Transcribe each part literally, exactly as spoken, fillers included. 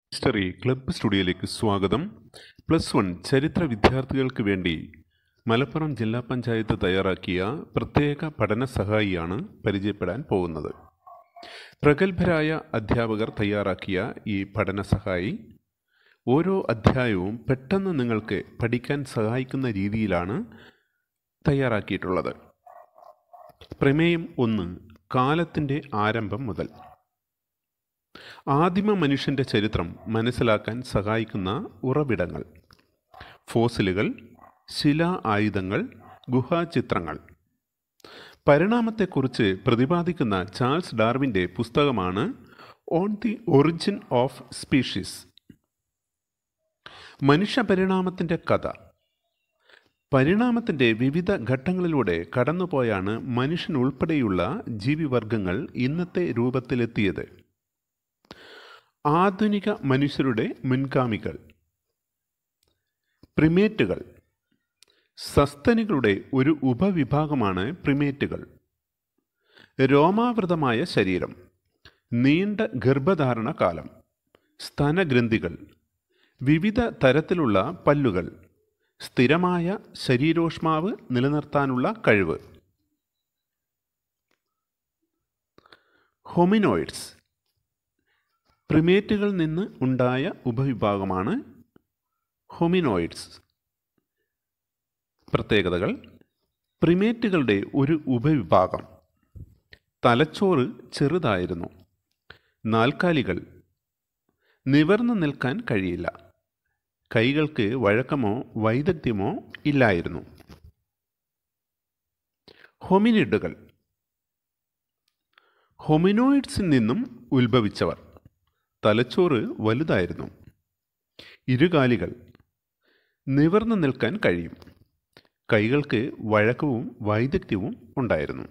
History club സ്റ്റുഡിയോയിലേക്ക് സ്വാഗതം. Plus one ചരിത്ര വിദ്യാർത്ഥികൾക്ക് വേണ്ടി മലപ്പുറം ജില്ലാ പഞ്ചായത്ത് തയ്യാറാക്കിയ പ്രത്യേക പഠന സഹായിയാണ് പരിചയപ്പെടാൻ പോകുന്നത്. പ്രഗത്ഭരായ അധ്യാപകർ തയ്യാറാക്കിയ ഈ പഠന സഹായി ഓരോ അധ്യായവും പെട്ടെന്ന് നിങ്ങൾക്ക് പഠിക്കാൻ സഹായിക്കുന്ന രീതിയിലാണ് തയ്യാറാക്കിയിട്ടുള്ളത്. പ്രമേയം ഒന്ന്: കാലത്തിൻ്റെ ആരംഭം മുതൽ. ആദിമ മനുഷ്യൻ്റെ ചരിത്രം മനസ്സിലാക്കാൻ സഹായിക്കുന്ന ഉറവിടങ്ങൾ: ഫോസിലുകൾ, ശിലാ ആയുധങ്ങൾ, ഗുഹാചിത്രങ്ങൾ. പരിണാമത്തെക്കുറിച്ച് പ്രതിപാദിക്കുന്ന ചാൾസ് ഡാർവിൻ്റെ പുസ്തകമാണ് on the origin of species. മനുഷ്യ പരിണാമത്തിൻ്റെ കഥ. പരിണാമത്തിൻ്റെ വിവിധ ഘട്ടങ്ങളിലൂടെ കടന്നുപോയാണ് മനുഷ്യൻ ഉൾപ്പെടെയുള്ള ജീവിവർഗങ്ങൾ ഇന്നത്തെ രൂപത്തിലെത്തിയത്. ആധുനിക മനുഷ്യരുടെ മുൻഗാമികൾ: പ്രിമേറ്റുകൾ. സസ്തനികളുടെ ഒരു ഉപവിഭാഗമാണ് പ്രിമേറ്റുകൾ. രോമാവൃതമായ ശരീരം, നീണ്ട ഗർഭധാരണ കാലം, സ്തനഗ്രന്ഥികൾ, വിവിധ തരത്തിലുള്ള പല്ലുകൾ, സ്ഥിരമായ ശരീരോഷ്മാവ് നിലനിർത്താനുള്ള കഴിവ്. ഹോമിനോയിഡ്സ്. പ്രിമേറ്റുകളിൽ നിന്ന് ഉണ്ടായ ഉപവിഭാഗമാണ് ഹോമിനോയിഡ്സ്. പ്രത്യേകതകൾ: പ്രിമേറ്റുകളുടെ ഒരു ഉപവിഭാഗം. തലച്ചോറ് ചെറുതായിരുന്നു. നാൽക്കാലികൾ. നിവർന്നു നിൽക്കാൻ കഴിയില്ല. കൈകൾക്ക് വഴക്കമോ വൈദഗ്ധ്യമോ ഇല്ലായിരുന്നു. ഹോമിനിഡുകൾ. ഹോമിനോയിഡ്സിൽ നിന്നും ഉത്ഭവിച്ചവർ. തലച്ചോറ് വലുതായിരുന്നു. ഇരുകാലികൾ. നിവർന്നു നിൽക്കാൻ കഴിയും. കൈകൾക്ക് വഴക്കവും വൈദഗ്ധ്യവും ഉണ്ടായിരുന്നു.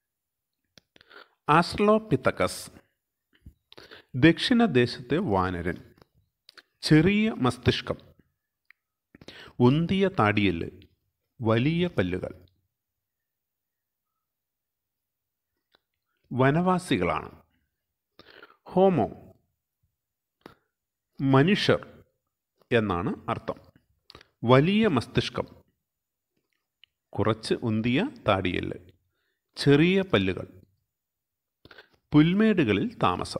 ആസ്ട്രലോപിത്തക്കസ്. ദക്ഷിണദേശത്തെ വാനരൻ. ചെറിയ മസ്തിഷ്കം, ഉന്തിയ താടിയെല്ല്, വലിയ പല്ലുകൾ. വനവാസികളാണ്. ഹോമോ, മനുഷ്യർ എന്നാണ് അർത്ഥം. വലിയ മസ്തിഷ്കം, കുറച്ച് ഉന്തിയ താടിയെല്ല്, ചെറിയ പല്ലുകൾ. പുൽമേടുകളിൽ താമസം.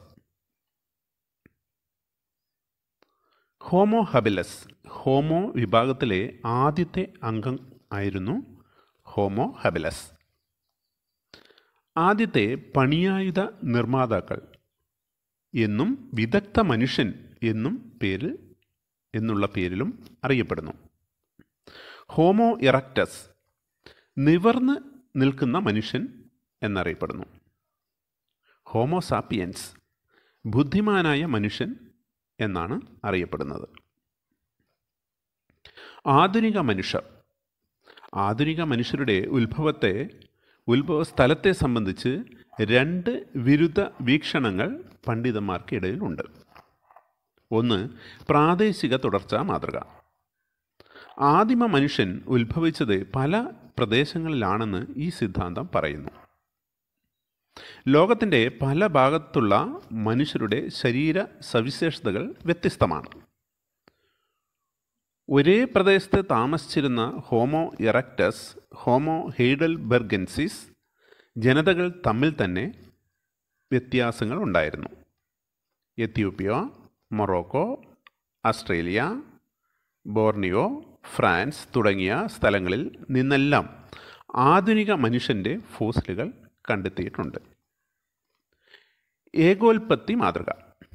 ഹോമോ ഹബിലസ്. ഹോമോ വിഭാഗത്തിലെ ആദ്യത്തെ അംഗം ആയിരുന്നു ഹോമോ ഹബിലസ്. ആദ്യത്തെ പണിയായുധ നിർമ്മാതാക്കൾ എന്നും വിദഗ്ധ മനുഷ്യൻ എന്നും പേരിൽ എന്നുള്ള പേരിലും അറിയപ്പെടുന്നു. Homo erectus. നിവർന്ന് നിൽക്കുന്ന മനുഷ്യൻ എന്നറിയപ്പെടുന്നു. Homo sapiens. ബുദ്ധിമാനായ മനുഷ്യൻ എന്നാണ് അറിയപ്പെടുന്നത്. ആധുനിക മനുഷ്യർ. ആധുനിക മനുഷ്യരുടെ ഉത്ഭവത്തെ ഉത്ഭവ സ്ഥലത്തെ സംബന്ധിച്ച് രണ്ട് വിരുദ്ധ വീക്ഷണങ്ങൾ പണ്ഡിതന്മാർക്കിടയിലുണ്ട്. ഒന്ന്, പ്രാദേശിക തുടർച്ചാ മാതൃക. ആദിമ മനുഷ്യൻ ഉത്ഭവിച്ചത് പല പ്രദേശങ്ങളിലാണെന്ന് ഈ സിദ്ധാന്തം പറയുന്നു. ലോകത്തിൻ്റെ പല ഭാഗത്തുള്ള മനുഷ്യരുടെ ശരീര സവിശേഷതകൾ വ്യത്യസ്തമാണ്. ഒരേ പ്രദേശത്ത് താമസിച്ചിരുന്ന ഹോമോ ഇറക്ടസ്, ഹോമോ ഹെയ്ഡൽബെർഗൻസിസ് ജനതകൾ തമ്മിൽ തന്നെ വ്യത്യാസങ്ങൾ ഉണ്ടായിരുന്നു. Ethiopia, Morocco, Australia, Borneo, France തുടങ്ങിയ സ്ഥലങ്ങളിൽ നിന്നെല്ലാം ആധുനിക മനുഷ്യൻ്റെ ഫോസിലുകൾ കണ്ടെത്തിയിട്ടുണ്ട്. ഏകോൽപത്തി മാതൃക.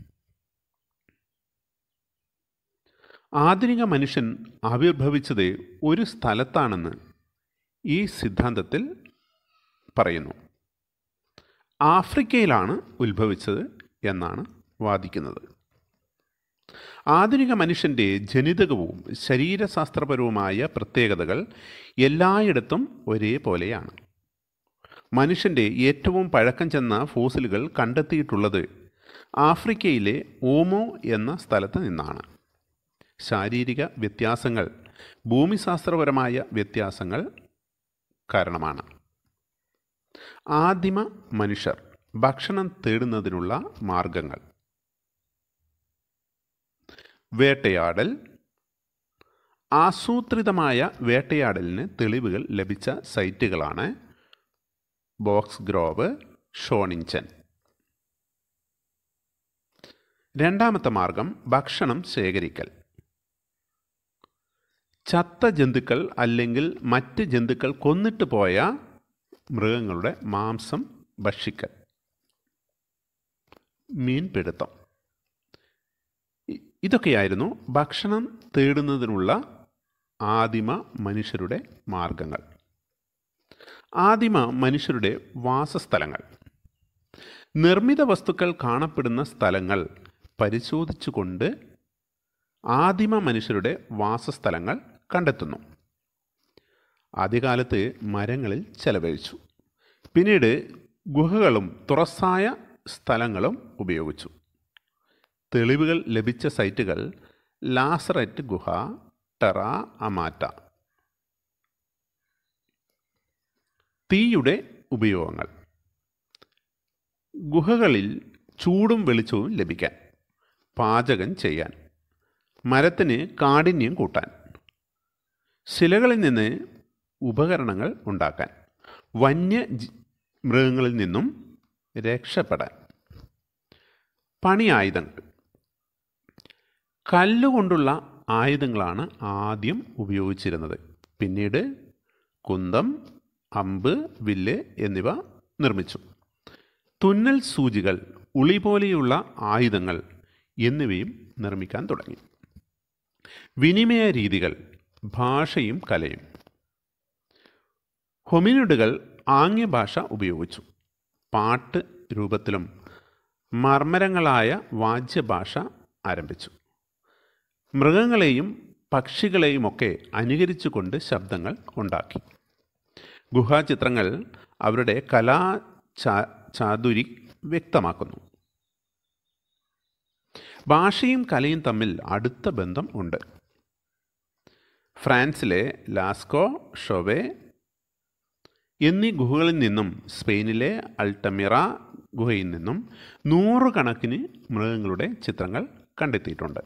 ആധുനിക മനുഷ്യൻ ആവിർഭവിച്ചത് ഒരു സ്ഥലത്താണെന്ന് ഈ സിദ്ധാന്തത്തിൽ പറയുന്നു. ആഫ്രിക്കയിലാണ് ഉത്ഭവിച്ചത് എന്നാണ് വാദിക്കുന്നത്. ആധുനിക മനുഷ്യൻ്റെ ജനിതകവും ശരീരശാസ്ത്രപരവുമായ പ്രത്യേകതകൾ എല്ലായിടത്തും ഒരേപോലെയാണ്. മനുഷ്യൻ്റെ ഏറ്റവും പഴക്കം ചെന്ന ഫോസിലുകൾ കണ്ടെത്തിയിട്ടുള്ളത് ആഫ്രിക്കയിലെ ഓമോ എന്ന സ്ഥലത്ത് നിന്നാണ്. ശാരീരിക വ്യത്യാസങ്ങൾ ഭൂമിശാസ്ത്രപരമായ വ്യത്യാസങ്ങൾ കാരണമാണ്. ആദിമ മനുഷ്യർ ഭക്ഷണം തേടുന്നതിനുള്ള മാർഗങ്ങൾ. വേട്ടയാടൽ. ആസൂത്രിതമായ വേട്ടയാടലിന് തെളിവുകൾ ലഭിച്ച സൈറ്റുകളാണ് ബോക്സ് ഗ്രോവ്, ഷോണിഞ്ചൻ. രണ്ടാമത്തെ മാർഗം ഭക്ഷണം ശേഖരിക്കൽ. ചത്ത ജന്തുക്കൾ അല്ലെങ്കിൽ മറ്റ് ജന്തുക്കൾ കൊന്നിട്ട് പോയ മൃഗങ്ങളുടെ മാംസം ഭക്ഷിക്കൽ. മീൻപിടുത്തം. ഇതൊക്കെയായിരുന്നു ഭക്ഷണം തേടുന്നതിനുള്ള ആദിമ മനുഷ്യരുടെ മാർഗങ്ങൾ. ആദിമ മനുഷ്യരുടെ വാസസ്ഥലങ്ങൾ. നിർമ്മിത വസ്തുക്കൾ കാണപ്പെടുന്ന സ്ഥലങ്ങൾ പരിശോധിച്ചുകൊണ്ട് ആദിമ മനുഷ്യരുടെ വാസസ്ഥലങ്ങൾ കണ്ടെത്തുന്നു. ആദ്യകാലത്ത് മരങ്ങളിൽ ചെലവഴിച്ചു. പിന്നീട് ഗുഹകളും തുറസായ സ്ഥലങ്ങളും ഉപയോഗിച്ചു. തെളിവുകൾ ലഭിച്ച സൈറ്റുകൾ ലാസററ്റ് ഗുഹ, ടെറ അമാറ്റ. തീയുടെ ഉപയോഗങ്ങൾ. ഗുഹകളിൽ ചൂടും വെളിച്ചവും ലഭിക്കാൻ, പാചകം ചെയ്യാൻ, മരത്തിന് കാഠിന്യം കൂട്ടാൻ, ശിലകളിൽ നിന്ന് ഉപകരണങ്ങൾ ഉണ്ടാക്കാൻ, വന്യ മൃഗങ്ങളിൽ നിന്നും രക്ഷപ്പെടാൻ. പണി ആയുധങ്ങൾ. കല്ലുകൊണ്ടുള്ള ആയുധങ്ങളാണ് ആദ്യം ഉപയോഗിച്ചിരുന്നത്. പിന്നീട് കുന്തം, അമ്പ്, വില്ല് എന്നിവ നിർമ്മിച്ചു. തുന്നൽ സൂചികൾ, ഉളി പോലെയുള്ള ആയുധങ്ങൾ എന്നിവയും നിർമ്മിക്കാൻ തുടങ്ങി. വിനിമയ രീതികൾ, ഭാഷയും കലയും. ഹൊമിനിഡുകൾ ആംഗ്യഭാഷ ഉപയോഗിച്ചു. പാട്ട് രൂപത്തിലും മർമ്മരങ്ങളായ വാജ്യഭാഷ ആരംഭിച്ചു. മൃഗങ്ങളെയും പക്ഷികളെയുമൊക്കെ അനുകരിച്ചുകൊണ്ട് ശബ്ദങ്ങൾ ഉണ്ടാക്കി. ഗുഹാചിത്രങ്ങൾ അവരുടെ കലാ ചാതുരി വ്യക്തമാക്കുന്നു. ഭാഷയും കലയും തമ്മിൽ അടുത്ത ബന്ധം ഉണ്ട്. ഫ്രാൻസിലെ ലാസ്കോ, ഷൊവെ എന്നീ ഗുഹകളിൽ നിന്നും സ്പെയിനിലെ അൾട്ടമിറ ഗുഹയിൽ നിന്നും നൂറുകണക്കിന് മൃഗങ്ങളുടെ ചിത്രങ്ങൾ കണ്ടെത്തിയിട്ടുണ്ട്.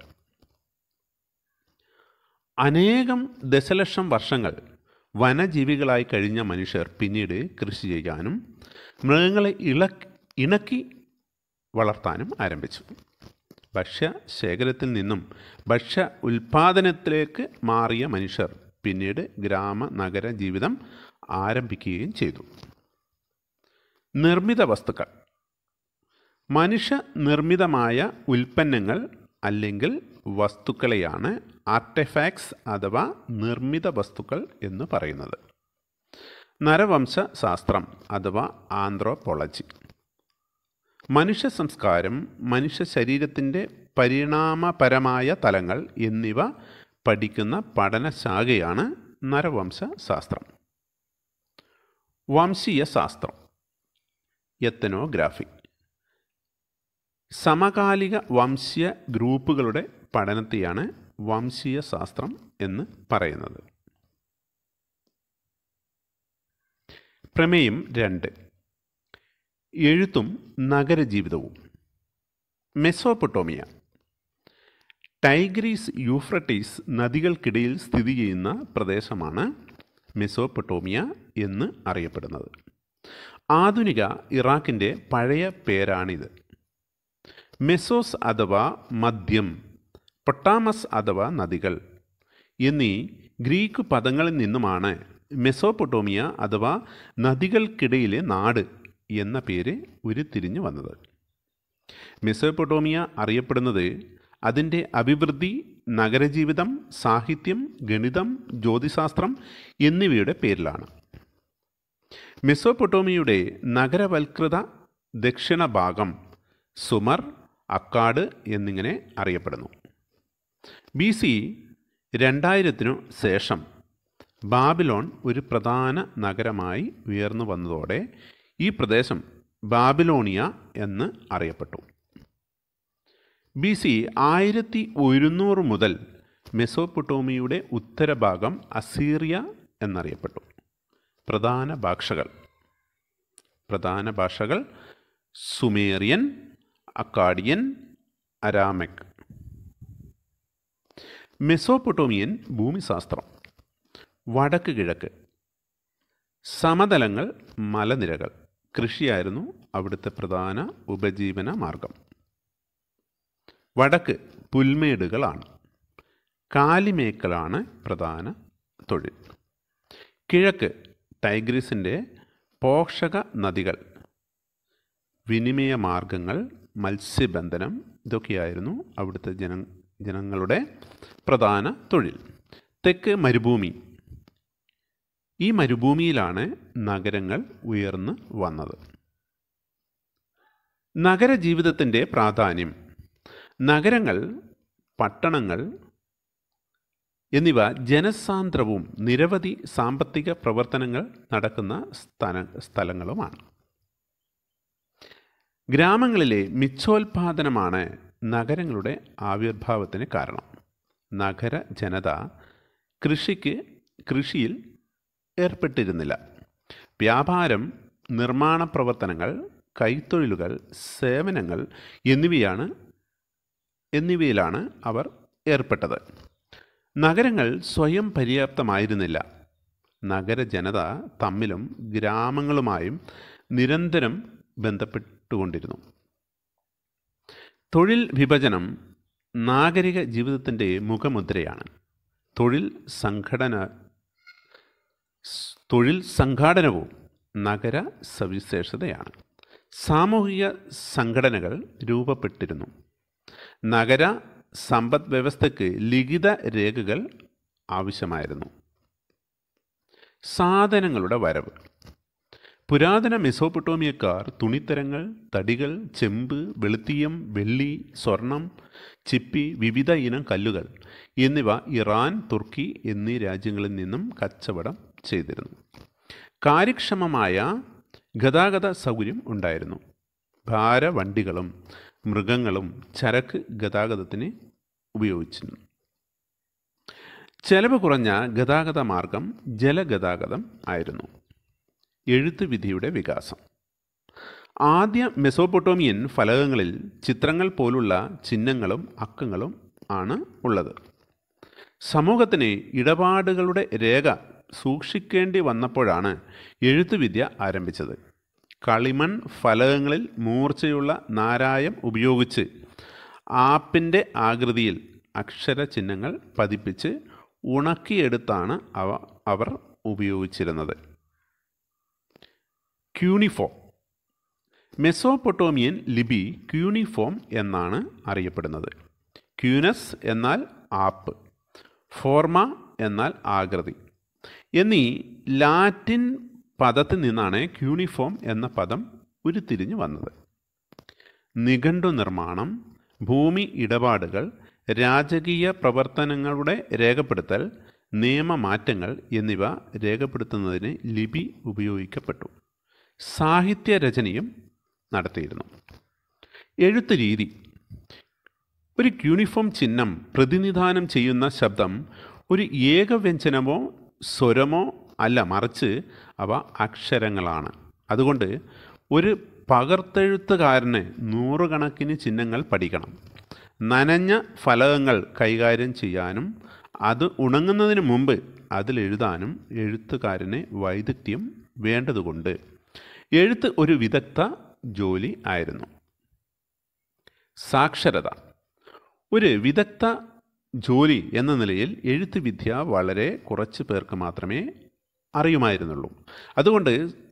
അനേകം ദശലക്ഷം വർഷങ്ങൾ വനജീവികളായി കഴിഞ്ഞ മനുഷ്യർ പിന്നീട് കൃഷി ചെയ്യാനും മൃഗങ്ങളെ ഇള ഇണക്കി വളർത്താനും ആരംഭിച്ചു. ഭക്ഷ്യ ശേഖരത്തിൽ നിന്നും ഭക്ഷ്യ ഉൽപാദനത്തിലേക്ക് മാറിയ മനുഷ്യർ പിന്നീട് ഗ്രാമ നഗര ജീവിതം ആരംഭിക്കുകയും ചെയ്തു. നിർമ്മിത വസ്തുക്കൾ. മനുഷ്യ നിർമ്മിതമായ ഉൽപ്പന്നങ്ങൾ അല്ലെങ്കിൽ വസ്തുക്കളെയാണ് ആർട്ടിഫാക്ട്സ് അഥവാ നിർമ്മിത വസ്തുക്കൾ എന്ന് പറയുന്നത്. നരവംശ ശാസ്ത്രം അഥവാ ആന്ത്രോപോളജി. മനുഷ്യ സംസ്കാരം, മനുഷ്യ ശരീരത്തിൻ്റെ പരിണാമപരമായ തലങ്ങൾ എന്നിവ പഠിക്കുന്ന പഠനശാഖയാണ് നരവംശ ശാസ്ത്രം. വംശീയ ശാസ്ത്രം, എത്തനോഗ്രാഫി. സമകാലിക വംശീയ ഗ്രൂപ്പുകളുടെ പഠനത്തെയാണ് വംശീയ ശാസ്ത്രം എന്ന് പറയുന്നത്. പ്രമേയം രണ്ട്. എഴുത്തും നഗരജീവിതവും. മെസോപ്പൊട്ടോമിയ. ടൈഗ്രീസ്, യൂഫ്രട്ടീസ് നദികൾക്കിടയിൽ സ്ഥിതി ചെയ്യുന്ന പ്രദേശമാണ് മെസോപ്പൊട്ടോമിയ എന്ന് അറിയപ്പെടുന്നത്. ആധുനിക ഇറാഖിൻ്റെ പഴയ പേരാണിത്. മെസോസ് അഥവാ മദ്യം, പൊട്ടാമസ് അഥവാ നദികൾ എന്നീ ഗ്രീക്ക് പദങ്ങളിൽ നിന്നുമാണ് മെസോപ്പൊട്ടോമിയ അഥവാ നദികൾക്കിടയിലെ നാട് എന്ന പേര് ഉരുത്തിരിഞ്ഞു വന്നത്. മെസോപ്പൊട്ടോമിയ അറിയപ്പെടുന്നത് അതിൻ്റെ അഭിവൃദ്ധി, നഗരജീവിതം, സാഹിത്യം, ഗണിതം, ജ്യോതിശാസ്ത്രം എന്നിവയുടെ പേരിലാണ്. മെസോപ്പൊട്ടോമിയയുടെ നഗരവൽകൃത ദക്ഷിണ ഭാഗം സുമർ, അക്കാഡ് എന്നിങ്ങനെ അറിയപ്പെടുന്നു. ബി സി രണ്ടായിരത്തിനു ശേഷം ബാബിലോൺ ഒരു പ്രധാന നഗരമായി ഉയർന്നു വന്നതോടെ ഈ പ്രദേശം ബാബിലോണിയ എന്ന് അറിയപ്പെട്ടു. ബി സി ആയിരത്തി ഒരുന്നൂറ് മുതൽ മെസോപ്പൊട്ടോമിയയുടെ ഉത്തരഭാഗം അസീറിയ എന്നറിയപ്പെട്ടു. പ്രധാന ഭാഷകൾ പ്രധാന ഭാഷകൾ സുമേറിയൻ, അക്കാഡിയൻ, അരാമിക്. മെസോപ്പൊട്ടോമിയൻ ഭൂമിശാസ്ത്രം. വടക്ക് കിഴക്ക്. സമതലങ്ങൾ, മലനിരകൾ. കൃഷിയായിരുന്നു അവിടുത്തെ പ്രധാന ഉപജീവന മാർഗം. വടക്ക് പുൽമേടുകളാണ്. കാലിമേക്കലാണ് പ്രധാന തൊഴിൽ. കിഴക്ക് ടൈഗ്രീസിൻ്റെ പോഷക നദികൾ, വിനിമയ മാർഗങ്ങൾ, മത്സ്യബന്ധനം. ഇതൊക്കെയായിരുന്നു അവിടുത്തെ ജന ജനങ്ങളുടെ പ്രധാന തൊഴിൽ. തെക്ക് മരുഭൂമി. ഈ മരുഭൂമിയിലാണ് നഗരങ്ങൾ ഉയർന്നു വന്നത്. നഗരജീവിതത്തിൻ്റെ പ്രാധാന്യം. നഗരങ്ങൾ, പട്ടണങ്ങൾ എന്നിവ ജനസാന്ദ്രവും നിരവധി സാമ്പത്തിക പ്രവർത്തനങ്ങൾ നടക്കുന്ന സ്ഥല സ്ഥലങ്ങളുമാണ്. ഗ്രാമങ്ങളിലെ മിച്ചോൽപാദനമാണ് നഗരങ്ങളുടെ ആവിർഭാവത്തിന് കാരണം. നഗര ജനത കൃഷിക്ക് കൃഷിയിൽ ഏർപ്പെട്ടിരുന്നില്ല. വ്യാപാരം, നിർമ്മാണ പ്രവർത്തനങ്ങൾ, കൈത്തൊഴിലുകൾ, സേവനങ്ങൾ എന്നിവയാണ് എന്നിവയിലാണ് അവർ ഏർപ്പെട്ടത്. നഗരങ്ങൾ സ്വയം പര്യാപ്തമായിരുന്നില്ല. നഗര ജനത തമ്മിലും ഗ്രാമങ്ങളുമായും നിരന്തരം ബന്ധപ്പെട്ടുകൊണ്ടിരുന്നു. തൊഴിൽ വിഭജനം നാഗരിക ജീവിതത്തിൻ്റെ മുഖമുദ്രയാണ്. തൊഴിൽ സംഘടന തൊഴിൽ സംഘാടനവും നഗര സവിശേഷതയാണ്. സാമൂഹിക സംഘടനകൾ രൂപപ്പെട്ടിരുന്നു. നഗര സമ്പദ് വ്യവസ്ഥയ്ക്ക് ലിഖിത രേഖകൾ ആവശ്യമായിരുന്നു. സാധനങ്ങളുടെ വരവ്. പുരാതന മെസോപ്പൊട്ടോമിയക്കാർ തുണിത്തരങ്ങൾ, തടികൾ, ചെമ്പ്, വെളുത്തീയം, വെള്ളി, സ്വർണം, ചിപ്പി, വിവിധ ഇനം കല്ലുകൾ എന്നിവ ഇറാൻ, തുർക്കി എന്നീ രാജ്യങ്ങളിൽ നിന്നും കച്ചവടം ചെയ്തിരുന്നു. കാര്യക്ഷമമായ ഗതാഗത സൗകര്യം ഉണ്ടായിരുന്നു. ഭാരവണ്ടികളും മൃഗങ്ങളും ചരക്ക് ഗതാഗതത്തിന് ഉപയോഗിച്ചിരുന്നു. ചെലവ് കുറഞ്ഞ ഗതാഗത മാർഗം ജലഗതാഗതം ആയിരുന്നു. എഴുത്തുവിധിയുടെ വികാസം. ആദ്യ മെസോപ്പൊട്ടോമിയൻ ഫലകങ്ങളിൽ ചിത്രങ്ങൾ പോലുള്ള ചിഹ്നങ്ങളും അക്കങ്ങളും ആണ് ഉള്ളത്. സമൂഹത്തിന് ഇടപാടുകളുടെ രേഖ സൂക്ഷിക്കേണ്ടി വന്നപ്പോഴാണ് എഴുത്തുവിദ്യ ആരംഭിച്ചത്. കളിമൺ ഫലകങ്ങളിൽ മൂർച്ചയുള്ള നാരായം ഉപയോഗിച്ച് ആപ്പിൻ്റെ ആകൃതിയിൽ അക്ഷര ചിഹ്നങ്ങൾ പതിപ്പിച്ച് ഉണക്കിയെടുത്താണ് അവ അവർ ഉപയോഗിച്ചിരുന്നത്. ക്യൂണിഫോം. മെസോപ്പൊട്ടോമിയൻ ലിപി ക്യൂണിഫോം എന്നാണ് അറിയപ്പെടുന്നത്. ക്യൂനസ് എന്നാൽ ആപ്പ്, ഫോർമ എന്നാൽ ആകൃതി എന്നീ ലാറ്റിൻ പദത്തിൽ നിന്നാണ് ക്യൂണിഫോം എന്ന പദം ഉരുത്തിരിഞ്ഞു വന്നത്. നിഘണ്ടു നിർമ്മാണം, ഭൂമി ഇടപാടുകൾ, രാജകീയ പ്രവർത്തനങ്ങളുടെ രേഖപ്പെടുത്തൽ, നിയമമാറ്റങ്ങൾ എന്നിവ രേഖപ്പെടുത്തുന്നതിന് ലിപി ഉപയോഗിക്കപ്പെട്ടു. സാഹിത്യരചനയും നടത്തിയിരുന്നു. എഴുത്ത് രീതി. ഒരു ക്യൂണിഫോം ചിഹ്നം പ്രതിനിധാനം ചെയ്യുന്ന ശബ്ദം ഒരു ഏകവ്യഞ്ജനമോ സ്വരമോ അല്ല, മറിച്ച് അവ അക്ഷരങ്ങളാണ്. അതുകൊണ്ട് ഒരു പകർത്തെഴുത്തുകാരന് നൂറുകണക്കിന് ചിഹ്നങ്ങൾ പഠിക്കണം. നനഞ്ഞ ഫലകങ്ങൾ കൈകാര്യം ചെയ്യാനും അത് ഉണങ്ങുന്നതിന് മുമ്പ് അതിലെഴുതാനും എഴുത്തുകാരന് വൈദഗ്ധ്യം വേണ്ടതുകൊണ്ട് എഴുത്ത് ഒരു വിദഗ്ധ ജോലി ആയിരുന്നു. സാക്ഷരത. ഒരു വിദഗ്ധ ജോലി എന്ന നിലയിൽ എഴുത്ത് വിദ്യ വളരെ കുറച്ച് പേർക്ക് മാത്രമേ അറിയുമായിരുന്നുള്ളൂ. അതുകൊണ്ട്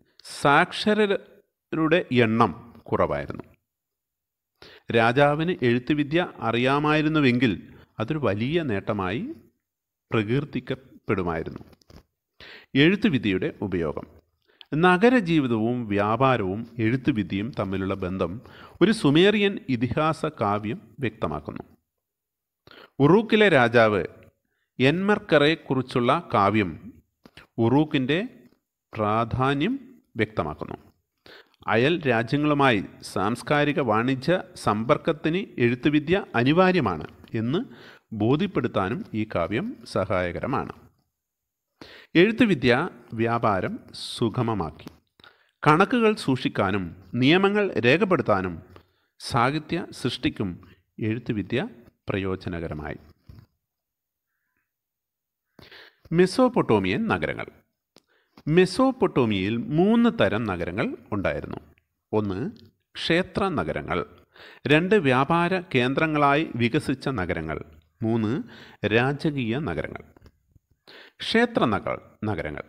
സാക്ഷരരുടെ എണ്ണം കുറവായിരുന്നു. രാജാവിന് എഴുത്തുവിദ്യ അറിയാമായിരുന്നുവെങ്കിൽ അതൊരു വലിയ നേട്ടമായി പ്രകീർത്തിക്കപ്പെടുമായിരുന്നു. എഴുത്തുവിദ്യയുടെ ഉപയോഗം. നഗരജീവിതവും വ്യാപാരവും എഴുത്തുവിദ്യയും തമ്മിലുള്ള ബന്ധം ഒരു സുമേറിയൻ ഇതിഹാസ കാവ്യം വ്യക്തമാക്കുന്നു. ഉറൂക്കിലെ രാജാവ് എൻമർക്കറെക്കുറിച്ചുള്ള കാവ്യം ഉറൂക്കിൻ്റെ പ്രാധാന്യം വ്യക്തമാക്കുന്നു. അയൽ രാജ്യങ്ങളുമായി സാംസ്കാരിക വാണിജ്യ സമ്പർക്കത്തിന് എഴുത്തുവിദ്യ അനിവാര്യമാണ് എന്ന് ബോധ്യപ്പെടുത്താനും ഈ കാവ്യം സഹായകരമാണ്. എഴുത്തുവിദ്യ വ്യാപാരം സുഗമമാക്കി. കണക്കുകൾ സൂക്ഷിക്കാനും നിയമങ്ങൾ രേഖപ്പെടുത്താനും സാഹിത്യ സൃഷ്ടിക്കും എഴുത്തുവിദ്യ പ്രയോജനകരമായി. മെസോപ്പൊട്ടോമിയൻ നഗരങ്ങൾ. മെസോപ്പൊട്ടോമിയയിൽ മൂന്ന് തരം നഗരങ്ങൾ ഉണ്ടായിരുന്നു. ഒന്ന് ക്ഷേത്ര നഗരങ്ങൾ, രണ്ട് വ്യാപാര കേന്ദ്രങ്ങളായി വികസിച്ച നഗരങ്ങൾ, മൂന്ന് രാജകീയ നഗരങ്ങൾ. ക്ഷേത്ര നഗ നഗരങ്ങൾ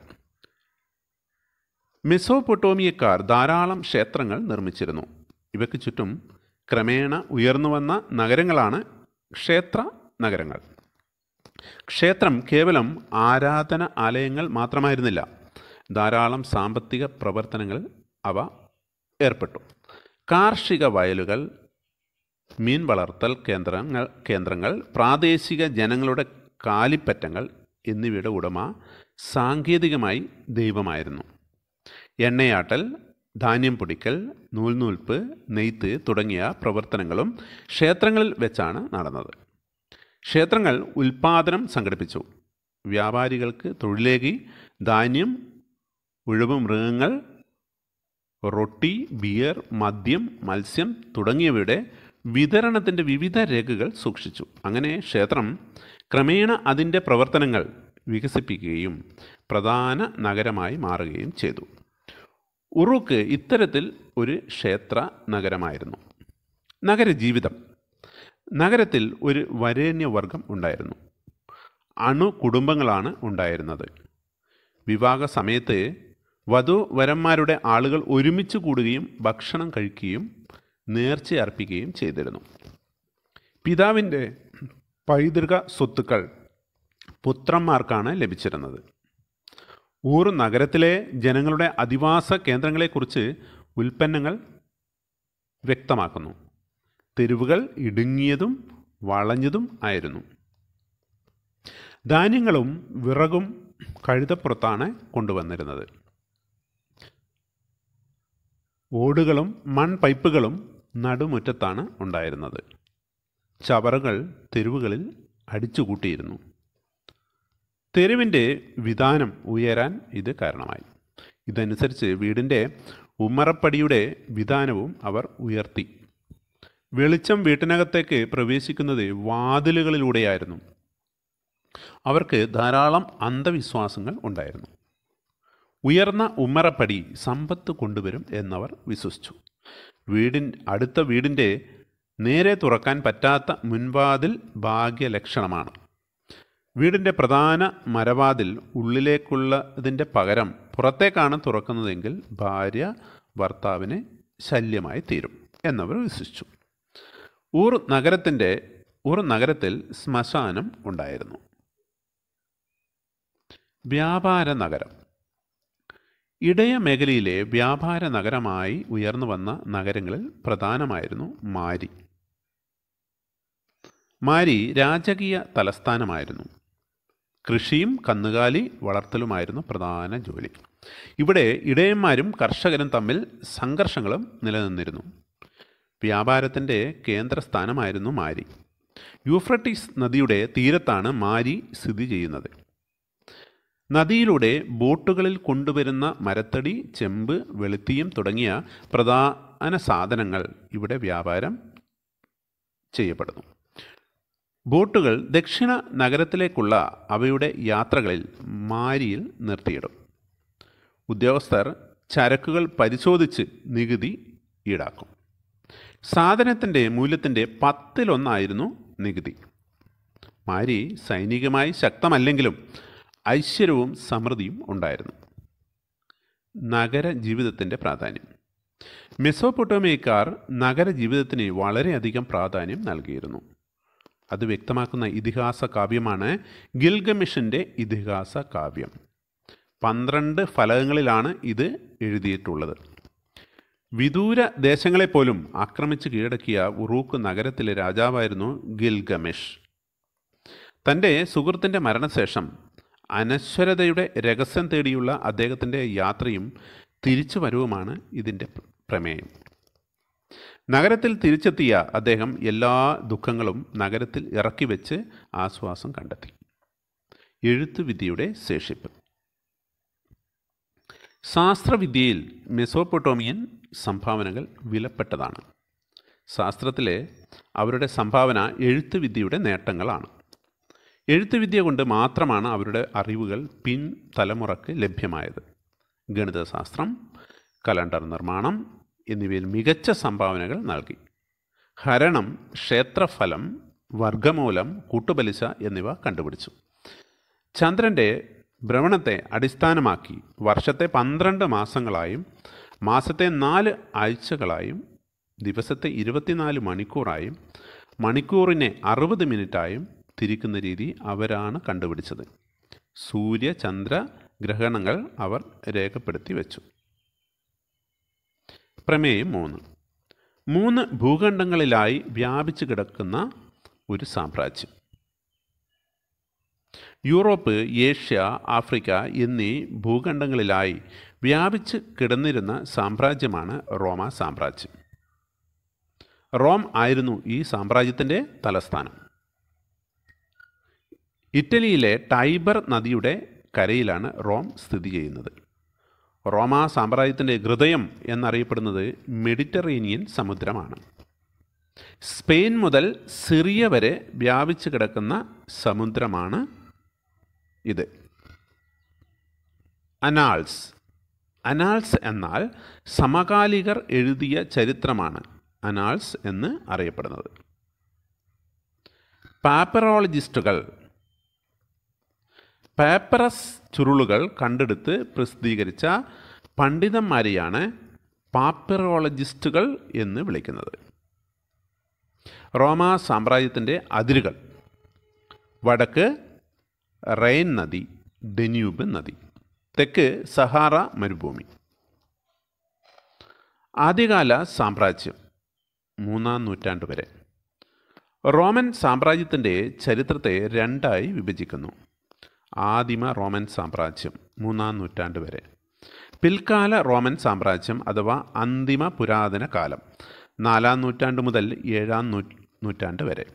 മെസോപ്പൊട്ടോമിയക്കാർ ധാരാളം ക്ഷേത്രങ്ങൾ നിർമ്മിച്ചിരുന്നു. ഇവയ്ക്ക് ചുറ്റും ക്രമേണ ഉയർന്നു വന്ന നഗരങ്ങളാണ് ക്ഷേത്ര നഗരങ്ങൾ. ക്ഷേത്രം കേവലം ആരാധന ആലയങ്ങൾ മാത്രമായിരുന്നില്ല, ധാരാളം സാമ്പത്തിക പ്രവർത്തനങ്ങൾ അവ ഏർപ്പെട്ടു. കാർഷിക വയലുകൾ, മീൻ വളർത്തൽ കേന്ദ്രങ്ങൾ കേന്ദ്രങ്ങൾ പ്രാദേശിക ജനങ്ങളുടെ കാലിപ്പറ്റങ്ങൾ എന്നിവയുടെ ഉടമ സാങ്കേതികമായി ദൈവമായിരുന്നു. എണ്ണയാട്ടൽ, ധാന്യം പൊടിക്കൽ, നൂൽനൂൽപ്പ്, നെയ്ത്ത് തുടങ്ങിയ പ്രവർത്തനങ്ങളും ക്ഷേത്രങ്ങളിൽ വെച്ചാണ് നടന്നത്. ക്ഷേത്രങ്ങൾ ഉൽപ്പാദനം സംഘടിപ്പിച്ചു, വ്യാപാരികൾക്ക് തൊഴിലേകി, ധാന്യം, ഉഴവ് മൃഗങ്ങൾ, റൊട്ടി, ബിയർ, മദ്യം, മത്സ്യം തുടങ്ങിയവയുടെ വിതരണത്തിൻ്റെ വിവിധ രേഖകൾ സൂക്ഷിച്ചു. അങ്ങനെ ക്ഷേത്രം ക്രമേണ അതിൻ്റെ പ്രവർത്തനങ്ങൾ വികസിപ്പിക്കുകയും പ്രധാന നഗരമായി മാറുകയും ചെയ്തു. ഉറൂക്ക് ഇത്തരത്തിൽ ഒരു ക്ഷേത്ര നഗരമായിരുന്നു. നഗരജീവിതം. നഗരത്തിൽ ഒരു വരേണ്യവർഗം ഉണ്ടായിരുന്നു. അണു കുടുംബങ്ങളാണ് ഉണ്ടായിരുന്നത്. വിവാഹ സമയത്ത് വധു വരന്മാരുടെ ആളുകൾ ഒരുമിച്ച് കൂടുകയും ഭക്ഷണം കഴിക്കുകയും നേർച്ചയർപ്പിക്കുകയും ചെയ്തിരുന്നു. പിതാവിൻ്റെ പൈതൃക സ്വത്തുക്കൾ പുത്രന്മാർക്കാണ് ലഭിച്ചിരുന്നത്. ഊർ നഗരത്തിലെ ജനങ്ങളുടെ അധിവാസ കേന്ദ്രങ്ങളെക്കുറിച്ച് ഉൽപ്പന്നങ്ങൾ വ്യക്തമാക്കുന്നു. തെരുവുകൾ ഇടുങ്ങിയതും വളഞ്ഞതും ആയിരുന്നു. ധാന്യങ്ങളും വിറകും കഴുതപ്പുറത്താണ് കൊണ്ടുവന്നിരുന്നത്. ഓടുകളും മൺപൈപ്പുകളും നടുമുറ്റത്താണ് ഉണ്ടായിരുന്നത്. ചവറുകൾ തെരുവുകളിൽ അടിച്ചുകൂട്ടിയിരുന്നു. തെരുവിൻ്റെ വിതാനം ഉയരാൻ ഇത് കാരണമായി. ഇതനുസരിച്ച് വീടിൻ്റെ ഉമ്മറപ്പടിയുടെ വിതാനവും അവർ ഉയർത്തി. വെളിച്ചം വീട്ടിനകത്തേക്ക് പ്രവേശിക്കുന്നത് വാതിലുകളിലൂടെയായിരുന്നു. അവർക്ക് ധാരാളം അന്ധവിശ്വാസങ്ങൾ ഉണ്ടായിരുന്നു. ഉയർന്ന ഉമ്മറപ്പടി സമ്പത്ത് കൊണ്ടുവരും എന്നവർ വിശ്വസിച്ചു. വീടിൻ അടുത്ത വീടിൻ്റെ നേരെ തുറക്കാൻ പറ്റാത്ത മുൻവാതിൽ ഭാഗ്യലക്ഷണമാണ്. വീടിൻ്റെ പ്രധാന മരവാതിൽ ഉള്ളിലേക്കുള്ളതിൻ്റെ പകരം പുറത്തേക്കാണ് തുറക്കുന്നതെങ്കിൽ ഭാര്യ ഭർത്താവിന് ശല്യമായി തീരും എന്നവർ വിശ്വസിച്ചു. ഊർ നഗരത്തിൻ്റെ ഊർ നഗരത്തിൽ ശ്മശാനം ഉണ്ടായിരുന്നു. വ്യാപാര നഗരം. ഇടയ മേഖലയിലെ വ്യാപാര നഗരമായി ഉയർന്നു വന്ന നഗരങ്ങളിൽ പ്രധാനമായിരുന്നു മാരി. മാരി രാജകീയ തലസ്ഥാനമായിരുന്നു. കൃഷിയും കന്നുകാലി വളർത്തലുമായിരുന്നു പ്രധാന ജോലി. ഇവിടെ ഇടയന്മാരും കർഷകരും തമ്മിൽ സംഘർഷങ്ങളും നിലനിന്നിരുന്നു. വ്യാപാരത്തിൻ്റെ കേന്ദ്രസ്ഥാനമായിരുന്നു മാരി. യൂഫ്രട്ടീസ് നദിയുടെ തീരത്താണ് മാരി സ്ഥിതി ചെയ്യുന്നത്. നദിയിലൂടെ ബോട്ടുകളിൽ കൊണ്ടുവരുന്ന മരത്തടി, ചെമ്പ്, വെളുത്തീയം തുടങ്ങിയ പ്രധാന സാധനങ്ങൾ ഇവിടെ വ്യാപാരം ചെയ്യപ്പെടുന്നു. ബോട്ടുകൾ ദക്ഷിണ നഗരത്തിലേക്കുള്ള അവയുടെ യാത്രകളിൽ മാരിയിൽ നിർത്തിയിടും. ഉദ്യോഗസ്ഥർ ചരക്കുകൾ പരിശോധിച്ച് നികുതി ഈടാക്കും. സാധനത്തിൻ്റെ മൂല്യത്തിൻ്റെ പത്തിലൊന്നായിരുന്നു നികുതി. മാരി സൈനികമായി ശക്തമല്ലെങ്കിലും ഐശ്വര്യവും സമൃദ്ധിയും ഉണ്ടായിരുന്നു. നഗര ജീവിതത്തിൻ്റെ പ്രാധാന്യം. മെസോപ്പൊട്ടോമിയക്കാർ നഗര ജീവിതത്തിന് വളരെയധികം പ്രാധാന്യം നൽകിയിരുന്നു. അത് വ്യക്തമാക്കുന്ന ഇതിഹാസ കാവ്യമാണ് ഗിൽഗമിഷിൻ്റെ ഇതിഹാസ കാവ്യം. പന്ത്രണ്ട് ഫലകങ്ങളിലാണ് ഇത് എഴുതിയിട്ടുള്ളത്. വിദൂര ദേശങ്ങളെപ്പോലും ആക്രമിച്ച് കീഴടക്കിയ ഉറൂക്ക് നഗരത്തിലെ രാജാവായിരുന്നു ഗിൽഗമിഷ്. തൻ്റെ സുഹൃത്തിൻ്റെ മരണശേഷം അനശ്വരതയുടെ രഹസ്യം തേടിയുള്ള അദ്ദേഹത്തിൻ്റെ യാത്രയും തിരിച്ചു വരവുമാണ് ഇതിൻ്റെ പ്രമേയം. നഗരത്തിൽ തിരിച്ചെത്തിയ അദ്ദേഹം എല്ലാ ദുഃഖങ്ങളും നഗരത്തിൽ ഇറക്കി വെച്ച് ആശ്വാസം കണ്ടെത്തി. എഴുത്തുവിദ്യയുടെ ശേഷിപ്പ്. ശാസ്ത്രവിദ്യയിൽ മെസോപ്പൊട്ടോമിയൻ സംഭാവനകൾ വിലപ്പെട്ടതാണ്. ശാസ്ത്രത്തിലെ അവരുടെ സംഭാവന എഴുത്തുവിദ്യയുടെ നേട്ടങ്ങളാണ്. എഴുത്തുവിദ്യ കൊണ്ട് മാത്രമാണ് അവരുടെ അറിവുകൾ പിൻ തലമുറക്ക് ലഭ്യമായത്. ഗണിതശാസ്ത്രം, കലണ്ടർ നിർമ്മാണം എന്നിവയിൽ മികച്ച സംഭാവനകൾ നൽകി. ഹരണം, ക്ഷേത്രഫലം, വർഗമൂലം, കൂട്ടുപലിശ എന്നിവ കണ്ടുപിടിച്ചു. ചന്ദ്രൻ്റെ ഭ്രമണത്തെ അടിസ്ഥാനമാക്കി വർഷത്തെ പന്ത്രണ്ട് മാസങ്ങളായും മാസത്തെ നാല് ആഴ്ചകളായും ദിവസത്തെ ഇരുപത്തിനാല് മണിക്കൂറായും മണിക്കൂറിനെ അറുപത് മിനിറ്റായും തിരിക്കുന്ന രീതി അവരാണ് കണ്ടുപിടിച്ചത്. സൂര്യ ചന്ദ്ര ഗ്രഹണങ്ങൾ അവർ രേഖപ്പെടുത്തി വെച്ചു. പ്രമേയം മൂന്ന്. മൂന്ന് ഭൂഖണ്ഡങ്ങളിലായി വ്യാപിച്ചു കിടക്കുന്ന ഒരു സാമ്രാജ്യം. യൂറോപ്പ്, ഏഷ്യ, ആഫ്രിക്ക എന്നീ ഭൂഖണ്ഡങ്ങളിലായി വ്യാപിച്ച് കിടന്നിരുന്ന സാമ്രാജ്യമാണ് റോമ സാമ്രാജ്യം. റോം ആയിരുന്നു ഈ സാമ്രാജ്യത്തിൻ്റെ തലസ്ഥാനം. ഇറ്റലിയിലെ ടൈബർ നദിയുടെ കരയിലാണ് റോം സ്ഥിതി ചെയ്യുന്നത്. റോമ സാമ്രാജ്യത്തിൻ്റെ ഹൃദയം എന്നറിയപ്പെടുന്നത് മെഡിറ്ററേനിയൻ സമുദ്രമാണ്. സ്പെയിൻ മുതൽ സിറിയ വരെ വ്യാപിച്ചു കിടക്കുന്ന സമുദ്രമാണ് ഇത്. അനാൾസ്. അനാൾസ് എന്നാൽ സമകാലികർ എഴുതിയ ചരിത്രമാണ് അനാൾസ് എന്ന് അറിയപ്പെടുന്നത്. പാപ്പറോളജിസ്റ്റുകൾ പേപ്പറസ് ചുരുളുകൾ കണ്ടെടുത്ത് പ്രസിദ്ധീകരിച്ച പണ്ഡിതന്മാരെയാണ് പാപ്പറോളജിസ്റ്റുകൾ എന്ന് വിളിക്കുന്നത്. റോമ സാമ്രാജ്യത്തിൻ്റെ അതിരുകൾ: വടക്ക് റൈൻ നദി, ഡെന്യൂബ് നദി, തെക്ക് സഹാറ മരുഭൂമി. ആദ്യകാല സാമ്രാജ്യം മൂന്നാം നൂറ്റാണ്ട് വരെ. റോമൻ സാമ്രാജ്യത്തിൻ്റെ ചരിത്രത്തെ രണ്ടായി വിഭജിക്കുന്നു. ആദിമ റോമൻ സാമ്രാജ്യം മൂന്നാം നൂറ്റാണ്ട് വരെ. പിൽക്കാല റോമൻ സാമ്രാജ്യം അഥവാ അന്തിമ പുരാതന കാലം നാലാം നൂറ്റാണ്ട് മുതൽ ഏഴാം നൂറ്റാണ്ട് വരെ.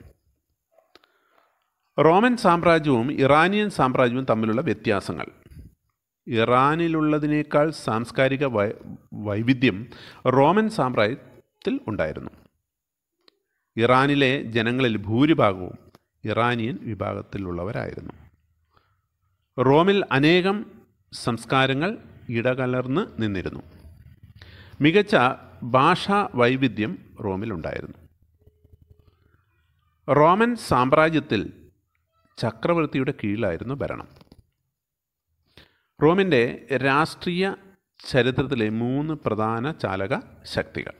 റോമൻ സാമ്രാജ്യവും ഇറാനിയൻ സാമ്രാജ്യവും തമ്മിലുള്ള വ്യത്യാസങ്ങൾ: ഇറാനിലുള്ളതിനേക്കാൾ സാംസ്കാരിക വൈ വൈവിധ്യം റോമൻ സാമ്രാജ്യത്തിൽ ഉണ്ടായിരുന്നു. ഇറാനിലെ ജനങ്ങളിൽ ഭൂരിഭാഗവും ഇറാനിയൻ വിഭാഗത്തിലുള്ളവരായിരുന്നു. റോമിൽ അനേകം സംസ്കാരങ്ങൾ ഇടകലർന്ന് നിന്നിരുന്നു. മികച്ച ഭാഷാ വൈവിധ്യം റോമിലുണ്ടായിരുന്നു. റോമൻ സാമ്രാജ്യത്തിൽ ചക്രവർത്തിയുടെ കീഴിലായിരുന്നു ഭരണം. റോമിൻ്റെ രാഷ്ട്രീയ ചരിത്രത്തിലെ മൂന്ന് പ്രധാന ചാലക ശക്തികൾ: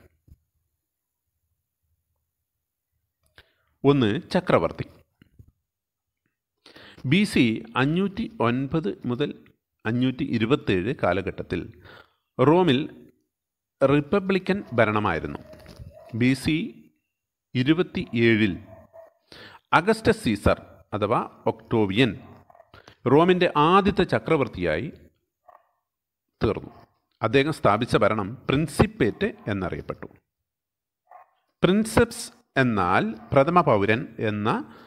ഒന്ന്, ചക്രവർത്തി. ബി സി അഞ്ഞൂറ്റി ഒൻപത് മുതൽ അഞ്ഞൂറ്റി ഇരുപത്തേഴ് കാലഘട്ടത്തിൽ റോമിൽ റിപ്പബ്ലിക്കൻ ഭരണമായിരുന്നു. ബി സി ഇരുപത്തി ഏഴിൽ അഗസ്റ്റസ് സീസർ അഥവാ ഒക്ടോവിയൻ റോമിൻ്റെ ആദ്യത്തെ ചക്രവർത്തിയായി തീർന്നു. അദ്ദേഹം സ്ഥാപിച്ച ഭരണം പ്രിൻസിപ്പേറ്റ് എന്നറിയപ്പെട്ടു. പ്രിൻസെപ്സ് എന്നാൽ പ്രഥമ പൗരൻ എന്ന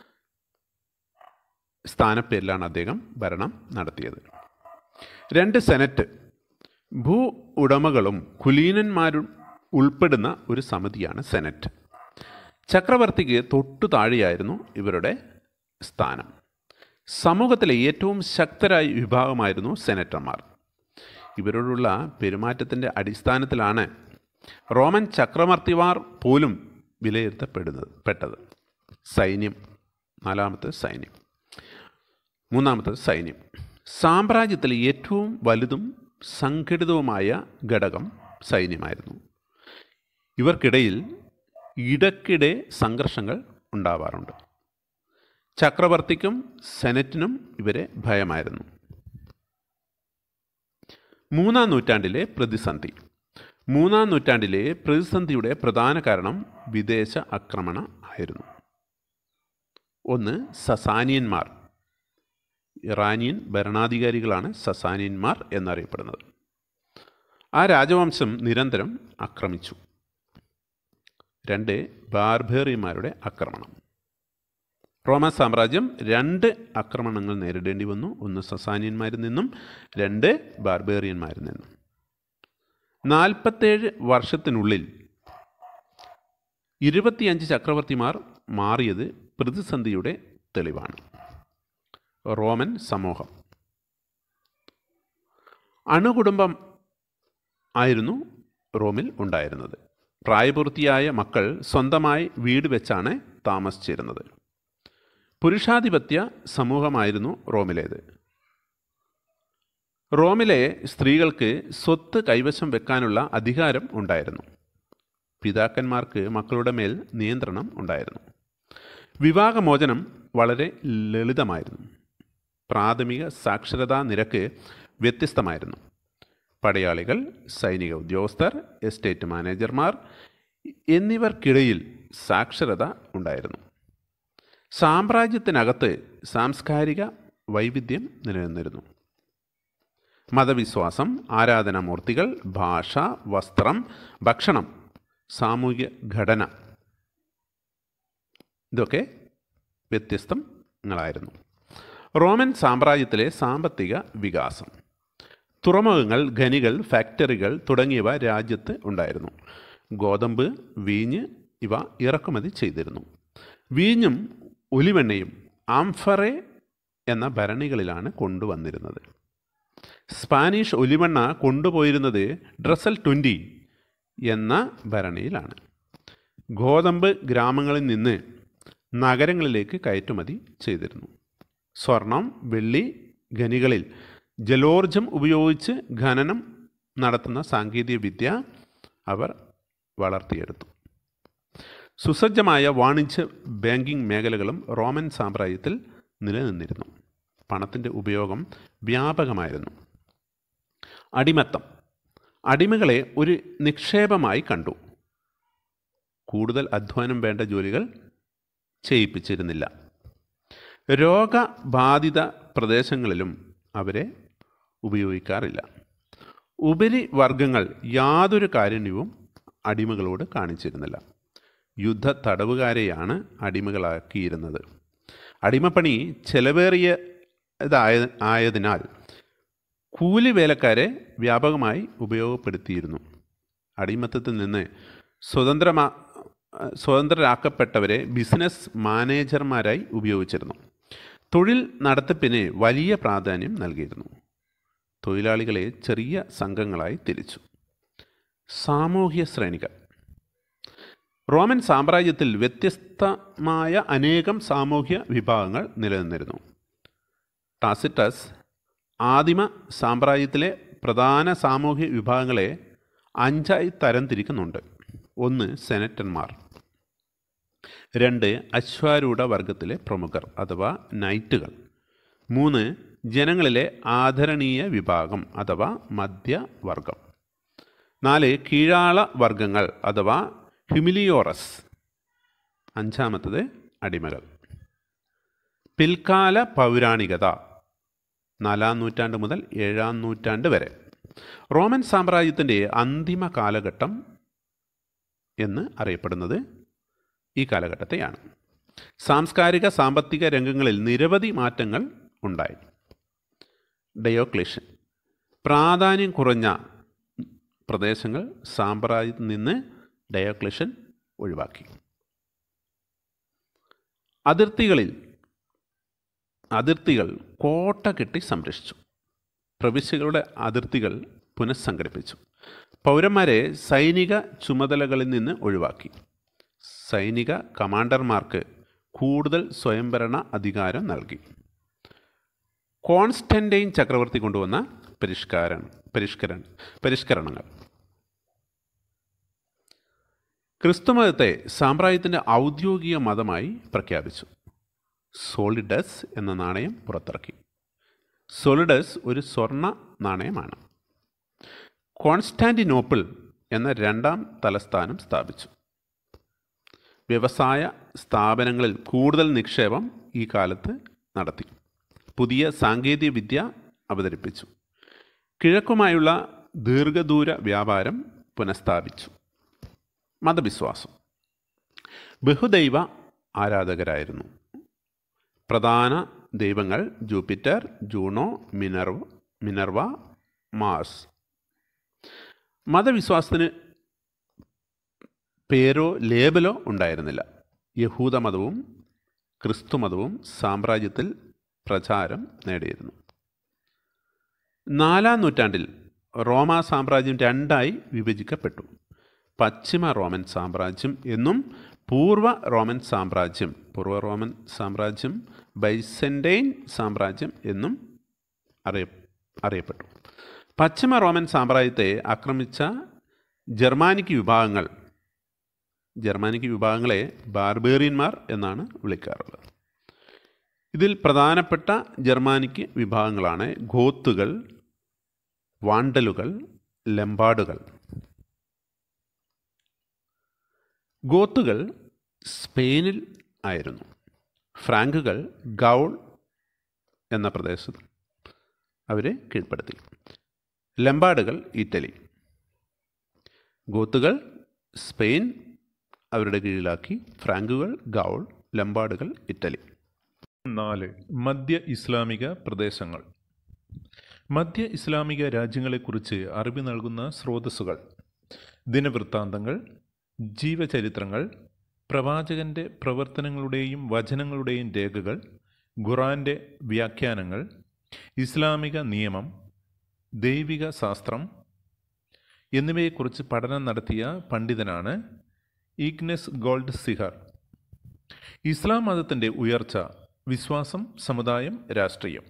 സ്ഥാനപ്പേരിലാണ് അദ്ദേഹം ഭരണം നടത്തിയത്. രണ്ട്, സെനറ്റ്. ഭൂ ഉടമകളും കുലീനന്മാരും ഉൾപ്പെടുന്ന ഒരു സമിതിയാണ് സെനറ്റ്. ചക്രവർത്തിക്ക് തൊട്ടു താഴെയായിരുന്നു ഇവരുടെ സ്ഥാനം. സമൂഹത്തിലെ ഏറ്റവും ശക്തരായ വിഭാഗമായിരുന്നു സെനറ്റർമാർ. ഇവരോടുള്ള പെരുമാറ്റത്തിൻ്റെ അടിസ്ഥാനത്തിലാണ് റോമൻ ചക്രവർത്തിമാർ പോലും വിലയിരുത്തപ്പെടുന്നത് പെട്ടത്. സൈന്യം. നാലാമത്തെ സൈന്യം. മൂന്നാമത്തെ സൈന്യം. സാമ്രാജ്യത്തിലെ ഏറ്റവും വലുതും സംഘടിതവുമായ ഘടകം സൈന്യമായിരുന്നു. ഇവർക്കിടയിൽ ഇടയ്ക്കിടെ സംഘർഷങ്ങൾ ഉണ്ടാവാറുണ്ട്. ചക്രവർത്തിക്കും സെനറ്റിനും ഇവരെ ഭയമായിരുന്നു. മൂന്നാം നൂറ്റാണ്ടിലെ പ്രതിസന്ധി. മൂന്നാം നൂറ്റാണ്ടിലെ പ്രതിസന്ധിയുടെ പ്രധാന കാരണം വിദേശ ആക്രമണം ആയിരുന്നു. ഒന്ന്, സസാനിയന്മാർ. ഇറാനിയൻ ഭരണാധികാരികളാണ് സസാനിയന്മാർ എന്നറിയപ്പെടുന്നത്. ആ രാജവംശം നിരന്തരം ആക്രമിച്ചു. രണ്ട്, ബാർബേറിയന്മാരുടെ ആക്രമണം. റോമൻ സാമ്രാജ്യം രണ്ട് ആക്രമണങ്ങൾ നേരിടേണ്ടി വന്നു. ഒന്ന് സസാനിയന്മാരിൽ നിന്നും, രണ്ട് ബാർബേറിയന്മാരിൽ നിന്നും. നാൽപ്പത്തേഴ് വർഷത്തിനുള്ളിൽ ഇരുപത്തിയഞ്ച് ചക്രവർത്തിമാർ മാറിയത് പ്രതിസന്ധിയുടെ തെളിവാണ്. റോമൻ സമൂഹം. അണുകുടുംബം ആയിരുന്നു റോമിൽ ഉണ്ടായിരുന്നത്. പ്രായപൂർത്തിയായ മക്കൾ സ്വന്തമായി വീട് വെച്ചാണ് താമസിച്ചിരുന്നത്. പുരുഷാധിപത്യ സമൂഹമായിരുന്നു റോമിലേത്. റോമിലെ സ്ത്രീകൾക്ക് സ്വത്ത് കൈവശം വെക്കാനുള്ള അധികാരം ഉണ്ടായിരുന്നു. പിതാക്കന്മാർക്ക് മക്കളുടെ മേൽ നിയന്ത്രണം ഉണ്ടായിരുന്നു. വിവാഹമോചനം വളരെ ലളിതമായിരുന്നു. പ്രാഥമിക സാക്ഷരതാ നിരക്ക് വ്യത്യസ്തമായിരുന്നു. പടയാളികൾ, സൈനിക ഉദ്യോഗസ്ഥർ, എസ്റ്റേറ്റ് മാനേജർമാർ എന്നിവർക്കിടയിൽ സാക്ഷരത ഉണ്ടായിരുന്നു. സാമ്രാജ്യത്തിനകത്ത് സാംസ്കാരിക വൈവിധ്യം നിലനിന്നിരുന്നു. മതവിശ്വാസം, ആരാധനാമൂർത്തികൾ, ഭാഷ, വസ്ത്രം, ഭക്ഷണം, സാമൂഹിക ഘടന ഇതൊക്കെ വ്യത്യസ്തങ്ങളായിരുന്നു. റോമൻ സാമ്രാജ്യത്തിലെ സാമ്പത്തിക വികാസം. തുറമുഖങ്ങൾ, ഖനികൾ, ഫാക്ടറികൾ തുടങ്ങിയവ രാജ്യത്ത് ഉണ്ടായിരുന്നു. ഗോതമ്പ്, വീഞ്ഞ് ഇവ ഇറക്കുമതി ചെയ്തിരുന്നു. വീഞ്ഞും ഒലിവെണ്ണയും ആംഫറെ എന്ന ഭരണികളിലാണ് കൊണ്ടുവന്നിരുന്നത്. സ്പാനിഷ് ഒലിവെണ്ണ കൊണ്ടുപോയിരുന്നത് ഡ്രസൽ ട്വൻ്റി എന്ന ഭരണിയിലാണ്. ഗോതമ്പ് ഗ്രാമങ്ങളിൽ നിന്ന് നഗരങ്ങളിലേക്ക് കയറ്റുമതി ചെയ്തിരുന്നു. സ്വർണം, വെള്ളി ഖനികളിൽ ജലോർജം ഉപയോഗിച്ച് ഖനനം നടത്തുന്ന സാങ്കേതിക വിദ്യ അവർ വളർത്തിയെടുത്തു. സുസജ്ജമായ വാണിജ്യ ബാങ്കിംഗ് മേഖലകളും റോമൻ സാമ്രാജ്യത്തിൽ നിലനിന്നിരുന്നു. പണത്തിൻ്റെ ഉപയോഗം വ്യാപകമായിരുന്നു. അടിമത്തം. അടിമകളെ ഒരു നിക്ഷേപമായി കണ്ടു. കൂടുതൽ അധ്വാനം വേണ്ട ജോലികൾ ചെയ്യിപ്പിച്ചിരുന്നില്ല. രോഗബാധിത പ്രദേശങ്ങളിലും അവരെ ഉപയോഗിക്കാറില്ല. ഉപരിവർഗങ്ങൾ യാതൊരു കാരുണ്യവും അടിമകളോട് കാണിച്ചിരുന്നില്ല. യുദ്ധ തടവുകാരെയാണ് അടിമകളാക്കിയിരുന്നത്. അടിമപ്പണി ചെലവേറിയതായ ആയതിനാൽ കൂലിവേലക്കാരെ വ്യാപകമായി ഉപയോഗപ്പെടുത്തിയിരുന്നു. അടിമത്തത്തിൽ നിന്ന് സ്വതന്ത്രമാ സ്വതന്ത്രരാക്കപ്പെട്ടവരെ ബിസിനസ് മാനേജർമാരായി ഉപയോഗിച്ചിരുന്നു. തൊഴിൽ നടത്തിപ്പിന് വലിയ പ്രാധാന്യം നൽകിയിരുന്നു. തൊഴിലാളികളെ ചെറിയ സംഘങ്ങളായി തിരിച്ചു. സാമൂഹ്യ ശ്രേണികൾ. റോമൻ സാമ്രാജ്യത്തിൽ വ്യത്യസ്തമായ അനേകം സാമൂഹ്യ വിഭാഗങ്ങൾ നിലനിന്നിരുന്നു. ടാസിറ്റസ് ആദിമ സാമ്രാജ്യത്തിലെ പ്രധാന സാമൂഹ്യ വിഭാഗങ്ങളെ അഞ്ചായി തരംതിരിക്കുന്നുണ്ട്. ഒന്ന്, സെനറ്റന്മാർ. രണ്ട്, അശ്വാരൂഢ വർഗത്തിലെ പ്രമുഖർ അഥവാ നൈറ്റുകൾ. മൂന്ന്, ജനങ്ങളിലെ ആദരണീയ വിഭാഗം അഥവാ മധ്യവർഗം. നാല്, കീഴാള വർഗങ്ങൾ അഥവാ ഹ്യൂമിലിയോറസ്. അഞ്ചാമത്തത് അടിമകൾ. പിൽക്കാല പൗരാണികത. നാലാം നൂറ്റാണ്ട് മുതൽ ഏഴാം നൂറ്റാണ്ട് വരെ. റോമൻ സാമ്രാജ്യത്തിൻ്റെ അന്തിമ കാലഘട്ടം എന്ന് അറിയപ്പെടുന്നത് ഈ കാലഘട്ടത്തെയാണ്. സാംസ്കാരിക സാമ്പത്തിക രംഗങ്ങളിൽ നിരവധി മാറ്റങ്ങൾ ഉണ്ടായി. ഡയോക്ലേഷ്യൻ. പ്രാധാന്യം കുറഞ്ഞ പ്രദേശങ്ങൾ സാമ്രാജ്യത്തിൽ നിന്ന് ഡയോക്ലേഷ്യൻ ഒഴിവാക്കി. അതിർത്തികളിൽ അതിർത്തികൾ കോട്ട കെട്ടി സംരക്ഷിച്ചു. പ്രവിശ്യകളുടെ അതിർത്തികൾ പുനഃസംഘടിപ്പിച്ചു. പൗരന്മാരെ സൈനിക ചുമതലകളിൽ നിന്ന് ഒഴിവാക്കി. സൈനിക കമാൻഡർമാർക്ക് കൂടുതൽ സ്വയംഭരണ അധികാരം നൽകി. കോൺസ്റ്റന്റൈൻ ചക്രവർത്തി കൊണ്ടുവന്ന പരിഷ്കാര പരിഷ്കരണ പരിഷ്കരണങ്ങൾ. ക്രിസ്തുമതത്തെ സാമ്രാജ്യത്തിൻ്റെ ഔദ്യോഗിക മതമായി പ്രഖ്യാപിച്ചു. സോളിഡസ് എന്ന നാണയം പുറത്തിറക്കി. സോളിഡസ് ഒരു സ്വർണ്ണ നാണയമാണ്. കോൺസ്റ്റാന്റിനോപ്പിൾ എന്ന രണ്ടാം തലസ്ഥാനം സ്ഥാപിച്ചു. വ്യവസായ സ്ഥാപനങ്ങളിൽ കൂടുതൽ നിക്ഷേപം ഈ കാലത്ത് നടത്തി. പുതിയ സാങ്കേതിക വിദ്യ അവതരിപ്പിച്ചു. കിഴക്കുമായുള്ള ദീർഘദൂര വ്യാപാരം പുനഃസ്ഥാപിച്ചു. മതവിശ്വാസം. ബഹുദൈവ ആരാധകരായിരുന്നു. പ്രധാന ദൈവങ്ങൾ Jupiter, Juno, Minerva Minerva Mars. മതവിശ്വാസത്തിന് പേരോ ലേബലോ ഉണ്ടായിരുന്നില്ല. യഹൂദമതവും ക്രിസ്തുമതവും സാമ്രാജ്യത്തിൽ പ്രചാരം നേടിയിരുന്നു. നാലാം നൂറ്റാണ്ടിൽ റോമ സാമ്രാജ്യം രണ്ടായി വിഭജിക്കപ്പെട്ടു. പശ്ചിമ റോമൻ സാമ്രാജ്യം എന്നും പൂർവ്വ റോമൻ സാമ്രാജ്യം പൂർവ്വ റോമൻ സാമ്രാജ്യം ബൈസൻറ്റൈൻ സാമ്രാജ്യം എന്നും അറിയ അറിയപ്പെട്ടു. പശ്ചിമ റോമൻ സാമ്രാജ്യത്തെ ആക്രമിച്ച ജർമാനിക് വിഭാഗങ്ങൾ ജർമാനിക് വിഭാഗങ്ങളെ ബാർബേറിയന്മാർ എന്നാണ് വിളിക്കാറുള്ളത്. ഇതിൽ പ്രധാനപ്പെട്ട ജർമാനിക് വിഭാഗങ്ങളാണ് ഗോത്തുകൾ, വാണ്ടലുകൾ, ലംബാർഡുകൾ. ഗോത്തുകൾ സ്പെയിനിൽ ആയിരുന്നു. ഫ്രാങ്കുകൾ ഗൗൾ എന്ന പ്രദേശത്ത് അവരെ കീഴ്പ്പെടുത്തി. ലംബാർഡുകൾ ഇറ്റലി. ഗോത്തുകൾ സ്പെയിൻ അവരുടെ കീഴിലാക്കി. ഫ്രാങ്കുകൾ ഗൗൾ, ലംബാർഡുകൾ ഇറ്റലി. നാല്. മധ്യ ഇസ്ലാമിക പ്രദേശങ്ങൾ. മധ്യ ഇസ്ലാമിക രാജ്യങ്ങളെക്കുറിച്ച് അറിവ് നൽകുന്ന സ്രോതസ്സുകൾ: ദിനവൃത്താന്തങ്ങൾ, ജീവചരിത്രങ്ങൾ, പ്രവാചകന്റെ പ്രവർത്തനങ്ങളുടെയും വചനങ്ങളുടെയും രേഖകൾ, ഖുർആന്റെ വ്യാഖ്യാനങ്ങൾ, ഇസ്ലാമിക നിയമം, ദൈവിക ശാസ്ത്രം എന്നിവയെക്കുറിച്ച് പഠനം നടത്തിയ പണ്ഡിതനാണ് ഈഗ്നസ് ഗോൾഡ് സിഹർ. ഇസ്ലാം മതത്തിൻ്റെ ഉയർച്ച: വിശ്വാസം, സമുദായം, രാഷ്ട്രീയം.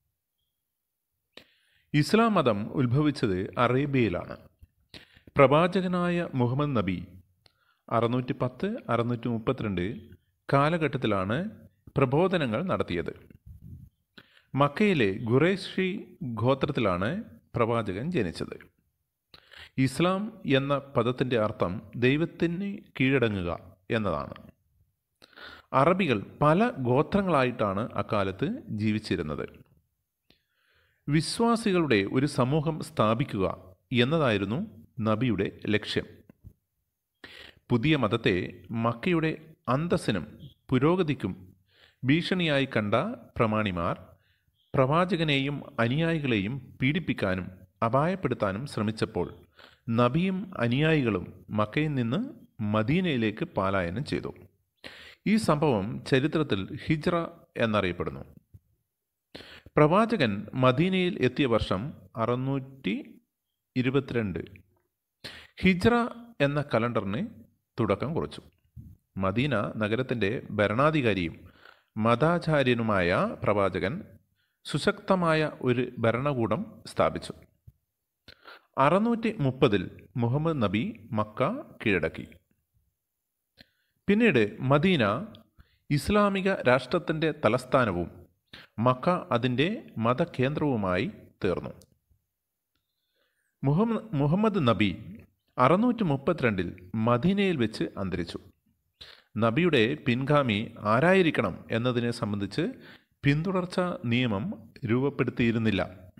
ഇസ്ലാം മതം ഉത്ഭവിച്ചത് അറേബ്യയിലാണ്. പ്രവാചകനായ മുഹമ്മദ് നബി അറുന്നൂറ്റി പത്ത് അറുന്നൂറ്റി മുപ്പത്തിരണ്ട് കാലഘട്ടത്തിലാണ് പ്രബോധനങ്ങൾ നടത്തിയത്. മക്കയിലെ ഖുറൈശി ഗോത്രത്തിലാണ് പ്രവാചകൻ ജനിച്ചത്. ഇസ്ലാം എന്ന പദത്തിൻ്റെ അർത്ഥം ദൈവത്തിന് കീഴടങ്ങുക എന്നതാണ്. അറബികൾ പല ഗോത്രങ്ങളായിട്ടാണ് അക്കാലത്ത് ജീവിച്ചിരുന്നത്. വിശ്വാസികളുടെ ഒരു സമൂഹം സ്ഥാപിക്കുക എന്നതായിരുന്നു നബിയുടെ ലക്ഷ്യം. പുതിയ മതത്തെ മക്കയുടെ അന്തസ്സിനും പുരോഗതിക്കും ഭീഷണിയായി കണ്ട പ്രമാണിമാർ പ്രവാചകനെയും അനുയായികളെയും പീഡിപ്പിക്കാനും അപായപ്പെടുത്താനും ശ്രമിച്ചപ്പോൾ നബിയും അനുയായികളും മക്കയിൽ നിന്ന് മദീനയിലേക്ക് പലായനം ചെയ്തു. ഈ സംഭവം ചരിത്രത്തിൽ ഹിജ്റ എന്നറിയപ്പെടുന്നു. പ്രവാചകൻ മദീനയിൽ എത്തിയ വർഷം അറുന്നൂറ്റി ഇരുപത്തിരണ്ട് ഹിജ്റ എന്ന കലണ്ടറിന് തുടക്കം കുറിച്ചു. മദീന നഗരത്തിൻ്റെ ഭരണാധികാരിയും മതാചാര്യനുമായ പ്രവാചകൻ സുശക്തമായ ഒരു ഭരണകൂടം സ്ഥാപിച്ചു. അറുന്നൂറ്റി മുപ്പതിൽ മുഹമ്മദ് നബി മക്ക കീഴടക്കി. പിന്നീട് മദീന ഇസ്ലാമിക രാഷ്ട്രത്തിൻ്റെ തലസ്ഥാനവും മക്ക അതിൻ്റെ മതകേന്ദ്രവുമായി തീർന്നു. മുഹമ്മദ് മുഹമ്മദ് നബി അറുന്നൂറ്റി മുപ്പത്തിരണ്ടിൽ മദീനയിൽ വെച്ച് അന്തരിച്ചു. നബിയുടെ പിൻഗാമി ആരായിരിക്കണം എന്നതിനെ സംബന്ധിച്ച് പിന്തുടർച്ചാ നിയമം രൂപപ്പെടുത്തിയിരുന്നില്ല.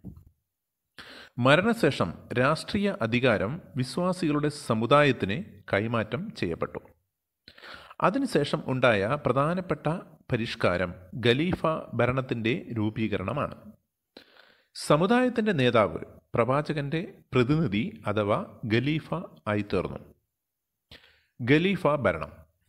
മരണശേഷം രാഷ്ട്രീയ അധികാരം വിശ്വാസികളുടെ സമുദായത്തിന് കൈമാറ്റം ചെയ്യപ്പെട്ടു. അതിനുശേഷം ഉണ്ടായ പ്രധാനപ്പെട്ട പരിഷ്കാരം ഖലീഫ ഭരണത്തിൻ്റെ രൂപീകരണമാണ്. സമുദായത്തിൻ്റെ നേതാവ് പ്രവാചകന്റെ പ്രതിനിധി അഥവാ ഖലീഫ ആയിത്തീർന്നു. ഖലീഫ ഭരണം.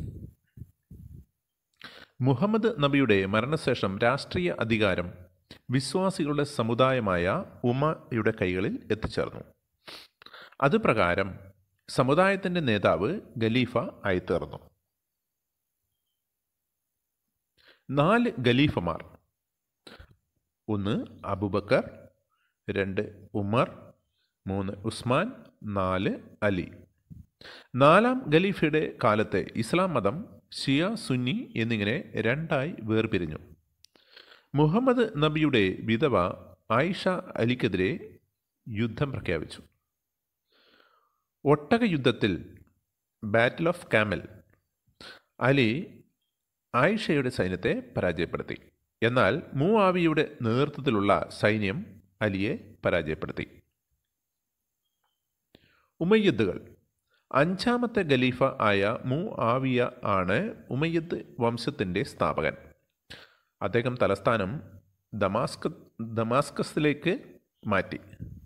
മുഹമ്മദ് നബിയുടെ മരണശേഷം രാഷ്ട്രീയ അധികാരം വിശ്വാസികളുടെ സമുദായമായ ഉമ്മയുടെ കൈകളിൽ എത്തിച്ചേർന്നു. അതുപ്രകാരം സമുദായത്തിൻ്റെ നേതാവ് ഖലീഫ ആയിത്തീർന്നു. നാല് ഖലീഫമാർ: ഒന്ന് അബൂബക്കർ, രണ്ട് ഉമർ, മൂന്ന് ഉസ്മാൻ, നാല് അലി. നാലാം ഖലീഫയുടെ കാലത്തെ ഇസ്ലാം മതം ഷിയ, സുന്നി എന്നിങ്ങനെ രണ്ടായി വേർപിരിഞ്ഞു. മുഹമ്മദ് നബിയുടെ വിധവ ആയിഷ അലിക്കെതിരെ യുദ്ധം പ്രഖ്യാപിച്ചു. ഒട്ടക യുദ്ധത്തിൽ ബാറ്റിൽ ഓഫ് കാമൽ അലി ആയിഷയുടെ സൈന്യത്തെ പരാജയപ്പെടുത്തി. എന്നാൽ മുആവിയയുടെ നേതൃത്വത്തിലുള്ള സൈന്യം അലിയെ പരാജയപ്പെടുത്തി. ഉമയ്യദുകൾ. അഞ്ചാമത്തെ ഖലീഫ ആയ മുആവിയ ആണ് ഉമയ്യദ് വംശത്തിൻ്റെ സ്ഥാപകൻ. അദ്ദേഹം തലസ്ഥാനം ദമാസ്ക ദമാസ്കസിലേക്ക് മാറ്റി.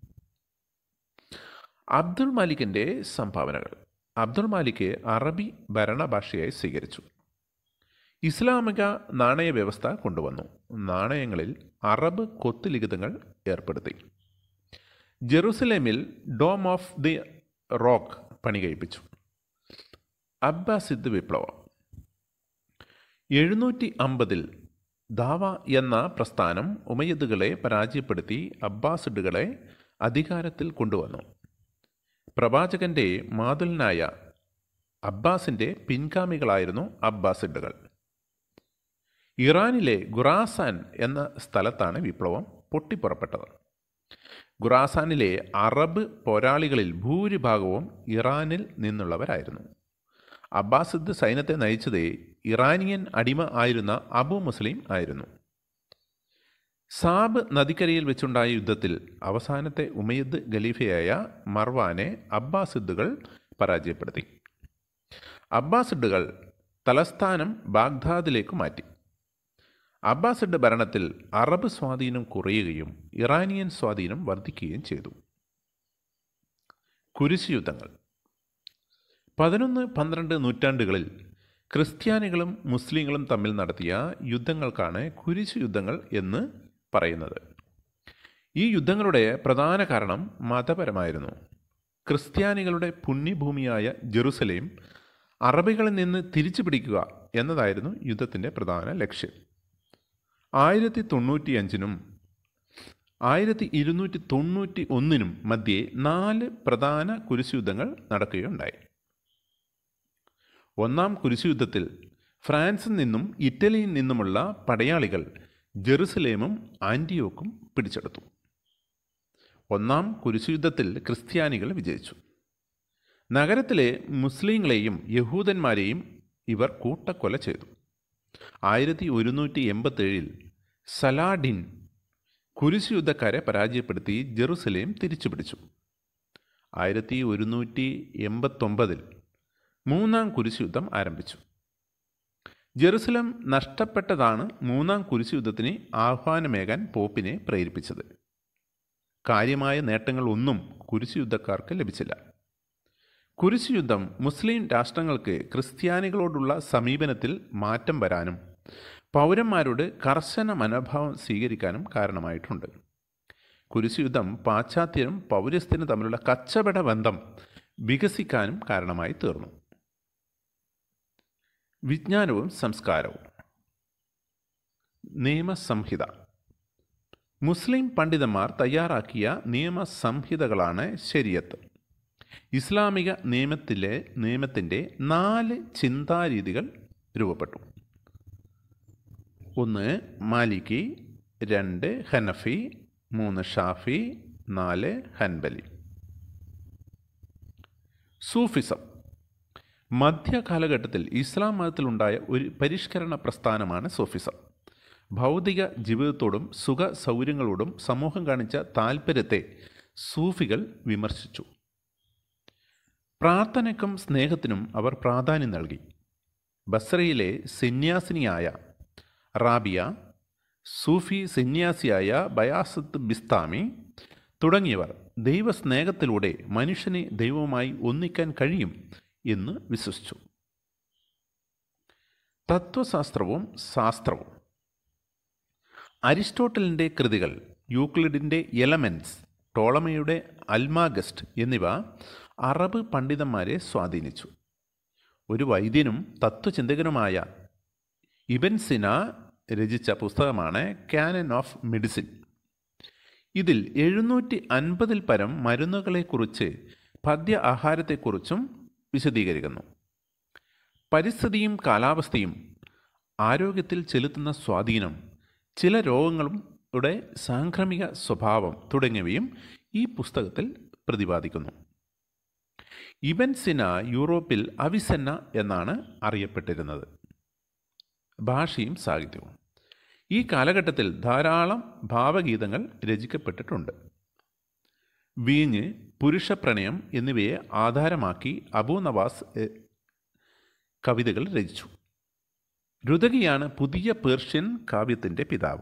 അബ്ദുൾ മാലിക്കിൻ്റെ സംഭാവനകൾ. അബ്ദുൾ മാലിക് അറബി ഭരണഭാഷയായി സ്വീകരിച്ചു. ഇസ്ലാമിക നാണയ വ്യവസ്ഥ കൊണ്ടുവന്നു. നാണയങ്ങളിൽ അറബ് കൊത്തുലിഖിതങ്ങൾ ഏർപ്പെടുത്തി. ജെറുസലേമിൽ ഡോം ഓഫ് ദി റോക്ക് പണി കഴിപ്പിച്ചു. അബ്ബാസിദ് വിപ്ലവം. എഴുന്നൂറ്റി അമ്പതിൽ ദാവ എന്ന പ്രസ്ഥാനം ഉമയ്യദുകളെ പരാജയപ്പെടുത്തി അബ്ബാസിഡുകളെ അധികാരത്തിൽ കൊണ്ടുവന്നു. പ്രവാചകന്റെ മാതുലനായ അബ്ബാസിൻ്റെ പിൻഗാമികളായിരുന്നു അബ്ബാസിഡുകൾ. ഇറാനിലെ ഖുറാസാൻ എന്ന സ്ഥലത്താണ് വിപ്ലവം പൊട്ടിപ്പുറപ്പെട്ടത്. ഖുറാസാനിലെ അറബ് പോരാളികളിൽ ഭൂരിഭാഗവും ഇറാനിൽ നിന്നുള്ളവരായിരുന്നു. അബ്ബാസിദ് സൈന്യത്തെ നയിച്ചത് ഇറാനിയൻ അടിമ ആയിരുന്ന അബു മുസ്ലിം ആയിരുന്നു. സാബ് നദിക്കരയിൽ വെച്ചുണ്ടായ യുദ്ധത്തിൽ അവസാനത്തെ ഉമയ്യദ് ഖലീഫയായ മർവാനെ അബ്ബാസിദുകൾ പരാജയപ്പെടുത്തി. അബ്ബാസിഡുകൾ തലസ്ഥാനം ബാഗ്ദാദിലേക്ക് മാറ്റി. അബ്ബാസിഡ് ഭരണത്തിൽ അറബ് സ്വാധീനം കുറയുകയും ഇറാനിയൻ സ്വാധീനം വർദ്ധിക്കുകയും ചെയ്തു. കുരിശ് യുദ്ധങ്ങൾ. പതിനൊന്ന് പന്ത്രണ്ട് നൂറ്റാണ്ടുകളിൽ ക്രിസ്ത്യാനികളും മുസ്ലിങ്ങളും തമ്മിൽ നടത്തിയ യുദ്ധങ്ങൾക്കാണ് കുരിശ് യുദ്ധങ്ങൾ എന്ന് പറയുന്നത്. ഈ യുദ്ധങ്ങളുടെ പ്രധാന കാരണം മതപരമായിരുന്നു. ക്രിസ്ത്യാനികളുടെ പുണ്യഭൂമിയായ ജെറുസലേം അറബികളിൽ നിന്ന് തിരിച്ചു പിടിക്കുക എന്നതായിരുന്നു യുദ്ധത്തിൻ്റെ പ്രധാന ലക്ഷ്യം. ആയിരത്തി തൊണ്ണൂറ്റി അഞ്ചിനും ആയിരത്തി ഇരുന്നൂറ്റി തൊണ്ണൂറ്റി ഒന്നിനും മധ്യേ നാല് പ്രധാന കുരിശുയുദ്ധങ്ങൾ നടക്കുകയുണ്ടായി. ഒന്നാം കുരിശുയുദ്ധത്തിൽ ഫ്രാൻസിൽ നിന്നും ഇറ്റലിയിൽ നിന്നുമുള്ള പടയാളികൾ ജെറുസലേമും ആൻറ്റിയോക്കും പിടിച്ചെടുത്തു. ഒന്നാം കുരിശുയുദ്ധത്തിൽ ക്രിസ്ത്യാനികൾ വിജയിച്ചു. നഗരത്തിലെ മുസ്ലിങ്ങളെയും യഹൂദന്മാരെയും ഇവർ കൂട്ടക്കൊല ചെയ്തു. ആയിരത്തി ഒരുന്നൂറ്റി എൺപത്തേഴിൽ സലാഡിൻ കുരിശുയുദ്ധക്കാരെ പരാജയപ്പെടുത്തി ജെറുസലേം തിരിച്ചുപിടിച്ചു. ആയിരത്തി ഒരുന്നൂറ്റി എൺപത്തൊമ്പതിൽ മൂന്നാം കുരിശുയുദ്ധം ആരംഭിച്ചു. ജെറുസലം നഷ്ടപ്പെട്ടതാണ് മൂന്നാം കുരിശുയുദ്ധത്തിന് ആഹ്വാനമേകാൻ പോപ്പിനെ പ്രേരിപ്പിച്ചത്. കാര്യമായ നേട്ടങ്ങൾ ഒന്നും കുരിശുയുദ്ധക്കാർക്ക് ലഭിച്ചില്ല. കുരിശുയുദ്ധം മുസ്ലിം രാഷ്ട്രങ്ങൾക്ക് ക്രിസ്ത്യാനികളോടുള്ള സമീപനത്തിൽ മാറ്റം വരാനും പൗരന്മാരോട് കർശന മനോഭാവം സ്വീകരിക്കാനും കാരണമായിട്ടുണ്ട്. കുരിശുയുദ്ധം പാശ്ചാത്യരും പൗരസ്ത്യനും തമ്മിലുള്ള കച്ചവട ബന്ധം വികസിക്കാനും കാരണമായി തീർന്നു. വിജ്ഞാനവും സംസ്കാരവും. നിയമസംഹിത. മുസ്ലിം പണ്ഡിതന്മാർ തയ്യാറാക്കിയ നിയമസംഹിതകളാണ് ശരീഅത്ത്. ഇസ്ലാമിക നിയമത്തിലെ നിയമത്തിൻ്റെ നാല് ചിന്താരീതികൾ രൂപപ്പെട്ടു. ഒന്ന് മാലിക്കി, രണ്ട് ഹനഫി, മൂന്ന് ഷാഫി, നാല് ഹൻബലി. സൂഫിസം. മധ്യകാലഘട്ടത്തിൽ ഇസ്ലാം മതത്തിലുണ്ടായ ഒരു പരിഷ്കരണ പ്രസ്ഥാനമാണ് സൂഫിസം. ഭൗതിക ജീവിതത്തോടും സുഖ സൗകര്യങ്ങളോടും സമൂഹം കാണിച്ച താൽപ്പര്യത്തെ സൂഫികൾ വിമർശിച്ചു. പ്രാർത്ഥനയ്ക്കും സ്നേഹത്തിനും അവർ പ്രാധാന്യം നൽകി. ബസ്രയിലെ സന്യാസിനിയായ റാബിയ, സൂഫി സന്യാസിയായ ബയാസത്ത് ബിസ്താമി തുടങ്ങിയവർ ദൈവസ്നേഹത്തിലൂടെ മനുഷ്യനെ ദൈവവുമായി ഒന്നിക്കാൻ കഴിയും എന്ന് വിശ്വസിച്ചു. തത്വശാസ്ത്രവും ശാസ്ത്രവും. അരിസ്റ്റോട്ടലിൻ്റെ കൃതികൾ, യൂക്ലിഡിൻ്റെ എലമെൻറ്റ്സ്, ടോളമിയുടെ അൽമാഗസ്റ്റ് എന്നിവ അറബ് പണ്ഡിതന്മാരെ സ്വാധീനിച്ചു. ഒരു വൈദ്യനും തത്വചിന്തകനുമായ ഇബൻ സിന രചിച്ച പുസ്തകമാണ് കാനൻ ഓഫ് മെഡിസിൻ. ഇതിൽ എഴുന്നൂറ്റി അൻപതിൽ പരം മരുന്നുകളെക്കുറിച്ച് പഥ്യ ആഹാരത്തെക്കുറിച്ചും വിശദീകരിക്കുന്നു. പരിസ്ഥിതിയും കാലാവസ്ഥയും ആരോഗ്യത്തിൽ ചെലുത്തുന്ന സ്വാധീനം, ചില രോഗങ്ങളുടെ സാംക്രമിക സ്വഭാവം തുടങ്ങിയവയും ഈ പുസ്തകത്തിൽ പ്രതിപാദിക്കുന്നു. ഇബൻ സിന യൂറോപ്പിൽ അവിസെന്ന എന്നാണ് അറിയപ്പെട്ടിരുന്നത്. ഭാഷയും സാഹിത്യവും. ഈ കാലഘട്ടത്തിൽ ധാരാളം ഭാവഗീതങ്ങൾ രചിക്കപ്പെട്ടിട്ടുണ്ട്. വീഞ്ഞ്, പുരുഷപ്രണയം എന്നിവയെ ആധാരമാക്കി അബൂ നവാസ് കവിതകൾ രചിച്ചു. രുദകിയാണ് പുതിയ പേർഷ്യൻ കാവ്യത്തിൻ്റെ പിതാവ്.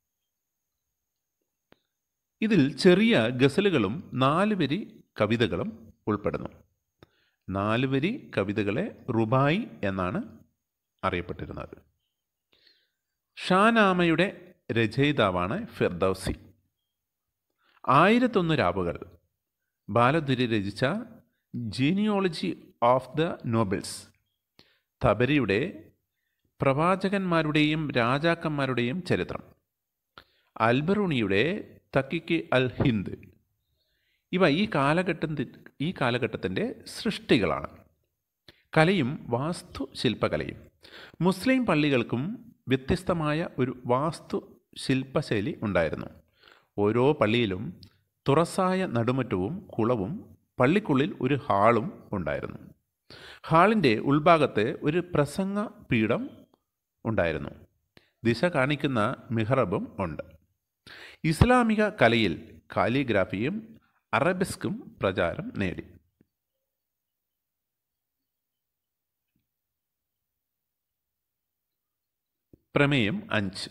ഇതിൽ ചെറിയ ഗസലുകളും നാലുവരി കവിതകളും ഉൾപ്പെടുന്നു. നാലുവരി കവിതകളെ റുബായി എന്നാണ് അറിയപ്പെട്ടിരുന്നത്. ഷാനാമയുടെ രചയിതാവാണ് ഫിർദൗസി. ആയിരത്തൊന്ന് രാവുകൾ ബാലധുരി രചിച്ച ജീനിയോളജി ഓഫ് ദ നോബിൾസ്, തബരിയുടെ പ്രവാചകന്മാരുടെയും രാജാക്കന്മാരുടെയും ചരിത്രം, അൽബറൂണിയുടെ തക്കിക്ക് അൽ ഹിന്ദ്, ഇവ ഈ കാലഘട്ടത്തിൽ ഈ കാലഘട്ടത്തിൻ്റെ സൃഷ്ടികളാണ്. കലയും വാസ്തുശില്പകലയും. മുസ്ലിം പള്ളികൾക്കും വ്യത്യസ്തമായ ഒരു വാസ്തുശില്പശൈലി ഉണ്ടായിരുന്നു. ഓരോ പള്ളിയിലും തുറസായ നടുമുറ്റവും കുളവും പള്ളിക്കുള്ളിൽ ഒരു ഹാളും ഉണ്ടായിരുന്നു. ഹാളിൻ്റെ ഉൾഭാഗത്ത് ഒരു പ്രസംഗ പീഠം ഉണ്ടായിരുന്നു. ദിശ കാണിക്കുന്ന മിഹ്റബും ഉണ്ട്. ഇസ്ലാമിക കലയിൽ കാലിഗ്രാഫിയും അറബിസ്കും പ്രചാരം നേടി. പ്രമേയം അഞ്ച്.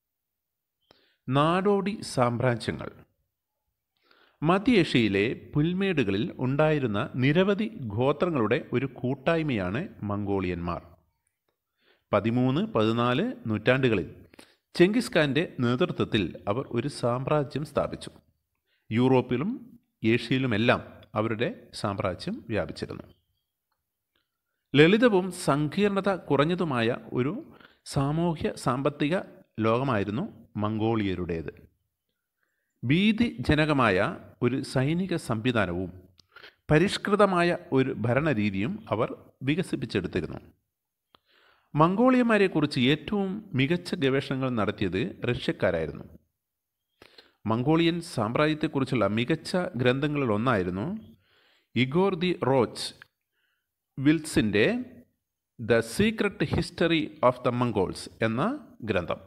നാടോടി സാമ്രാജ്യങ്ങൾ. മധ്യേഷ്യയിലെ പുൽമേടുകളിൽ ഉണ്ടായിരുന്ന നിരവധി ഗോത്രങ്ങളുടെ ഒരു കൂട്ടായ്മയാണ് മംഗോളിയന്മാർ. പതിമൂന്ന് പതിനാല് നൂറ്റാണ്ടുകളിൽ ചെങ്കിസ് ഖാൻ്റെ നേതൃത്വത്തിൽ അവർ ഒരു സാമ്രാജ്യം സ്ഥാപിച്ചു. യൂറോപ്പിലും ഏഷ്യയിലുമെല്ലാം അവരുടെ സാമ്രാജ്യം വ്യാപിച്ചിരുന്നു. ലളിതവും സങ്കീർണത കുറഞ്ഞതുമായ ഒരു സാമൂഹ്യ സാമ്പത്തിക ലോകമായിരുന്നു മംഗോളിയരുടേത്. ഭീതിജനകമായ ഒരു സൈനിക സംവിധാനവും പരിഷ്കൃതമായ ഒരു ഭരണരീതിയും അവർ വികസിപ്പിച്ചെടുത്തിരുന്നു. മംഗോളിയന്മാരെക്കുറിച്ച് ഏറ്റവും മികച്ച ഗവേഷണങ്ങൾ നടത്തിയത് റഷ്യക്കാരായിരുന്നു. മംഗോളിയൻ സാമ്രാജ്യത്തെക്കുറിച്ചുള്ള മികച്ച ഗ്രന്ഥങ്ങളിലൊന്നായിരുന്നു ഇഗോർ ദി റോച്ച് വിൽസിൻ്റെ the secret history of the Mongols എന്ന ഗ്രന്ഥം.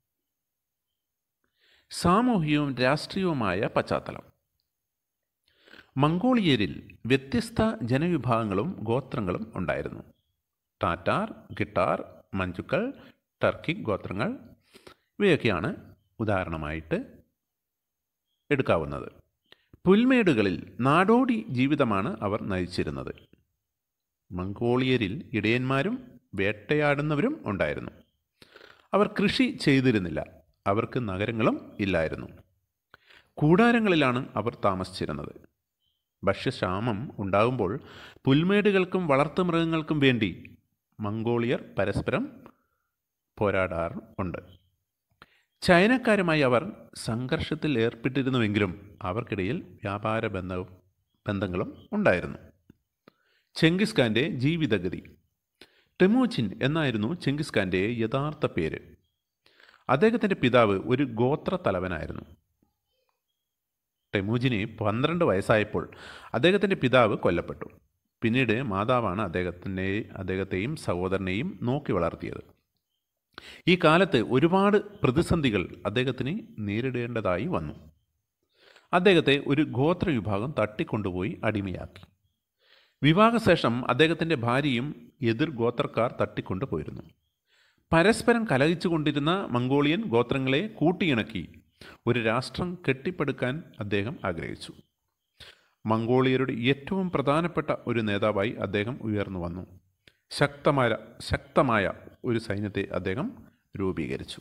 സാമൂഹികവും രാഷ്ട്രീയവുമായ പശ്ചാത്തലം. മംഗോളിയരിൽ വ്യത്യസ്ത ജനവിഭാഗങ്ങളും ഗോത്രങ്ങളും ഉണ്ടായിരുന്നു. ടാറ്റാർ, ഗിട്ടാർ, മഞ്ജുക്കൾ, ടർക്കിക് ഗോത്രങ്ങൾ ഇവയൊക്കെയാണ് ഉദാഹരണമായിട്ട് എടുക്കാവുന്നത്. പുൽമേടുകളിൽ നാടോടി ജീവിതമാണ് അവർ നയിച്ചിരുന്നത്. മംഗോളിയരിൽ ഇടയന്മാരും വേട്ടയാടുന്നവരും ഉണ്ടായിരുന്നു. അവർ കൃഷി ചെയ്തിരുന്നില്ല. അവർക്ക് നഗരങ്ങളും ഇല്ലായിരുന്നു. കൂടാരങ്ങളിലാണ് അവർ താമസിച്ചിരുന്നത്. ഭക്ഷ്യക്ഷാമം ഉണ്ടാകുമ്പോൾ പുൽമേടുകൾക്കും വളർത്തുമൃഗങ്ങൾക്കും വേണ്ടി മംഗോളിയർ പരസ്പരം പോരാടാറുണ്ട്. ചൈനക്കാരുമായി അവർ സംഘർഷത്തിൽ ഏർപ്പെട്ടിരുന്നുവെങ്കിലും അവർക്കിടയിൽ വ്യാപാര ബന്ധവും ബന്ധങ്ങളും ഉണ്ടായിരുന്നു. ചെങ്കിസ് ഖാൻ്റെ ജീവിതഗതി. ടെമൂജിൻ എന്നായിരുന്നു ചെങ്കിസ് ഖാൻ്റെ യഥാർത്ഥ പേര്. അദ്ദേഹത്തിൻ്റെ പിതാവ് ഒരു ഗോത്ര തലവനായിരുന്നു. ടെമൂജിന് പന്ത്രണ്ട് വയസ്സായപ്പോൾ അദ്ദേഹത്തിൻ്റെ പിതാവ് കൊല്ലപ്പെട്ടു. പിന്നീട് മാതാവാണ് അദ്ദേഹത്തിൻ്റെ അദ്ദേഹത്തെയും സഹോദരനെയും നോക്കി വളർത്തിയത്. ഈ കാലത്ത് ഒരുപാട് പ്രതിസന്ധികൾ അദ്ദേഹത്തിന് നേരിടേണ്ടതായി വന്നു. അദ്ദേഹത്തെ ഒരു ഗോത്ര വിഭാഗം തട്ടിക്കൊണ്ടുപോയി അടിമയാക്കി. വിവാഹശേഷം അദ്ദേഹത്തിൻ്റെ ഭാര്യയും എതിർ ഗോത്രക്കാർ തട്ടിക്കൊണ്ടുപോയിരുന്നു. പരസ്പരം കലഹിച്ചു കൊണ്ടിരുന്ന മംഗോളിയൻ ഗോത്രങ്ങളെ കൂട്ടിയിണക്കി ഒരു രാഷ്ട്രം കെട്ടിപ്പടുക്കാൻ അദ്ദേഹം ആഗ്രഹിച്ചു. മംഗോളിയരുടെ ഏറ്റവും പ്രധാനപ്പെട്ട ഒരു നേതാവായി അദ്ദേഹം ഉയർന്നു വന്നു. ശക്തമായ ശക്തമായ ഒരു സൈന്യത്തെ അദ്ദേഹം രൂപീകരിച്ചു.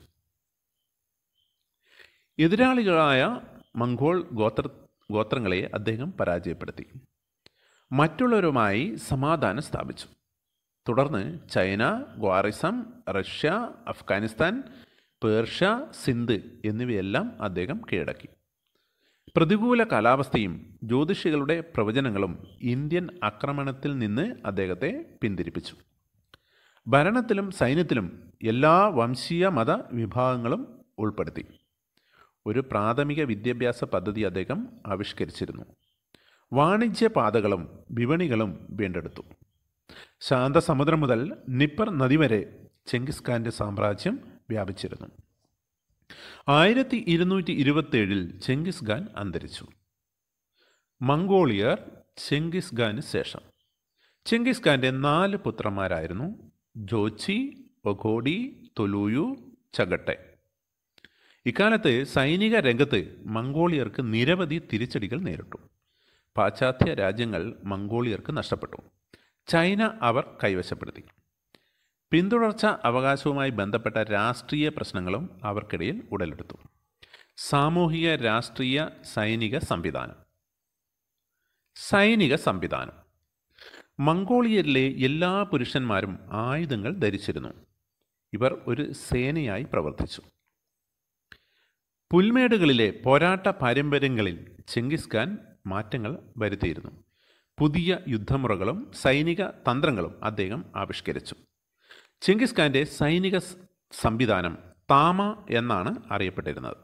എതിരാളികളായ മംഗോൾ ഗോത്ര ഗോത്രങ്ങളെ അദ്ദേഹം പരാജയപ്പെടുത്തി. മറ്റുള്ളവരുമായി സമാധാനം സ്ഥാപിച്ചു. തുടർന്ന് ചൈന, ഗ്വാറിസം, റഷ്യ, അഫ്ഗാനിസ്ഥാൻ, പേർഷ്യ, സിന്ധ് എന്നിവയെല്ലാം അദ്ദേഹം കീഴടക്കി. പ്രതികൂല കാലാവസ്ഥയും ജ്യോതിഷികളുടെ പ്രവചനങ്ങളും ഇന്ത്യൻ ആക്രമണത്തിൽ നിന്ന് അദ്ദേഹത്തെ പിന്തിരിപ്പിച്ചു. ഭരണത്തിലും സൈന്യത്തിലും എല്ലാ വംശീയ മത വിഭാഗങ്ങളും ഉൾപ്പെടുത്തി. ഒരു പ്രാഥമിക വിദ്യാഭ്യാസ പദ്ധതി അദ്ദേഹം ആവിഷ്കരിച്ചിരുന്നു. വാണിജ്യപാതകളും വിപണികളും വീണ്ടെടുത്തു. ശാന്തസമുദ്രം മുതൽ നിപ്പർ നദി വരെ ചെങ്കിസ് ഖാൻ്റെ സാമ്രാജ്യം വ്യാപിച്ചിരുന്നു. ആയിരത്തി ഇരുന്നൂറ്റി ഇരുപത്തേഴിൽ ചെങ്കിസ് ഖാൻ അന്തരിച്ചു. മംഗോളിയർ ചെങ്കിസ് ഖാന് ശേഷം. ചെങ്കിസ് ഖാൻ്റെ നാല് പുത്രന്മാരായിരുന്നു ജോച്ചി, ഒഘോഡി, തൊലൂയു, ചഗട്ടെ. ഇക്കാലത്ത് സൈനിക രംഗത്ത് മംഗോളിയർക്ക് നിരവധി തിരിച്ചടികൾ നേരിട്ടു. പാശ്ചാത്യ രാജ്യങ്ങൾ മംഗോളിയർക്ക് നഷ്ടപ്പെട്ടു. ചൈന അവർ കൈവശപ്പെടുത്തി. പിന്തുടർച്ച അവകാശവുമായി ബന്ധപ്പെട്ട രാഷ്ട്രീയ പ്രശ്നങ്ങളും അവർക്കിടയിൽ ഉടലെടുത്തു. സാമൂഹിക രാഷ്ട്രീയ സൈനിക സംവിധാനം. സൈനിക സംവിധാനം. മംഗോളിയയിലെ എല്ലാ പുരുഷന്മാരും ആയുധങ്ങൾ ധരിച്ചിരുന്നു. ഇവർ ഒരു സേനയായി പ്രവർത്തിച്ചു. പുൽമേടുകളിലെ പോരാട്ട പാരമ്പര്യങ്ങളിൽ ചെങ്കിസ് ഖാൻ മാറ്റങ്ങൾ വരുത്തിയിരുന്നു. പുതിയ യുദ്ധമുറകളും സൈനിക തന്ത്രങ്ങളും അദ്ദേഹം ആവിഷ്കരിച്ചു. ചെങ്കിസ് ഖാൻ്റെ സൈനിക സംവിധാനം താമ എന്നാണ് അറിയപ്പെട്ടിരുന്നത്.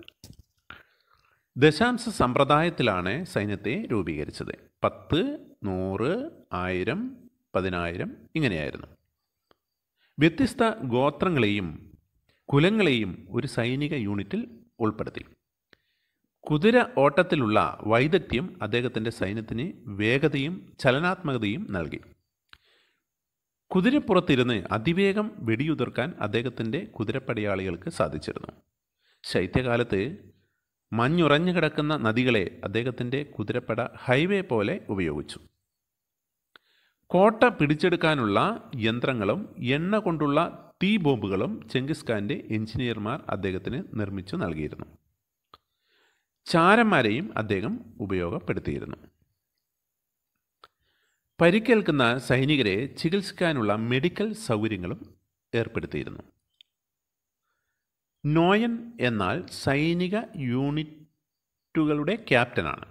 ദശാംശ സമ്പ്രദായത്തിലാണ് സൈന്യത്തെ രൂപീകരിച്ചത്. പത്ത്, നൂറ്, ആയിരം, പതിനായിരം ഇങ്ങനെയായിരുന്നു. വ്യത്യസ്ത ഗോത്രങ്ങളെയും കുലങ്ങളെയും ഒരു സൈനിക യൂണിറ്റിൽ ഉൾപ്പെടുത്തി. കുതിര ഓട്ടത്തിലുള്ള വൈദഗ്ധ്യം അദ്ദേഹത്തിൻ്റെ സൈന്യത്തിന് വേഗതയും ചലനാത്മകതയും നൽകി. കുതിരപ്പുറത്തിരുന്ന് അതിവേഗം വെടിയുതിർക്കാൻ അദ്ദേഹത്തിൻ്റെ കുതിരപ്പടയാളികൾക്ക് സാധിച്ചിരുന്നു. ശൈത്യകാലത്ത് മഞ്ഞുറഞ്ഞു കിടക്കുന്ന നദികളെ അദ്ദേഹത്തിൻ്റെ കുതിരപ്പട ഹൈവേ പോലെ ഉപയോഗിച്ചു. കോട്ട പിടിച്ചെടുക്കാനുള്ള യന്ത്രങ്ങളും എണ്ണ കൊണ്ടുള്ള തീ ബോംബുകളും ചെങ്കിസ് ഖാൻ്റെ എഞ്ചിനീയർമാർ അദ്ദേഹത്തിന് നിർമ്മിച്ചു നൽകിയിരുന്നു. ചാരന്മാരെയും അദ്ദേഹം ഉപയോഗപ്പെടുത്തിയിരുന്നു. പരിക്കേൽക്കുന്ന സൈനികരെ ചികിത്സിക്കാനുള്ള മെഡിക്കൽ സൗകര്യങ്ങളും ഏർപ്പെടുത്തിയിരുന്നു. നോയൻ എന്നാൽ സൈനിക യൂണിറ്റുകളുടെ ക്യാപ്റ്റനാണ്.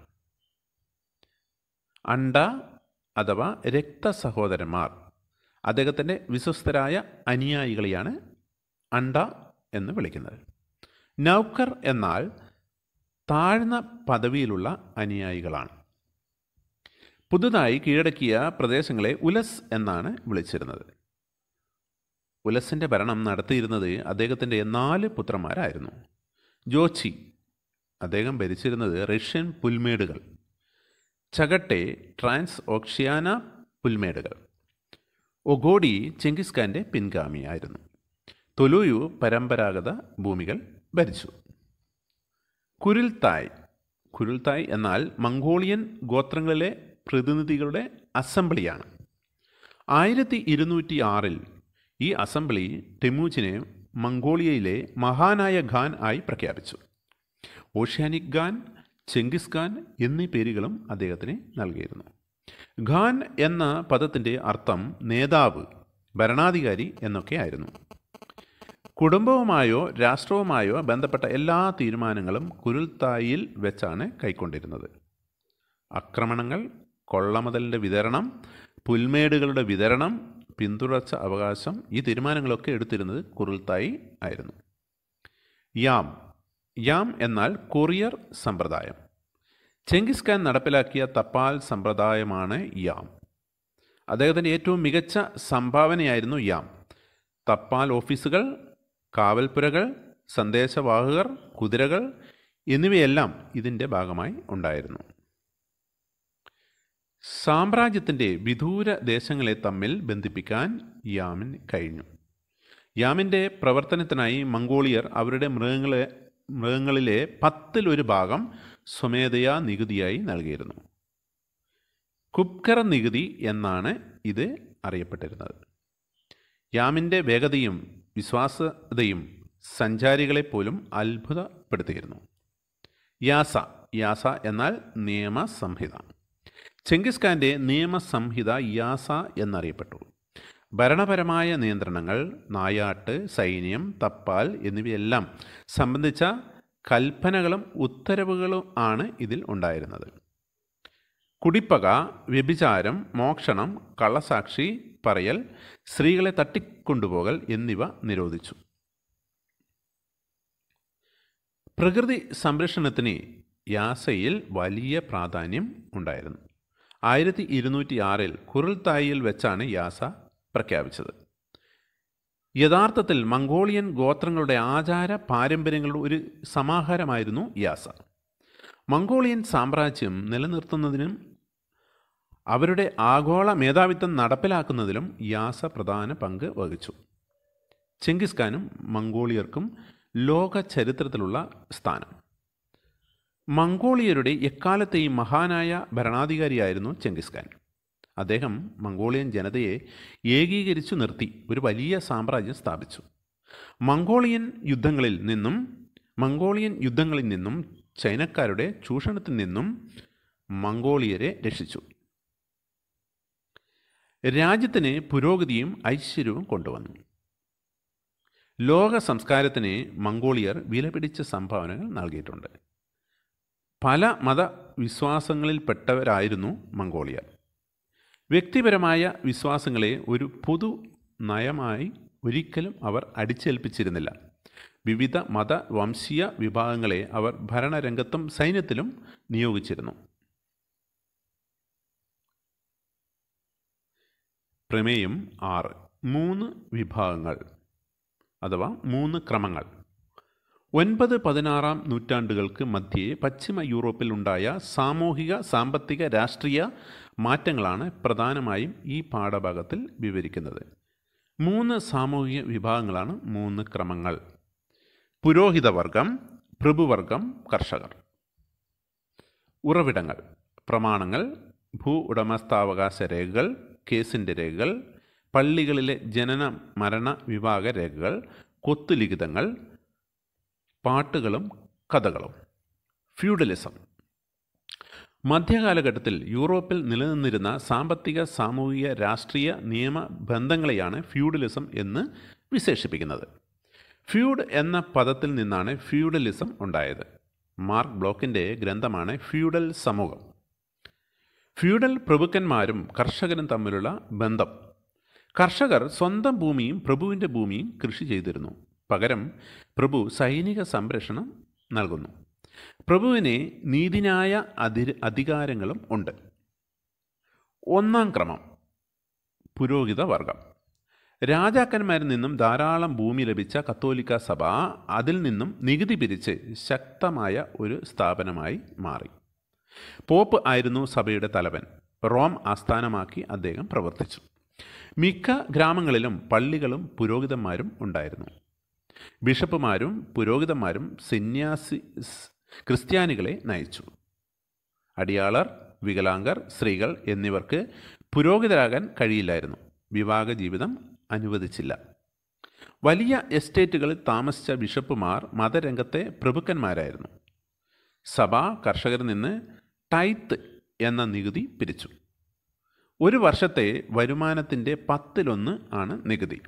അണ്ട അഥവാ രക്തസഹോദരന്മാർ അദ്ദേഹത്തിൻ്റെ വിശ്വസ്തരായ അനുയായികളെയാണ് അണ്ട എന്ന് വിളിക്കുന്നത്. നൗക്കർ എന്നാൽ താഴ്ന്ന പദവിയിലുള്ള അനുയായികളാണ്. പുതുതായി കീഴടക്കിയ പ്രദേശങ്ങളെ ഉലസ് എന്നാണ് വിളിച്ചിരുന്നത്. ഉലസിൻ്റെ ഭരണം നടത്തിയിരുന്നത് അദ്ദേഹത്തിൻ്റെ നാല് പുത്രന്മാരായിരുന്നു. ജോച്ചി അദ്ദേഹം ഭരിച്ചിരുന്നത് റഷ്യൻ പുൽമേടുകൾ. ചഗട്ടെ ട്രാൻസ് ഓക്ഷ്യാന പുൽമേടുകൾ. ഒഗോഡി ചെങ്കിസ് ഖാൻ്റെ പിൻഗാമിയായിരുന്നു. തൊലൂയു പരമ്പരാഗത ഭൂമികൾ ഭരിച്ചു. കുരിൽത്തായ് കുരിൽത്തായ് എന്നാൽ മംഗോളിയൻ ഗോത്രങ്ങളിലെ പ്രതിനിധികളുടെ അസംബ്ലിയാണ്. ആയിരത്തി ഇരുന്നൂറ്റി ആറിൽ ഈ അസംബ്ലി ടെമൂജിനെ മംഗോളിയയിലെ മഹാനായ ഖാൻ ആയി പ്രഖ്യാപിച്ചു. ഓഷ്യാനിക് ഖാൻ, ചെങ്കിസ് ഖാൻ എന്നീ പേരുകളും അദ്ദേഹത്തിന് നൽകിയിരുന്നു. ഖാൻ എന്ന പദത്തിൻ്റെ അർത്ഥം നേതാവ്, ഭരണാധികാരി എന്നൊക്കെയായിരുന്നു. കുടുംബവുമായോ രാഷ്ട്രവുമായോ ബന്ധപ്പെട്ട എല്ലാ തീരുമാനങ്ങളും കുരുൽത്തായിൽ വെച്ചാണ് കൈക്കൊണ്ടിരുന്നത്. ആക്രമണങ്ങൾ, കൊള്ളമുതലിൻ്റെ വിതരണം, പുൽമേടുകളുടെ വിതരണം, പിന്തുടർച്ച അവകാശം, ഈ തീരുമാനങ്ങളൊക്കെ എടുത്തിരുന്നത് കുരുൽത്തായി ആയിരുന്നു. യാം യാം എന്നാൽ കൊറിയർ സമ്പ്രദായം. ചെങ്കിസ് ഖാൻ നടപ്പിലാക്കിയ തപാൽ സമ്പ്രദായമാണ് യാം. അദ്ദേഹത്തിൻ്റെ ഏറ്റവും മികച്ച സംഭാവനയായിരുന്നു യാം. തപാൽ ഓഫീസുകൾ, കാവൽപ്പുരകൾ, സന്ദേശവാഹകർ, കുതിരകൾ എന്നിവയെല്ലാം ഇതിൻ്റെ ഭാഗമായി ഉണ്ടായിരുന്നു. സാമ്രാജ്യത്തിൻ്റെ വിദൂര ദേശങ്ങളെ തമ്മിൽ ബന്ധിപ്പിക്കാൻ യാമിന് കഴിഞ്ഞു. യാമിൻ്റെ പ്രവർത്തനത്തിനായി മംഗോളിയർ അവരുടെ മൃഗങ്ങളെ മൃഗങ്ങളിലെ പത്തിലൊരു ഭാഗം സ്വമേധയാ നികുതിയായി നൽകിയിരുന്നു. കുപ്കർ നികുതി എന്നാണ് ഇത് അറിയപ്പെട്ടിരുന്നത്. യാമിൻ്റെ വേഗതയും വിശ്വാസ്യതയും സഞ്ചാരികളെപ്പോലും അത്ഭുതപ്പെടുത്തിയിരുന്നു. യാസ യാസ എന്നാൽ നിയമസംഹിത. ചെങ്കിസ് ഖാൻ്റെ നിയമസംഹിത യാസ എന്നറിയപ്പെട്ടു. ഭരണപരമായ നിയന്ത്രണങ്ങൾ, നായാട്ട്, സൈന്യം, തപ്പാൽ എന്നിവയെല്ലാം സംബന്ധിച്ച കൽപ്പനകളും ഉത്തരവുകളും ആണ് ഇതിൽ ഉണ്ടായിരുന്നത്. കുടിപ്പക, വ്യഭിചാരം, മോഷണം, കള്ളസാക്ഷി പറയൽ, സ്ത്രീകളെ തട്ടിക്കൊണ്ടുപോകൽ എന്നിവ നിരോധിച്ചു. പ്രകൃതി സംരക്ഷണത്തിന് യാസയിൽ വലിയ പ്രാധാന്യം ഉണ്ടായിരുന്നു. ആയിരത്തി ഇരുന്നൂറ്റി ആറിൽ കുരുൽത്തായിൽ വെച്ചാണ് യാസ പ്രഖ്യാപിച്ചത്. യഥാർത്ഥത്തിൽ മംഗോളിയൻ ഗോത്രങ്ങളുടെ ആചാര പാരമ്പര്യങ്ങളുടെ ഒരു സമാഹാരമായിരുന്നു യാസ. മംഗോളിയൻ സാമ്രാജ്യം നിലനിർത്തുന്നതിനും അവരുടെ ആഗോള മേധാവിത്വം നടപ്പിലാക്കുന്നതിലും യാസ പ്രധാന പങ്ക് വഹിച്ചു. ചെങ്കിസ് ഖാനും മംഗോളിയർക്കും ലോക ചരിത്രത്തിലുള്ള സ്ഥാനം. മംഗോളിയരുടെ എക്കാലത്തെയും മഹാനായ ഭരണാധികാരിയായിരുന്നു ചെങ്കിസ് ഖാൻ. അദ്ദേഹം മംഗോളിയൻ ജനതയെ ഏകീകരിച്ചു നിർത്തി ഒരു വലിയ സാമ്രാജ്യം സ്ഥാപിച്ചു. മംഗോളിയൻ യുദ്ധങ്ങളിൽ നിന്നും മംഗോളിയൻ യുദ്ധങ്ങളിൽ നിന്നും ചൈനക്കാരുടെ ചൂഷണത്തിൽ നിന്നും മംഗോളിയരെ രക്ഷിച്ചു. രാജ്യത്തിന് പുരോഗതിയും ഐശ്വര്യവും കൊണ്ടുവന്നു. ലോക സംസ്കാരത്തിന് മംഗോളിയർ വിലപിടിച്ച സംഭാവനകൾ നൽകിയിട്ടുണ്ട്. പല മതവിശ്വാസങ്ങളിൽപ്പെട്ടവരായിരുന്നു മംഗോളിയർ. വ്യക്തിപരമായ വിശ്വാസങ്ങളെ ഒരു പൊതു നയമായി ഒരിക്കലും അവർ അടിച്ചേൽപ്പിച്ചിരുന്നില്ല. വിവിധ മത വംശീയ വിഭാഗങ്ങളെ അവർ ഭരണരംഗത്തും സൈന്യത്തിലും നിയോഗിച്ചിരുന്നു. പ്രമേയം ആറ്. മൂന്ന് വിഭാഗങ്ങൾ അഥവാ മൂന്ന് ക്രമങ്ങൾ. ഒൻപത് പതിനാറാം നൂറ്റാണ്ടുകൾക്ക് മധ്യേ പശ്ചിമ യൂറോപ്പിൽ ഉണ്ടായ സാമൂഹിക സാമ്പത്തിക രാഷ്ട്രീയ മാറ്റങ്ങളാണ് പ്രധാനമായും ഈ പാഠഭാഗത്തിൽ വിവരിക്കുന്നത്. മൂന്ന് സാമൂഹിക വിഭാഗങ്ങളാണ് മൂന്ന് ക്രമങ്ങൾ. പുരോഹിതവർഗം, പ്രഭുവർഗം, കർഷകർ. ഉറവിടങ്ങൾ: പ്രമാണങ്ങൾ, ഭൂ ഉടമസ്ഥാവകാശ രേഖകൾ, കേസിൻ്റെ രേഖകൾ, പള്ളികളിലെ ജനന മരണ വിഭാഗ രേഖകൾ, കൊത്തുലിഖിതങ്ങൾ, പാട്ടുകളും കഥകളും. ഫ്യൂഡലിസം. മധ്യകാലഘട്ടത്തിൽ യൂറോപ്പിൽ നിലനിന്നിരുന്ന സാമ്പത്തിക സാമൂഹിക രാഷ്ട്രീയ നിയമ ബന്ധങ്ങളെയാണ് ഫ്യൂഡലിസം എന്ന് വിശേഷിപ്പിക്കുന്നത്. ഫ്യൂഡ് എന്ന പദത്തിൽ നിന്നാണ് ഫ്യൂഡലിസം ഉണ്ടായത്. മാർക്ക് ബ്ലോക്കിൻ്റെ ഗ്രന്ഥമാണ് ഫ്യൂഡൽ സമൂഹം. ഫ്യൂഡൽ പ്രഭുക്കന്മാരും കർഷകരും തമ്മിലുള്ള ബന്ധം. കർഷകർ സ്വന്തം ഭൂമിയും പ്രഭുവിൻ്റെ ഭൂമിയും കൃഷി ചെയ്തിരുന്നു. പകരം പ്രഭു സൈനിക സംരക്ഷണം നൽകുന്നു. പ്രഭുവിന് നീതിന്യായ അധി അധികാരങ്ങളും ഉണ്ട്. ഒന്നാം ക്രമം: പുരോഹിത വർഗം. രാജാക്കന്മാരിൽ നിന്നും ധാരാളം ഭൂമി ലഭിച്ച കത്തോലിക്ക സഭ അതിൽ നിന്നും നികുതി പിരിച്ച് ശക്തമായ ഒരു സ്ഥാപനമായി മാറി. പോപ്പ് ആയിരുന്നു സഭയുടെ തലവൻ. റോം ആസ്ഥാനമാക്കി അദ്ദേഹം പ്രവർത്തിച്ചു. മിക്ക ഗ്രാമങ്ങളിലും പള്ളികളും പുരോഹിതന്മാരും ഉണ്ടായിരുന്നു. ബിഷപ്പുമാരും പുരോഹിതന്മാരും സന്യാസി ക്രിസ്ത്യാനികളെ നയിച്ചു. അടിയാളർ, വികലാംഗർ, സ്ത്രീകൾ എന്നിവർക്ക് പുരോഹിതരാകാൻ കഴിയില്ലായിരുന്നു. വിവാഹ ജീവിതം അനുവദിച്ചില്ല. വലിയ എസ്റ്റേറ്റുകളിൽ താമസിച്ച ബിഷപ്പുമാർ മതരംഗത്തെ പ്രഭുക്കന്മാരായിരുന്നു. സഭ കർഷകരിൽ നിന്ന് ടൈത്ത് എന്ന നികുതി പിരിച്ചു. ഒരു വർഷത്തെ വരുമാനത്തിൻ്റെ പത്തിലൊന്ന് ആണ് നികുതി.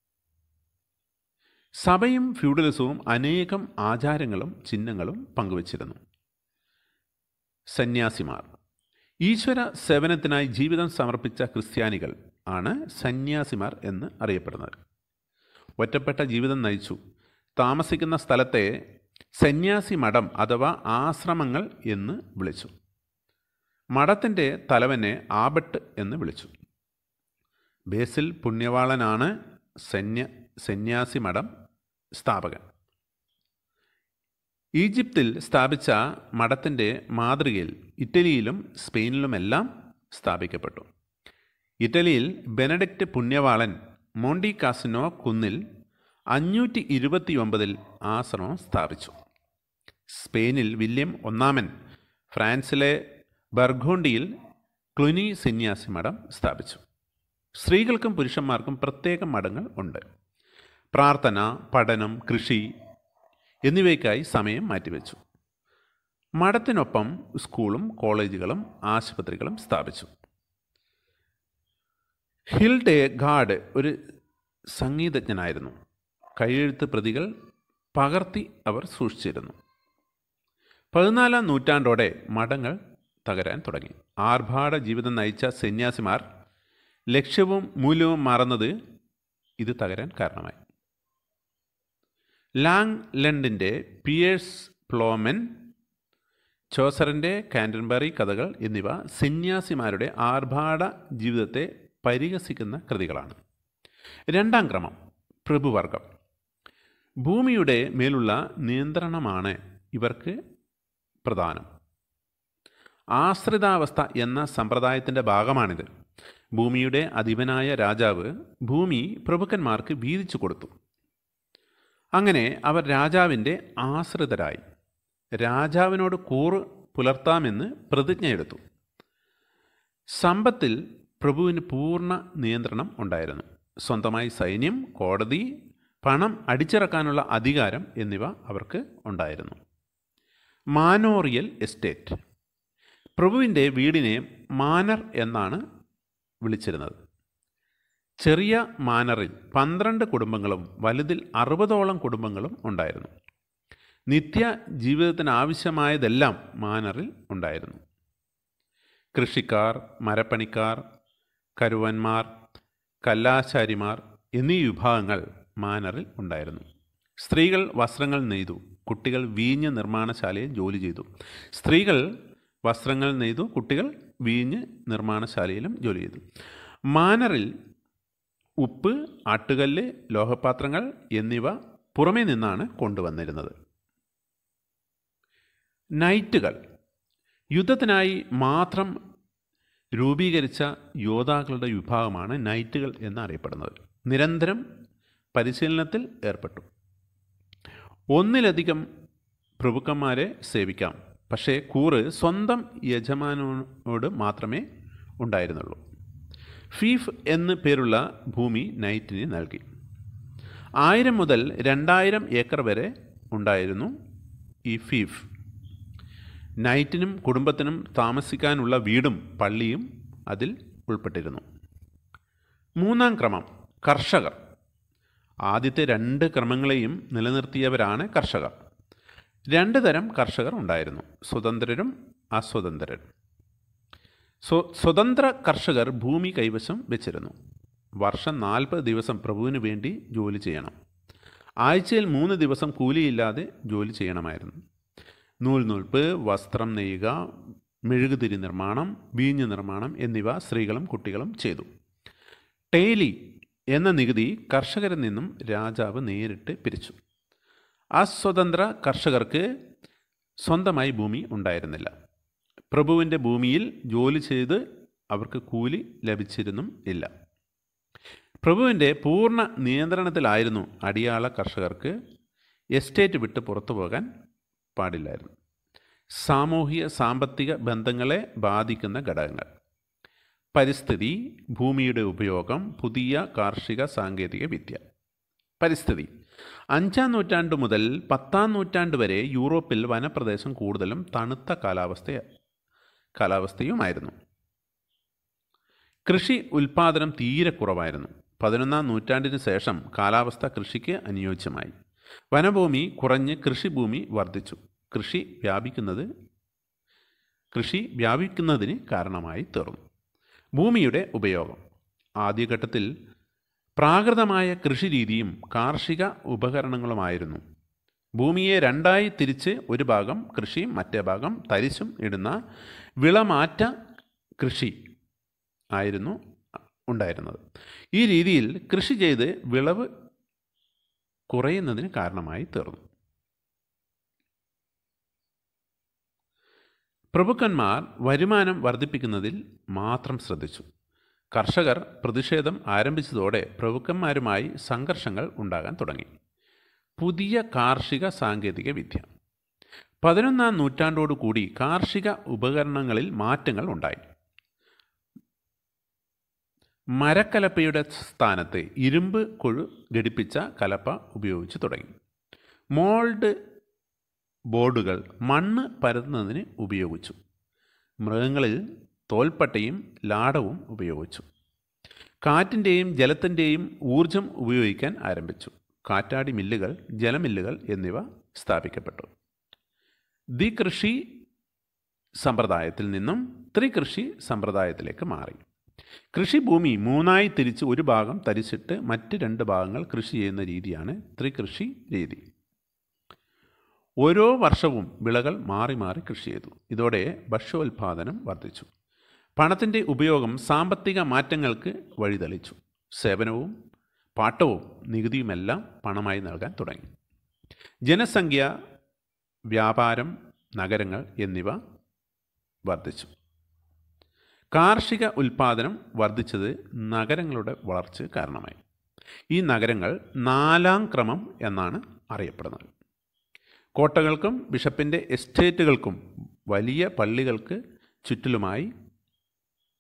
സഭയും ഫ്യൂഡലിസവും അനേകം ആചാരങ്ങളും ചിഹ്നങ്ങളും പങ്കുവച്ചിരുന്നു. സന്യാസിമാർ. ഈശ്വര സേവനത്തിനായി ജീവിതം സമർപ്പിച്ച ക്രിസ്ത്യാനികൾ ആണ് സന്യാസിമാർ എന്ന് അറിയപ്പെടുന്നത്. ഒറ്റപ്പെട്ട ജീവിതം നയിച്ചു. താമസിക്കുന്ന സ്ഥലത്തെ സന്യാസി മഠം അഥവാ ആശ്രമങ്ങൾ എന്ന് വിളിച്ചു. മഠത്തിൻ്റെ തലവനെ ആബട്ട് എന്ന് വിളിച്ചു. ബേസിൽ പുണ്യവാളനാണ് സന്യ സന്യാസി മഠം സ്ഥാപകൻ. ഈജിപ്തിൽ സ്ഥാപിച്ച മഠത്തിൻ്റെ മാതൃകയിൽ ഇറ്റലിയിലും സ്പെയിനിലുമെല്ലാം സ്ഥാപിക്കപ്പെട്ടു. ഇറ്റലിയിൽ ബെനഡിക്റ്റ് പുണ്യവാളൻ മോണ്ടി കാസിനോ കുന്നിൽ അഞ്ഞൂറ്റി ഇരുപത്തി ഒമ്പതിൽ ആശ്രമം സ്ഥാപിച്ചു. സ്പെയിനിൽ വില്യം ഒന്നാമൻ ഫ്രാൻസിലെ ബർഗോണ്ടിയിൽ ക്ലുനി സന്യാസി മഠം സ്ഥാപിച്ചു. സ്ത്രീകൾക്കും പുരുഷന്മാർക്കും പ്രത്യേക മഠങ്ങൾ ഉണ്ട്. പ്രാർത്ഥന, പഠനം, കൃഷി എന്നിവയ്ക്കായി സമയം മാറ്റിവെച്ചു. മഠത്തിനൊപ്പം സ്കൂളും കോളേജുകളും ആശുപത്രികളും സ്ഥാപിച്ചു. ഹിൽഡെ ഗാർഡ് ഒരു സംഗീതജ്ഞനായിരുന്നു. കൈയെഴുത്ത് പ്രതികൾ പകർത്തി അവർ സൂക്ഷിച്ചിരുന്നു. പതിനാലാം നൂറ്റാണ്ടോടെ മഠങ്ങൾ തകരാൻ തുടങ്ങി. ആർഭാട ജീവിതം നയിച്ച സന്യാസിമാർ ലക്ഷ്യവും മൂല്യവും മറന്നത് ഇത് തകരാൻ കാരണമായി. ലാങ് ലണ്ടിൻ്റെ പിയേഴ്സ് പ്ലോമൻ, ചോസറിൻ്റെ കാൻറ്റർബറി കഥകൾ എന്നിവ സന്യാസിമാരുടെ ആർഭാട ജീവിതത്തെ പരിഹസിക്കുന്ന കൃതികളാണ്. രണ്ടാം ക്രമം: പ്രഭുവർഗം. ഭൂമിയുടെ മേലുള്ള നിയന്ത്രണമാണ് ഇവർക്ക് പ്രധാനം. ആശ്രിതാവസ്ഥ എന്ന സമ്പ്രദായത്തിൻ്റെ ഭാഗമാണിത്. ഭൂമിയുടെ അധിപനായ രാജാവ് ഭൂമി പ്രഭുക്കന്മാർക്ക് വീതിച്ചു കൊടുത്തു. അങ്ങനെ അവർ രാജാവിൻ്റെ ആശ്രിതരായി. രാജാവിനോട് കൂറ് പുലർത്താമെന്ന് പ്രതിജ്ഞയെടുത്തു. സമ്പത്തിൽ പ്രഭുവിന് പൂർണ്ണ നിയന്ത്രണം ഉണ്ടായിരുന്നു. സ്വന്തമായി സൈന്യം, കോടതി, പണം അടിച്ചിറക്കാനുള്ള അധികാരം എന്നിവ അവർക്ക് ഉണ്ടായിരുന്നു. മാനോറിയൽ എസ്റ്റേറ്റ്. പ്രഭുവിൻ്റെ വീടിനെ മാനർ എന്നാണ് വിളിച്ചിരുന്നത്. ചെറിയ മാനറിൽ പന്ത്രണ്ട് കുടുംബങ്ങളും വലുതിൽ അറുപതോളം കുടുംബങ്ങളും ഉണ്ടായിരുന്നു. നിത്യ ജീവിതത്തിന് ആവശ്യമായതെല്ലാം മാനറിൽ ഉണ്ടായിരുന്നു. കൃഷിക്കാർ, മരപ്പണിക്കാർ, കരുവന്മാർ, കല്ലാശാരിമാർ എന്നീ വിഭാഗങ്ങൾ മാനറിൽ ഉണ്ടായിരുന്നു. സ്ത്രീകൾ വസ്ത്രങ്ങൾ നെയ്തു, കുട്ടികൾ വീഞ്ഞ് നിർമ്മാണശാലയിൽ ജോലി ചെയ്തു. സ്ത്രീകൾ വസ്ത്രങ്ങൾ നെയ്തു, കുട്ടികൾ വീഞ്ഞ് നിർമ്മാണശാലയിലും ജോലി ചെയ്തു. മാനറിൽ ഉപ്പ്, ആട്ടുകല്ല്, ലോഹപാത്രങ്ങൾ എന്നിവ പുറമേ നിന്നാണ് കൊണ്ടുവന്നിരുന്നത്. നൈറ്റുകൾ. യുദ്ധത്തിനായി മാത്രം രൂപീകരിച്ച യോദ്ധാക്കളുടെ വിഭാഗമാണ് നൈറ്റുകൾ എന്നറിയപ്പെടുന്നത്. നിരന്തരം പരിശീലനത്തിൽ ഏർപ്പെട്ടു. ഒന്നിലധികം പ്രഭുക്കന്മാരെ സേവിക്കാം, പക്ഷേ കൂറ് സ്വന്തം യജമാനോട് മാത്രമേ ഉണ്ടായിരുന്നുള്ളൂ. ഫീഫ് എന്ന് പേരുള്ള ഭൂമി നൈറ്റിന് നൽകി. ആയിരം മുതൽ രണ്ടായിരം ഏക്കർ വരെ ഉണ്ടായിരുന്നു ഈ ഫീഫ്. നൈറ്റിനും കുടുംബത്തിനും താമസിക്കാനുള്ള വീടും പള്ളിയും അതിൽ ഉൾപ്പെട്ടിരുന്നു. മൂന്നാം ക്രമം കർഷകർ. ആദ്യത്തെ രണ്ട് ക്രമങ്ങളെയും നിലനിർത്തിയവരാണ് കർഷകർ. രണ്ട് തരം കർഷകർ ഉണ്ടായിരുന്നു, സ്വതന്ത്രരും അസ്വതന്ത്രരും. സ്വ സ്വതന്ത്ര കർഷകർ ഭൂമി കൈവശം വെച്ചിരുന്നു. വർഷം നാൽപ്പത് ദിവസം പ്രഭുവിന് വേണ്ടി ജോലി ചെയ്യണം. ആഴ്ചയിൽ മൂന്ന് ദിവസം കൂലിയില്ലാതെ ജോലി ചെയ്യണമായിരുന്നു. നൂൽ നൂൽപ്പ്, വസ്ത്രം നെയ്യുക, മെഴുകുതിരി നിർമ്മാണം, വീഞ്ഞ് നിർമ്മാണം എന്നിവ സ്ത്രീകളും കുട്ടികളും ചെയ്തു. ടേലി എന്ന നികുതി കർഷകരിൽ നിന്നും രാജാവ് നേരിട്ട് പിരിച്ചു. അസ്വതന്ത്ര കർഷകർക്ക് സ്വന്തമായി ഭൂമി ഉണ്ടായിരുന്നില്ല. പ്രഭുവിൻ്റെ ഭൂമിയിൽ ജോലി ചെയ്ത് അവർക്ക് കൂലി ലഭിച്ചിരുന്നും ഇല്ല. പ്രഭുവിൻ്റെ പൂർണ്ണ നിയന്ത്രണത്തിലായിരുന്നു അടിയാള കർഷകർക്ക്. എസ്റ്റേറ്റ് വിട്ട് പുറത്തു പോകാൻ പാടില്ലായിരുന്നു. സാമൂഹിക സാമ്പത്തിക ബന്ധങ്ങളെ ബാധിക്കുന്ന ഘടകങ്ങൾ. പരിസ്ഥിതി, ഭൂമിയുടെ ഉപയോഗം, പുതിയ കാർഷിക സാങ്കേതിക വിദ്യ. പരിസ്ഥിതി. അഞ്ചാം നൂറ്റാണ്ട് മുതൽ പത്താം നൂറ്റാണ്ട് വരെ യൂറോപ്പിൽ വനപ്രദേശം കൂടുതലും തണുത്ത കാലാവസ്ഥ കാലാവസ്ഥയുമായിരുന്നു. കൃഷി ഉൽപ്പാദനം തീരെ കുറവായിരുന്നു. പതിനൊന്നാം നൂറ്റാണ്ടിന് ശേഷം കാലാവസ്ഥ കൃഷിക്ക് അനുയോജ്യമായി. വനഭൂമി കുറഞ്ഞ് കൃഷിഭൂമി വർദ്ധിച്ചു. കൃഷി വ്യാപിക്കുന്നത് കൃഷി വ്യാപിക്കുന്നതിന് കാരണമായി തീർന്നു. ഭൂമിയുടെ ഉപയോഗം. ആദ്യഘട്ടത്തിൽ പ്രാകൃതമായ കൃഷിരീതിയും കാർഷിക ഉപകരണങ്ങളുമായിരുന്നു. ഭൂമിയെ രണ്ടായി തിരിച്ച് ഒരു ഭാഗം കൃഷിയും മറ്റേ ഭാഗം തരിശും ഇടുന്ന വിളമാറ്റ കൃഷി ആയിരുന്നു ഉണ്ടായിരുന്നത്. ഈ രീതിയിൽ കൃഷി ചെയ്ത് വിളവ് കുറയുന്നതിന് കാരണമായി തീർന്നു. പ്രഭുക്കന്മാർ വരുമാനം വർദ്ധിപ്പിക്കുന്നതിൽ മാത്രം ശ്രദ്ധിച്ചു. കർഷകർ പ്രതിഷേധം ആരംഭിച്ചതോടെ പ്രഭുക്കന്മാരുമായി സംഘർഷങ്ങൾ ഉണ്ടാകാൻ തുടങ്ങി. പുതിയ കാർഷിക സാങ്കേതിക വിദ്യ. പതിനൊന്നാം നൂറ്റാണ്ടോടുകൂടി കാർഷിക ഉപകരണങ്ങളിൽ മാറ്റങ്ങൾ ഉണ്ടായി. മരക്കലപ്പയുടെ സ്ഥാനത്ത് ഇരുമ്പ് കൊഴു ഘടിപ്പിച്ച കലപ്പ ഉപയോഗിച്ചു തുടങ്ങി. മോൾഡ് ബോർഡുകൾ മണ്ണ് പരത്തുന്നതിന് ഉപയോഗിച്ചു. മൃഗങ്ങളിൽ തോൽപ്പട്ടയും ലാടവും ഉപയോഗിച്ചു. കാറ്റിൻ്റെയും ജലത്തിൻ്റെയും ഊർജം ഉപയോഗിക്കാൻ ആരംഭിച്ചു. കാറ്റാടി മില്ലുകൾ, ജലമില്ലുകൾ എന്നിവ സ്ഥാപിക്കപ്പെട്ടു. ദ്വികൃഷി സമ്പ്രദായത്തിൽ നിന്നും ത്രികൃഷി സമ്പ്രദായത്തിലേക്ക് മാറി. കൃഷിഭൂമി മൂന്നായി തിരിച്ച് ഒരു ഭാഗം തരിച്ചിട്ട് മറ്റ് രണ്ട് ഭാഗങ്ങൾ കൃഷി ചെയ്യുന്ന രീതിയാണ് ത്രികൃഷി രീതി. ഓരോ വർഷവും വിളകൾ മാറി മാറി കൃഷി ചെയ്തു. ഇതോടെ ഭക്ഷ്യോൽപാദനം വർദ്ധിച്ചു. പണത്തിൻ്റെ ഉപയോഗം സാമ്പത്തിക മാറ്റങ്ങൾക്ക് വഴിതെളിച്ചു. സേവനവും പാട്ടവും നികുതിയുമെല്ലാം പണമായി നൽകാൻ തുടങ്ങി. ജനസംഖ്യ, വ്യാപാരം, നഗരങ്ങൾ എന്നിവ വർദ്ധിച്ചു. കാർഷിക ഉൽപാദനം വർദ്ധിച്ചത് നഗരങ്ങളുടെ വളർച്ചയ്ക്ക് കാരണമായി. ഈ നഗരങ്ങൾ നാലാം ക്രമം എന്നാണ് അറിയപ്പെടുന്നത്. കോട്ടകൾക്കും ബിഷപ്പിൻ്റെ എസ്റ്റേറ്റുകൾക്കും വലിയ പള്ളികൾക്ക് ചുറ്റിലുമായി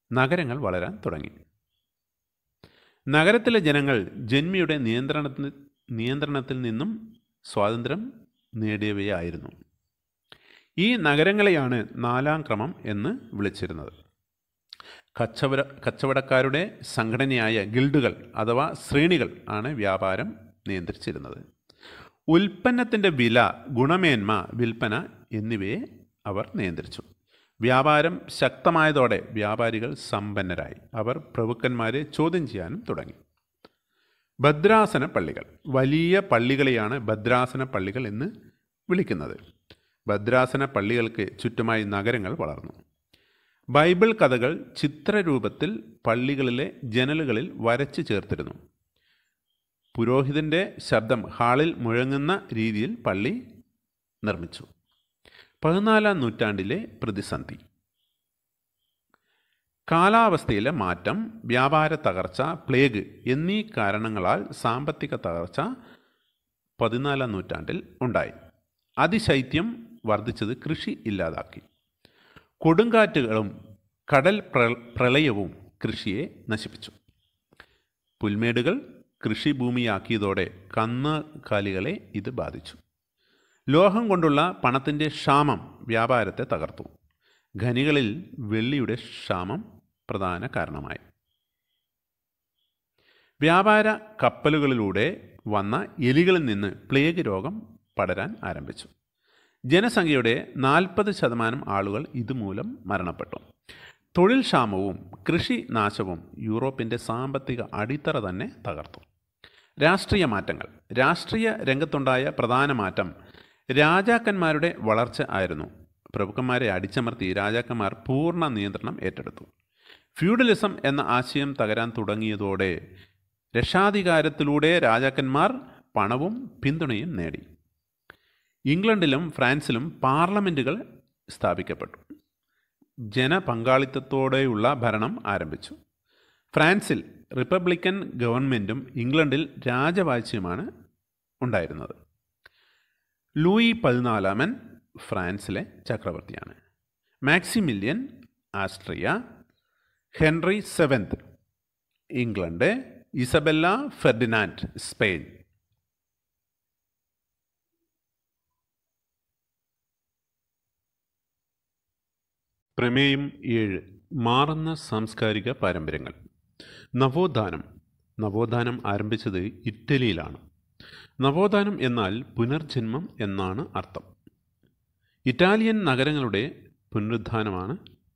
നഗരങ്ങൾ വളരാൻ തുടങ്ങി. നഗരത്തിലെ ജനങ്ങൾ ജന്മിയുടെ നിയന്ത്രണത്തിൽ നിയന്ത്രണത്തിൽ നിന്നും സ്വാതന്ത്ര്യം നേടിയവയായിരുന്നു. ഈ നഗരങ്ങളെയാണ് നാലാം ക്രമം എന്ന് വിളിച്ചിരുന്നത്. കച്ചവട കച്ചവടക്കാരുടെ സംഘടനയായ ഗിൽഡുകൾ അഥവാ ശ്രേണികൾ ആണ് വ്യാപാരം നിയന്ത്രിച്ചിരുന്നത്. ഉൽപ്പന്നത്തിൻ്റെ വില, ഗുണമേന്മ, വിൽപ്പന എന്നിവയെ അവർ നിയന്ത്രിച്ചു. വ്യാപാരം ശക്തമായതോടെ വ്യാപാരികൾ സമ്പന്നരായി. അവർ പ്രഭുക്കന്മാരെ ചോദ്യം ചെയ്യാനും തുടങ്ങി. ഭദ്രാസന പള്ളികൾ. വലിയ പള്ളികളെയാണ് ഭദ്രാസന പള്ളികൾ എന്ന് വിളിക്കുന്നത്. ഭദ്രാസന പള്ളികൾക്ക് ചുറ്റുമായി നഗരങ്ങൾ വളർന്നു. ബൈബിൾ കഥകൾ ചിത്രരൂപത്തിൽ പള്ളികളിലെ ജനലുകളിൽ വരച്ചു ചേർത്തിരുന്നു. പുരോഹിതൻ്റെ ശബ്ദം ഹാളിൽ മുഴങ്ങുന്ന രീതിയിൽ പള്ളി നിർമ്മിച്ചു. പതിനാലാം നൂറ്റാണ്ടിലെ പ്രതിസന്ധി. കാലാവസ്ഥയിലെ മാറ്റം, വ്യാപാര തകർച്ച, പ്ലേഗ് എന്നീ കാരണങ്ങളാൽ സാമ്പത്തിക തകർച്ച പതിനാലാം നൂറ്റാണ്ടിൽ ഉണ്ടായി. അതിശൈത്യം വർദ്ധിച്ചത് കൃഷി ഇല്ലാതാക്കി. കൊടുങ്കാറ്റുകളും കടൽ പ്രളയവും കൃഷിയെ നശിപ്പിച്ചു. പുൽമേടുകൾ കൃഷിഭൂമിയാക്കിയതോടെ കന്നുകാലികളെ ഇത് ബാധിച്ചു. ലോഹം കൊണ്ടുള്ള പണത്തിൻ്റെ ക്ഷാമം വ്യാപാരത്തെ തകർത്തു. ഖനികളിൽ വെള്ളിയുടെ ക്ഷാമം പ്രധാന കാരണമായി. വ്യാപാര കപ്പലുകളിലൂടെ വന്ന എലികളിൽ നിന്ന് പ്ലേഗ് രോഗം പടരാൻ ആരംഭിച്ചു. ജനസംഖ്യയുടെ നാൽപ്പത് ശതമാനം ആളുകൾ ഇതുമൂലം മരണപ്പെട്ടു. തൊഴിൽ ക്ഷാമവും കൃഷി നാശവും യൂറോപ്പിൻ്റെ സാമ്പത്തിക അടിത്തറ തന്നെ തകർത്തു. രാഷ്ട്രീയ മാറ്റങ്ങൾ. രാഷ്ട്രീയ രംഗത്തുണ്ടായ പ്രധാന മാറ്റം രാജാക്കന്മാരുടെ വളർച്ച ആയിരുന്നു. പ്രഭുക്കന്മാരെ അടിച്ചമർത്തി രാജാക്കന്മാർ പൂർണ്ണ നിയന്ത്രണം ഏറ്റെടുത്തു. ഫ്യൂഡലിസം എന്ന ആശയം തകരാൻ തുടങ്ങിയതോടെ രക്ഷാധികാരത്തിലൂടെ രാജാക്കന്മാർ പണവും പിന്തുണയും നേടി. ഇംഗ്ലണ്ടിലും ഫ്രാൻസിലും പാർലമെൻറ്റുകൾ സ്ഥാപിക്കപ്പെട്ടു. ജനപങ്കാളിത്തത്തോടെയുള്ള ഭരണം ആരംഭിച്ചു. ഫ്രാൻസിൽ റിപ്പബ്ലിക്കൻ ഗവൺമെൻറ്റും ഇംഗ്ലണ്ടിൽ രാജവാഴ്ചയുമാണ് ഉണ്ടായിരുന്നത്. ലൂയി പതിനാലാമൻ ഫ്രാൻസിലെ ചക്രവർത്തിയാണ്. Maximilian Austria, Henry seventh England, Isabella Ferdinand Spain. പ്രമേയം ഏഴ്. മാറുന്ന സാംസ്കാരിക പാരമ്പര്യങ്ങൾ. നവോത്ഥാനം. നവോത്ഥാനം ആരംഭിച്ചത് ഇറ്റലിയിലാണ്. നവോത്ഥാനം എന്നാൽ പുനർജന്മം എന്നാണ് അർത്ഥം. ഇറ്റാലിയൻ നഗരങ്ങളുടെ പുനരുത്ഥാനമാണ്.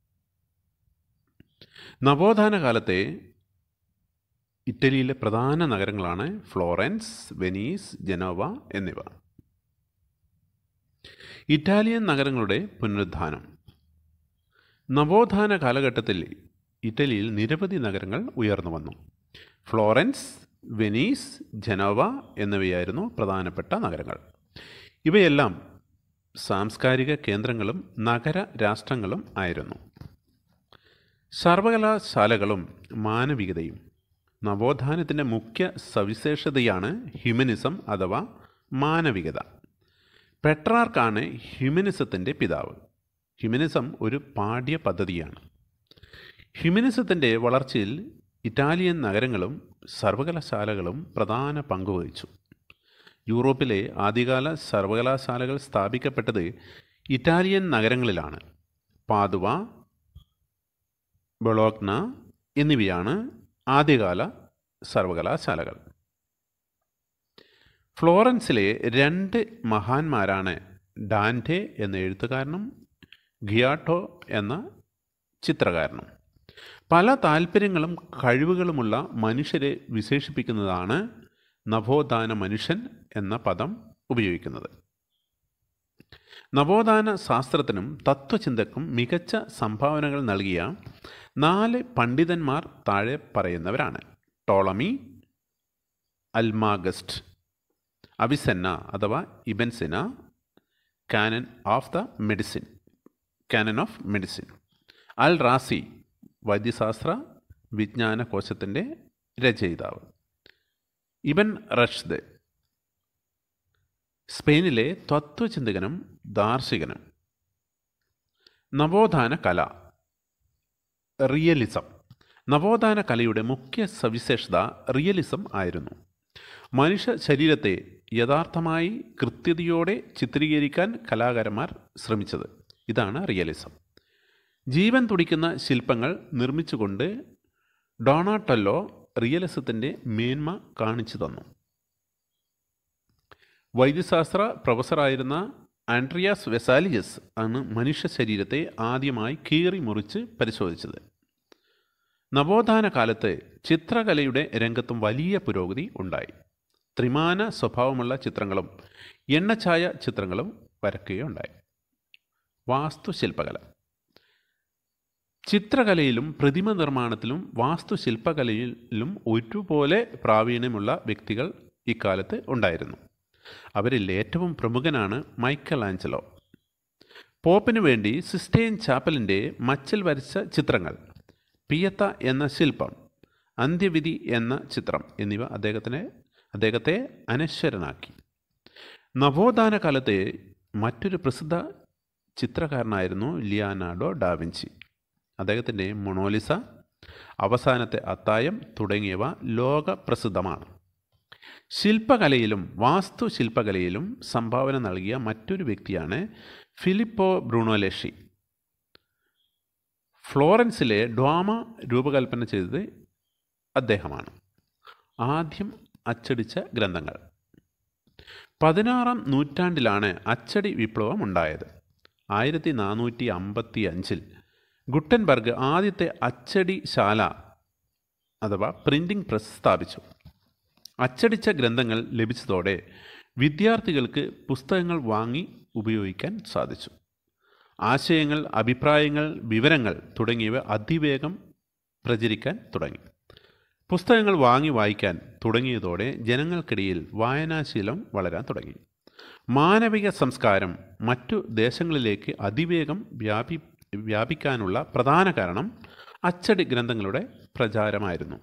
നവോത്ഥാന കാലത്തെ ഇറ്റലിയിലെ പ്രധാന നഗരങ്ങളാണ് ഫ്ലോറൻസ്, വെനീസ്, ജനോവ എന്നിവ. ഇറ്റാലിയൻ നഗരങ്ങളുടെ പുനരുത്ഥാനം. നവോത്ഥാന കാലഘട്ടത്തിൽ ഇറ്റലിയിൽ നിരവധി നഗരങ്ങൾ ഉയർന്നു വന്നു. ഫ്ലോറൻസ്, വെനീസ്, ജനോവ എന്നിവയായിരുന്നു പ്രധാനപ്പെട്ട നഗരങ്ങൾ. ഇവയെല്ലാം സാംസ്കാരിക കേന്ദ്രങ്ങളും നഗര രാഷ്ട്രങ്ങളും ആയിരുന്നു. സർവകലാശാലകളും മാനവികതയും. നവോത്ഥാനത്തിൻ്റെ മുഖ്യ സവിശേഷതയാണ് ഹ്യൂമനിസം അഥവാ മാനവികത. പെട്രാർക്കാണ് ഹ്യൂമനിസത്തിൻ്റെ പിതാവ്. ഹ്യൂമനിസം ഒരു പാഠ്യ പദ്ധതിയാണ്. ഹ്യൂമനിസത്തിൻ്റെ വളർച്ചയിൽ ഇറ്റാലിയൻ നഗരങ്ങളും സർവകലാശാലകളും പ്രധാന പങ്കുവഹിച്ചു. യൂറോപ്പിലെ ആദ്യകാല സർവകലാശാലകൾ സ്ഥാപിക്കപ്പെട്ടത് ഇറ്റാലിയൻ നഗരങ്ങളിലാണ്. പാദുവ, ബൊളോഗ്ന എന്നിവയാണ് ആദ്യകാല സർവകലാശാലകൾ. ഫ്ലോറൻസിലെ രണ്ട് മഹാന്മാരാണ് ഡാൻറ്റെ എന്ന എഴുത്തുകാരനും ഗിയാട്ടോ എന്ന ചിത്രകാരനും. പല താല്പര്യങ്ങളും കഴിവുകളുമുള്ള മനുഷ്യരെ വിശേഷിപ്പിക്കുന്നതാണ് നവോത്ഥാന മനുഷ്യൻ എന്ന പദം ഉപയോഗിക്കുന്നത്. നവോത്ഥാന ശാസ്ത്രത്തിനും തത്വചിന്തക്കും മികച്ച സംഭാവനകൾ നൽകിയ നാല് പണ്ഡിതന്മാർ താഴെ പറയുന്നവരാണ്. ടോളമി, അൽമാഗസ്റ്റ്, അവിസെന്ന അഥവാ Ibn Sina, canon of the medicine canon of medicine al Razi, വൈദ്യശാസ്ത്ര വിജ്ഞാന കോശത്തിൻ്റെ രചയിതാവ്. ഇബൻ റഷ്ദ്, സ്പെയിനിലെ തത്വചിന്തകനും ദാർശനികനും. നവോത്ഥാന കല. റിയലിസം. നവോത്ഥാന കലയുടെ മുഖ്യ സവിശേഷത റിയലിസം ആയിരുന്നു. മനുഷ്യ ശരീരത്തെ യഥാർത്ഥമായി കൃത്യതയോടെ ചിത്രീകരിക്കാൻ കലാകാരന്മാർ ശ്രമിച്ചത്. ഇതാണ് റിയലിസം. ജീവൻ തുടിക്കുന്ന ശില്പങ്ങൾ നിർമ്മിച്ചുകൊണ്ട് ഡോണാട്ടല്ലോ റിയലിസത്തിൻ്റെ മേന്മ കാണിച്ചു തന്നു. വൈദ്യശാസ്ത്ര പ്രൊഫസറായിരുന്ന ആൻഡ്രിയാസ് വെസാലിയസ് ആണ് മനുഷ്യ ശരീരത്തെ ആദ്യമായി കീറി മുറിച്ച് പരിശോധിച്ചത്. നവോത്ഥാന കാലത്ത് ചിത്രകലയുടെ രംഗത്തും വലിയ പുരോഗതി ഉണ്ടായി. ത്രിമാന സ്വഭാവമുള്ള ചിത്രങ്ങളും എണ്ണഛായ ചിത്രങ്ങളും വരയ്ക്കുകയുണ്ടായി. വാസ്തുശില്പകല. ചിത്രകലയിലും പ്രതിമ നിർമ്മാണത്തിലും വാസ്തുശില്പകലയിലും ഒരുപോലെ പ്രാവീണ്യമുള്ള വ്യക്തികൾ ഇക്കാലത്ത് ഉണ്ടായിരുന്നു. അവരിൽ ഏറ്റവും പ്രമുഖനാണ് മൈക്കൽ ആഞ്ചലോ. പോപ്പിനു വേണ്ടി സിസ്റ്റൈൻ ചാപ്പലിൻ്റെ മച്ചിൽ വരച്ച ചിത്രങ്ങൾ, പിയത്ത എന്ന ശില്പം, അന്ത്യവിധി എന്ന ചിത്രം എന്നിവ അദ്ദേഹത്തിന് അദ്ദേഹത്തെ അനശ്വരനാക്കി. നവോത്ഥാന കാലത്തെ മറ്റൊരു പ്രസിദ്ധ ചിത്രകാരനായിരുന്നു ലിയോനാർഡോ ഡാവിഞ്ചി. അദ്ദേഹത്തിൻ്റെ മൊണോലിസ, അവസാനത്തെ അത്തായം തുടങ്ങിയവ ലോകപ്രസിദ്ധമാണ്. ശില്പകലയിലും വാസ്തുശില്പകലയിലും സംഭാവന നൽകിയ മറ്റൊരു വ്യക്തിയാണ് ഫിലിപ്പോ ബ്രൂണോലെഷി. ഫ്ലോറൻസിലെ ഡ്വാമ രൂപകൽപ്പന ചെയ്തത് അദ്ദേഹമാണ്. ആദ്യം അച്ചടിച്ച ഗ്രന്ഥങ്ങൾ. പതിനാറാം നൂറ്റാണ്ടിലാണ് അച്ചടി വിപ്ലവം ഉണ്ടായത്. ആയിരത്തി നാനൂറ്റി അമ്പത്തി അഞ്ചിൽ ഗുട്ടൻബർഗ് ആദ്യത്തെ അച്ചടിശാല അഥവാ പ്രിൻറ്റിംഗ് പ്രസ് സ്ഥാപിച്ചു. അച്ചടിച്ച ഗ്രന്ഥങ്ങൾ ലഭിച്ചതോടെ വിദ്യാർത്ഥികൾക്ക് പുസ്തകങ്ങൾ വാങ്ങി ഉപയോഗിക്കാൻ സാധിച്ചു. ആശയങ്ങൾ, അഭിപ്രായങ്ങൾ, വിവരങ്ങൾ തുടങ്ങിയവ അതിവേഗം പ്രചരിക്കാൻ തുടങ്ങി. പുസ്തകങ്ങൾ വാങ്ങി വായിക്കാൻ തുടങ്ങിയതോടെ ജനങ്ങൾക്കിടയിൽ വായനാശീലം വളരാൻ തുടങ്ങി. മാനവിക സംസ്കാരം മറ്റു ദേശങ്ങളിലേക്ക് അതിവേഗം വ്യാപി വ്യാപിക്കാനുള്ള പ്രധാന കാരണം അച്ചടി ഗ്രന്ഥങ്ങളുടെ പ്രചാരമായിരുന്നു.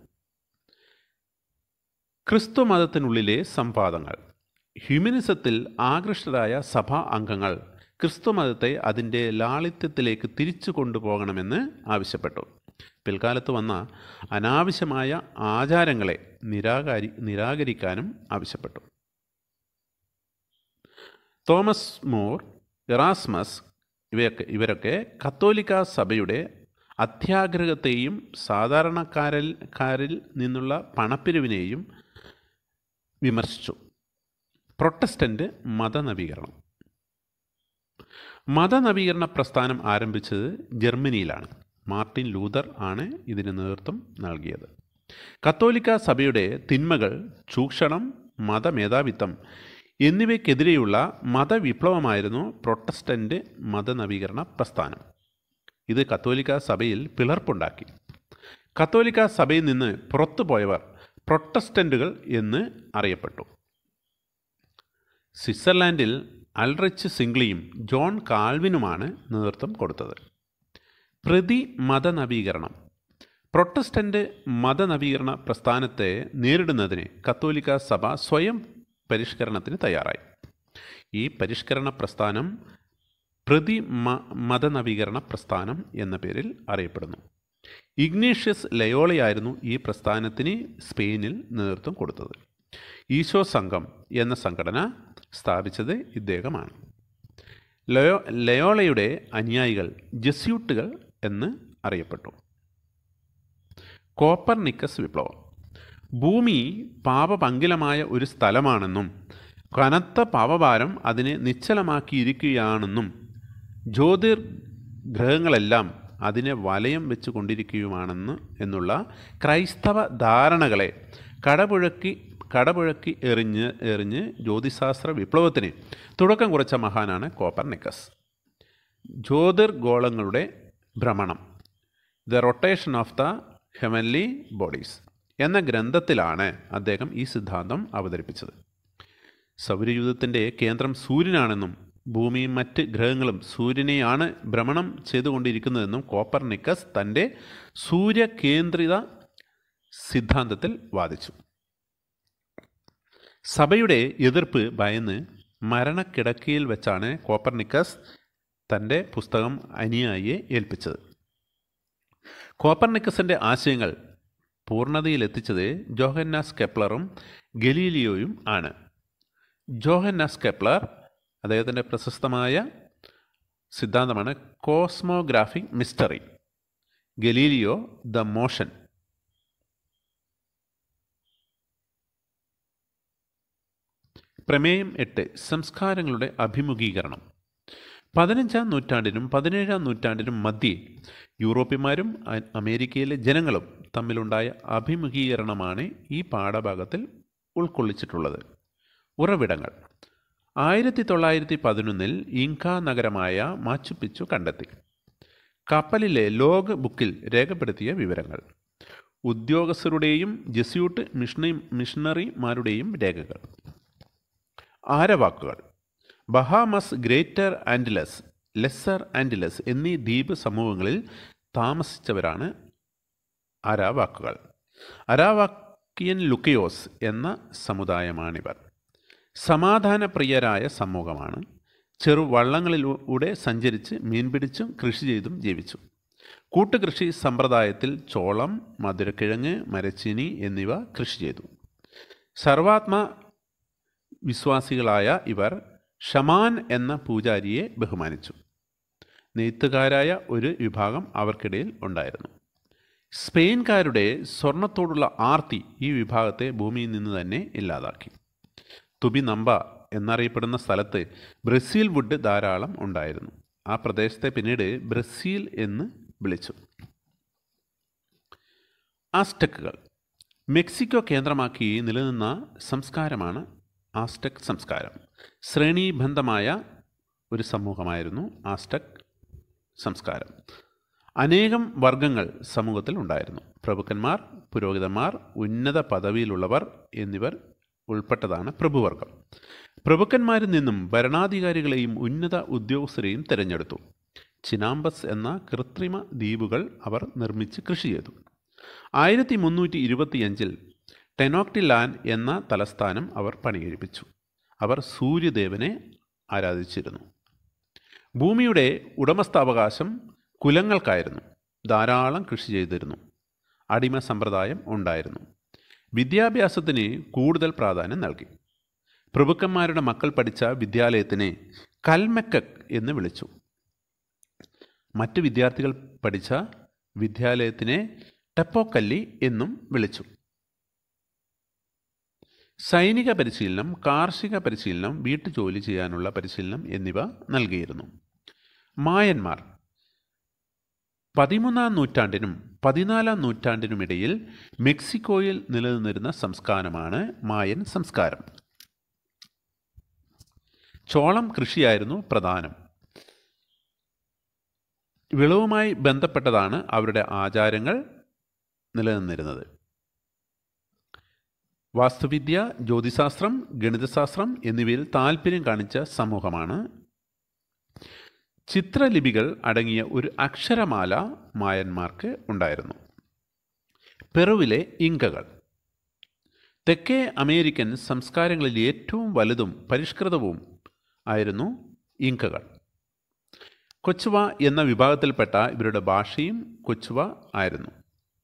ക്രിസ്തു മതത്തിനുള്ളിലെ സംവാദങ്ങൾ. ഹ്യൂമനിസത്തിൽ ആകൃഷ്ടരായ സഭാ അംഗങ്ങൾ ക്രിസ്തുമതത്തെ അതിൻ്റെ ലാളിത്യത്തിലേക്ക് തിരിച്ചു കൊണ്ടുപോകണമെന്ന് ആവശ്യപ്പെട്ടു. പിൽക്കാലത്ത് വന്ന അനാവശ്യമായ ആചാരങ്ങളെ നിരാകരി നിരാകരിക്കാനും ആവശ്യപ്പെട്ടു. തോമസ് മോർ, ഇറാസ്മസ് ഇവയൊക്കെ ഇവരൊക്കെ കത്തോലിക്ക സഭയുടെ അത്യാഗ്രഹത്തെയും സാധാരണക്കാരിൽ കാരിൽ നിന്നുള്ള പണപ്പിരിവിനെയും വിമർശിച്ചു. പ്രൊട്ടസ്റ്റൻ്റ് മതനവീകരണം. മതനവീകരണ പ്രസ്ഥാനം ആരംഭിച്ചത് ജർമ്മനിയിലാണ്. മാർട്ടിൻ ലൂതർ ആണ് ഇതിന് നേതൃത്വം നൽകിയത്. കത്തോലിക്ക സഭയുടെ തിന്മകൾ, ചൂഷണം, മതമേധാവിത്വം എന്നിവയ്ക്കെതിരെയുള്ള മതവിപ്ലവമായിരുന്നു പ്രൊട്ടസ്റ്റൻ്റ് മതനവീകരണ പ്രസ്ഥാനം. ഇത് കത്തോലിക്ക സഭയിൽ പിളർപ്പുണ്ടാക്കി. കത്തോലിക്ക സഭയിൽ നിന്ന് പുറത്തുപോയവർ പ്രൊട്ടസ്റ്റൻ്റുകൾ എന്ന് അറിയപ്പെട്ടു. സ്വിറ്റ്സർലാൻഡിൽ അൾറിച്ച് സിംഗ്ലിയും ജോൺ കാൽവിനുമാണ് നേതൃത്വം കൊടുത്തത്. പ്രതി മതനവീകരണം. പ്രൊട്ടസ്റ്റൻ്റ് മതനവീകരണ പ്രസ്ഥാനത്തെ നേരിടുന്നതിന് കത്തോലിക്ക സഭ സ്വയം പരിഷ്കരണത്തിന് തയ്യാറായി. ഈ പരിഷ്കരണ പ്രസ്ഥാനം പ്രതി മ മതനവീകരണ പ്രസ്ഥാനം എന്ന പേരിൽ അറിയപ്പെടുന്നു. ഇഗ്നേഷ്യസ് ലയോളയായിരുന്നു ഈ പ്രസ്ഥാനത്തിന് സ്പെയിനിൽ നേതൃത്വം കൊടുത്തത്. ഈശോ സംഘം എന്ന സംഘടന സ്ഥാപിച്ചത് ഇദ്ദേഹമാണ്. ലയോ ലയോളയുടെ അനുയായികൾ ജെസ്യൂട്ടുകൾ എന്ന് അറിയപ്പെട്ടു. കോപ്പർനിക്കസ് വിപ്ലവം. ഭൂമി പാപപങ്കിലമായ ഒരു സ്ഥലമാണെന്നും കനത്ത പാപഭാരം അതിനെ നിശ്ചലമാക്കിയിരിക്കുകയാണെന്നും ജ്യോതിർഗ്രഹങ്ങളെല്ലാം അതിനെ വലയം വെച്ച് കൊണ്ടിരിക്കുകയുമാണെന്ന് എന്നുള്ള ക്രൈസ്തവ ധാരണകളെ കടപുഴക്കി കടപുഴക്കി എറിഞ്ഞ് എറിഞ്ഞ് ജ്യോതിശാസ്ത്ര വിപ്ലവത്തിന് തുടക്കം കുറിച്ച മഹാനാണ് കോപ്പർനിക്കസ്. ജ്യോതിർഗോളങ്ങളുടെ ഭ്രമണം, the rotation of the heavenly bodies എന്ന ഗ്രന്ഥത്തിലാണ് അദ്ദേഹം ഈ സിദ്ധാന്തം അവതരിപ്പിച്ചത്. സൗരയൂഥത്തിൻ്റെ കേന്ദ്രം സൂര്യനാണെന്നും ഭൂമിയും മറ്റ് ഗ്രഹങ്ങളും സൂര്യനെയാണ് ഭ്രമണം ചെയ്തുകൊണ്ടിരിക്കുന്നതെന്നും കോപ്പർനിക്കസ് തൻ്റെ സൂര്യകേന്ദ്രിത സിദ്ധാന്തത്തിൽ വാദിച്ചു. സഭയുടെ എതിർപ്പ് ഭയന്ന് മരണക്കിടക്കയിൽ വെച്ചാണ് കോപ്പർനിക്കസ് തൻ്റെ പുസ്തകം അനുയായിയെ ഏൽപ്പിച്ചത്. കോപ്പർനിക്കസിൻ്റെ ആശയങ്ങൾ പൂർണ്ണതയിലെത്തിച്ചത് ജോഹന്നാസ് കെപ്ലറും ഗലീലിയോയും ആണ്. ജോഹന്നാസ് കെപ്ലർ അദ്ദേഹത്തിൻ്റെ പ്രശസ്തമായ സിദ്ധാന്തമാണ് cosmographic mystery. Galileo the motion. പ്രമേയം എട്ട്. സംസ്കാരങ്ങളുടെ അഭിമുഖീകരണം. പതിനഞ്ചാം നൂറ്റാണ്ടിനും പതിനേഴാം നൂറ്റാണ്ടിനും മധ്യേ യൂറോപ്യന്മാരും അമേരിക്കയിലെ ജനങ്ങളും തമ്മിലുണ്ടായ അഭിമുഖീകരണമാണ് ഈ പാഠഭാഗത്തിൽ ഉൾക്കൊള്ളിച്ചിട്ടുള്ളത്. ഉറവിടങ്ങൾ. ആയിരത്തി തൊള്ളായിരത്തി പതിനൊന്നിൽ ഇൻക നഗരമായ മാച്ചു പിച്ചു കണ്ടെത്തി. കപ്പലിലെ ലോഗ് ബുക്കിൽ രേഖപ്പെടുത്തിയ വിവരങ്ങൾ. ഉദ്യോഗസ്ഥരുടെയും ജെസ്യൂട്ട് മിഷണറി മിഷണറിമാരുടെയും രേഖകൾ. ആരവാക്കുകൾ. Bahamas, Greater Antilles, Lesser Antilles എന്നീ ദ്വീപ് സമൂഹങ്ങളിൽ താമസിച്ചവരാണ് അരാവാക്കുകൾ. അരാവാക്കിയൻ ലുക്കയോസ് എന്ന സമുദായമാണിവർ. സമാധാനപ്രിയരായ സമൂഹമാണ്. ചെറുവള്ളങ്ങളിലൂടെ സഞ്ചരിച്ച് മീൻപിടിച്ചും കൃഷി ചെയ്തും ജീവിച്ചു. കൂട്ടുകൃഷി സമ്പ്രദായത്തിൽ ചോളം, മധുരക്കിഴങ്ങ്, മരച്ചീനി എന്നിവ കൃഷി ചെയ്തു. സർവാത്മ വിശ്വാസികളായ ഇവർ ഷമാൻ എന്ന പൂജാരിയെ ബഹുമാനിച്ചു. നെയ്ത്തുകാരായ ഒരു വിഭാഗം അവർക്കിടയിൽ ഉണ്ടായിരുന്നു. സ്പെയിൻകാരുടെ സ്വർണത്തോടുള്ള ആർത്തി ഈ വിഭാഗത്തെ ഭൂമിയിൽ നിന്ന് തന്നെ ഇല്ലാതാക്കി. തുബിനമ്പ എന്നറിയപ്പെടുന്ന സ്ഥലത്ത് ബ്രസീൽ വുഡ് ധാരാളം ഉണ്ടായിരുന്നു. ആ പ്രദേശത്തെ പിന്നീട് ബ്രസീൽ എന്ന് വിളിച്ചു. ആസ്റ്റക്കുകൾ. മെക്സിക്കോ കേന്ദ്രമാക്കി നിലനിന്ന സംസ്കാരമാണ് ആസ്റ്റക് സംസ്കാരം. ശ്രേണീബന്ധമായ ഒരു സമൂഹമായിരുന്നു ആസ്റ്റക് സംസ്കാരം. അനേകം വർഗങ്ങൾ സമൂഹത്തിൽ ഉണ്ടായിരുന്നു. പ്രഭുക്കന്മാർ, പുരോഹിതന്മാർ, ഉന്നത പദവിയിലുള്ളവർ എന്നിവർ ഉൾപ്പെട്ടതാണ് പ്രഭുവർഗം. പ്രഭുക്കന്മാരിൽ നിന്നും ഭരണാധികാരികളെയും ഉന്നത ഉദ്യോഗസ്ഥരെയും തിരഞ്ഞെടുത്തു. ചിനാമ്പസ് എന്ന കൃത്രിമ ദ്വീപുകൾ അവർ നിർമ്മിച്ച് കൃഷി ചെയ്തു. ആയിരത്തി മുന്നൂറ്റി ഇരുപത്തിയഞ്ചിൽ ടെനോക്ടിലാൻ എന്ന തലസ്ഥാനം അവർ പണികഴിപ്പിച്ചു. അവർ സൂര്യദേവനെ ആരാധിച്ചിരുന്നു. ഭൂമിയുടെ ഉടമസ്ഥാവകാശം കുലങ്ങൾക്കായിരുന്നു. ധാരാളം കൃഷി ചെയ്തിരുന്നു. അടിമ സമ്പ്രദായം ഉണ്ടായിരുന്നു. വിദ്യാഭ്യാസത്തിന് കൂടുതൽ പ്രാധാന്യം നൽകി. പ്രഭുക്കന്മാരുടെ മക്കൾ പഠിച്ച വിദ്യാലയത്തിനെ കൽമെക്കക് എന്ന് വിളിച്ചു. മറ്റ് വിദ്യാർത്ഥികൾ പഠിച്ച വിദ്യാലയത്തിനെ ടെപ്പോക്കല്ലി എന്നും വിളിച്ചു. സൈനിക പരിശീലനം, കാർഷിക പരിശീലനം, വീട്ടുജോലി ചെയ്യാനുള്ള പരിശീലനം എന്നിവ നൽകിയിരുന്നു. മായന്മാർ. പതിമൂന്നാം നൂറ്റാണ്ടിനും പതിനാലാം നൂറ്റാണ്ടിനുമിടയിൽ മെക്സിക്കോയിൽ നിലനിന്നിരുന്ന സംസ്കാരമാണ് മായൻ സംസ്കാരം. ചോളം കൃഷിയായിരുന്നു പ്രധാനം. വിളവുമായി ബന്ധപ്പെട്ടതാണ് അവരുടെ ആചാരങ്ങൾ നിലനിന്നിരുന്നത്. വാസ്തുവിദ്യ, ജ്യോതിശാസ്ത്രം, ഗണിതശാസ്ത്രം എന്നിവയിൽ താല്പര്യം കാണിച്ച സമൂഹമാണ്. ചിത്രലിപികൾ അടങ്ങിയ ഒരു അക്ഷരമാല മായന്മാർക്ക് ഉണ്ടായിരുന്നു. പെറുവിലെ ഇങ്കകൾ. തെക്കേ അമേരിക്കൻ സംസ്കാരങ്ങളിൽ ഏറ്റവും വലുതും പരിഷ്കൃതവും ആയിരുന്നു ഇങ്കകൾ. കൊച്ചുവ എന്ന വിഭാഗത്തിൽപ്പെട്ട ഇവരുടെ ഭാഷയും കൊച്ചുവ ആയിരുന്നു.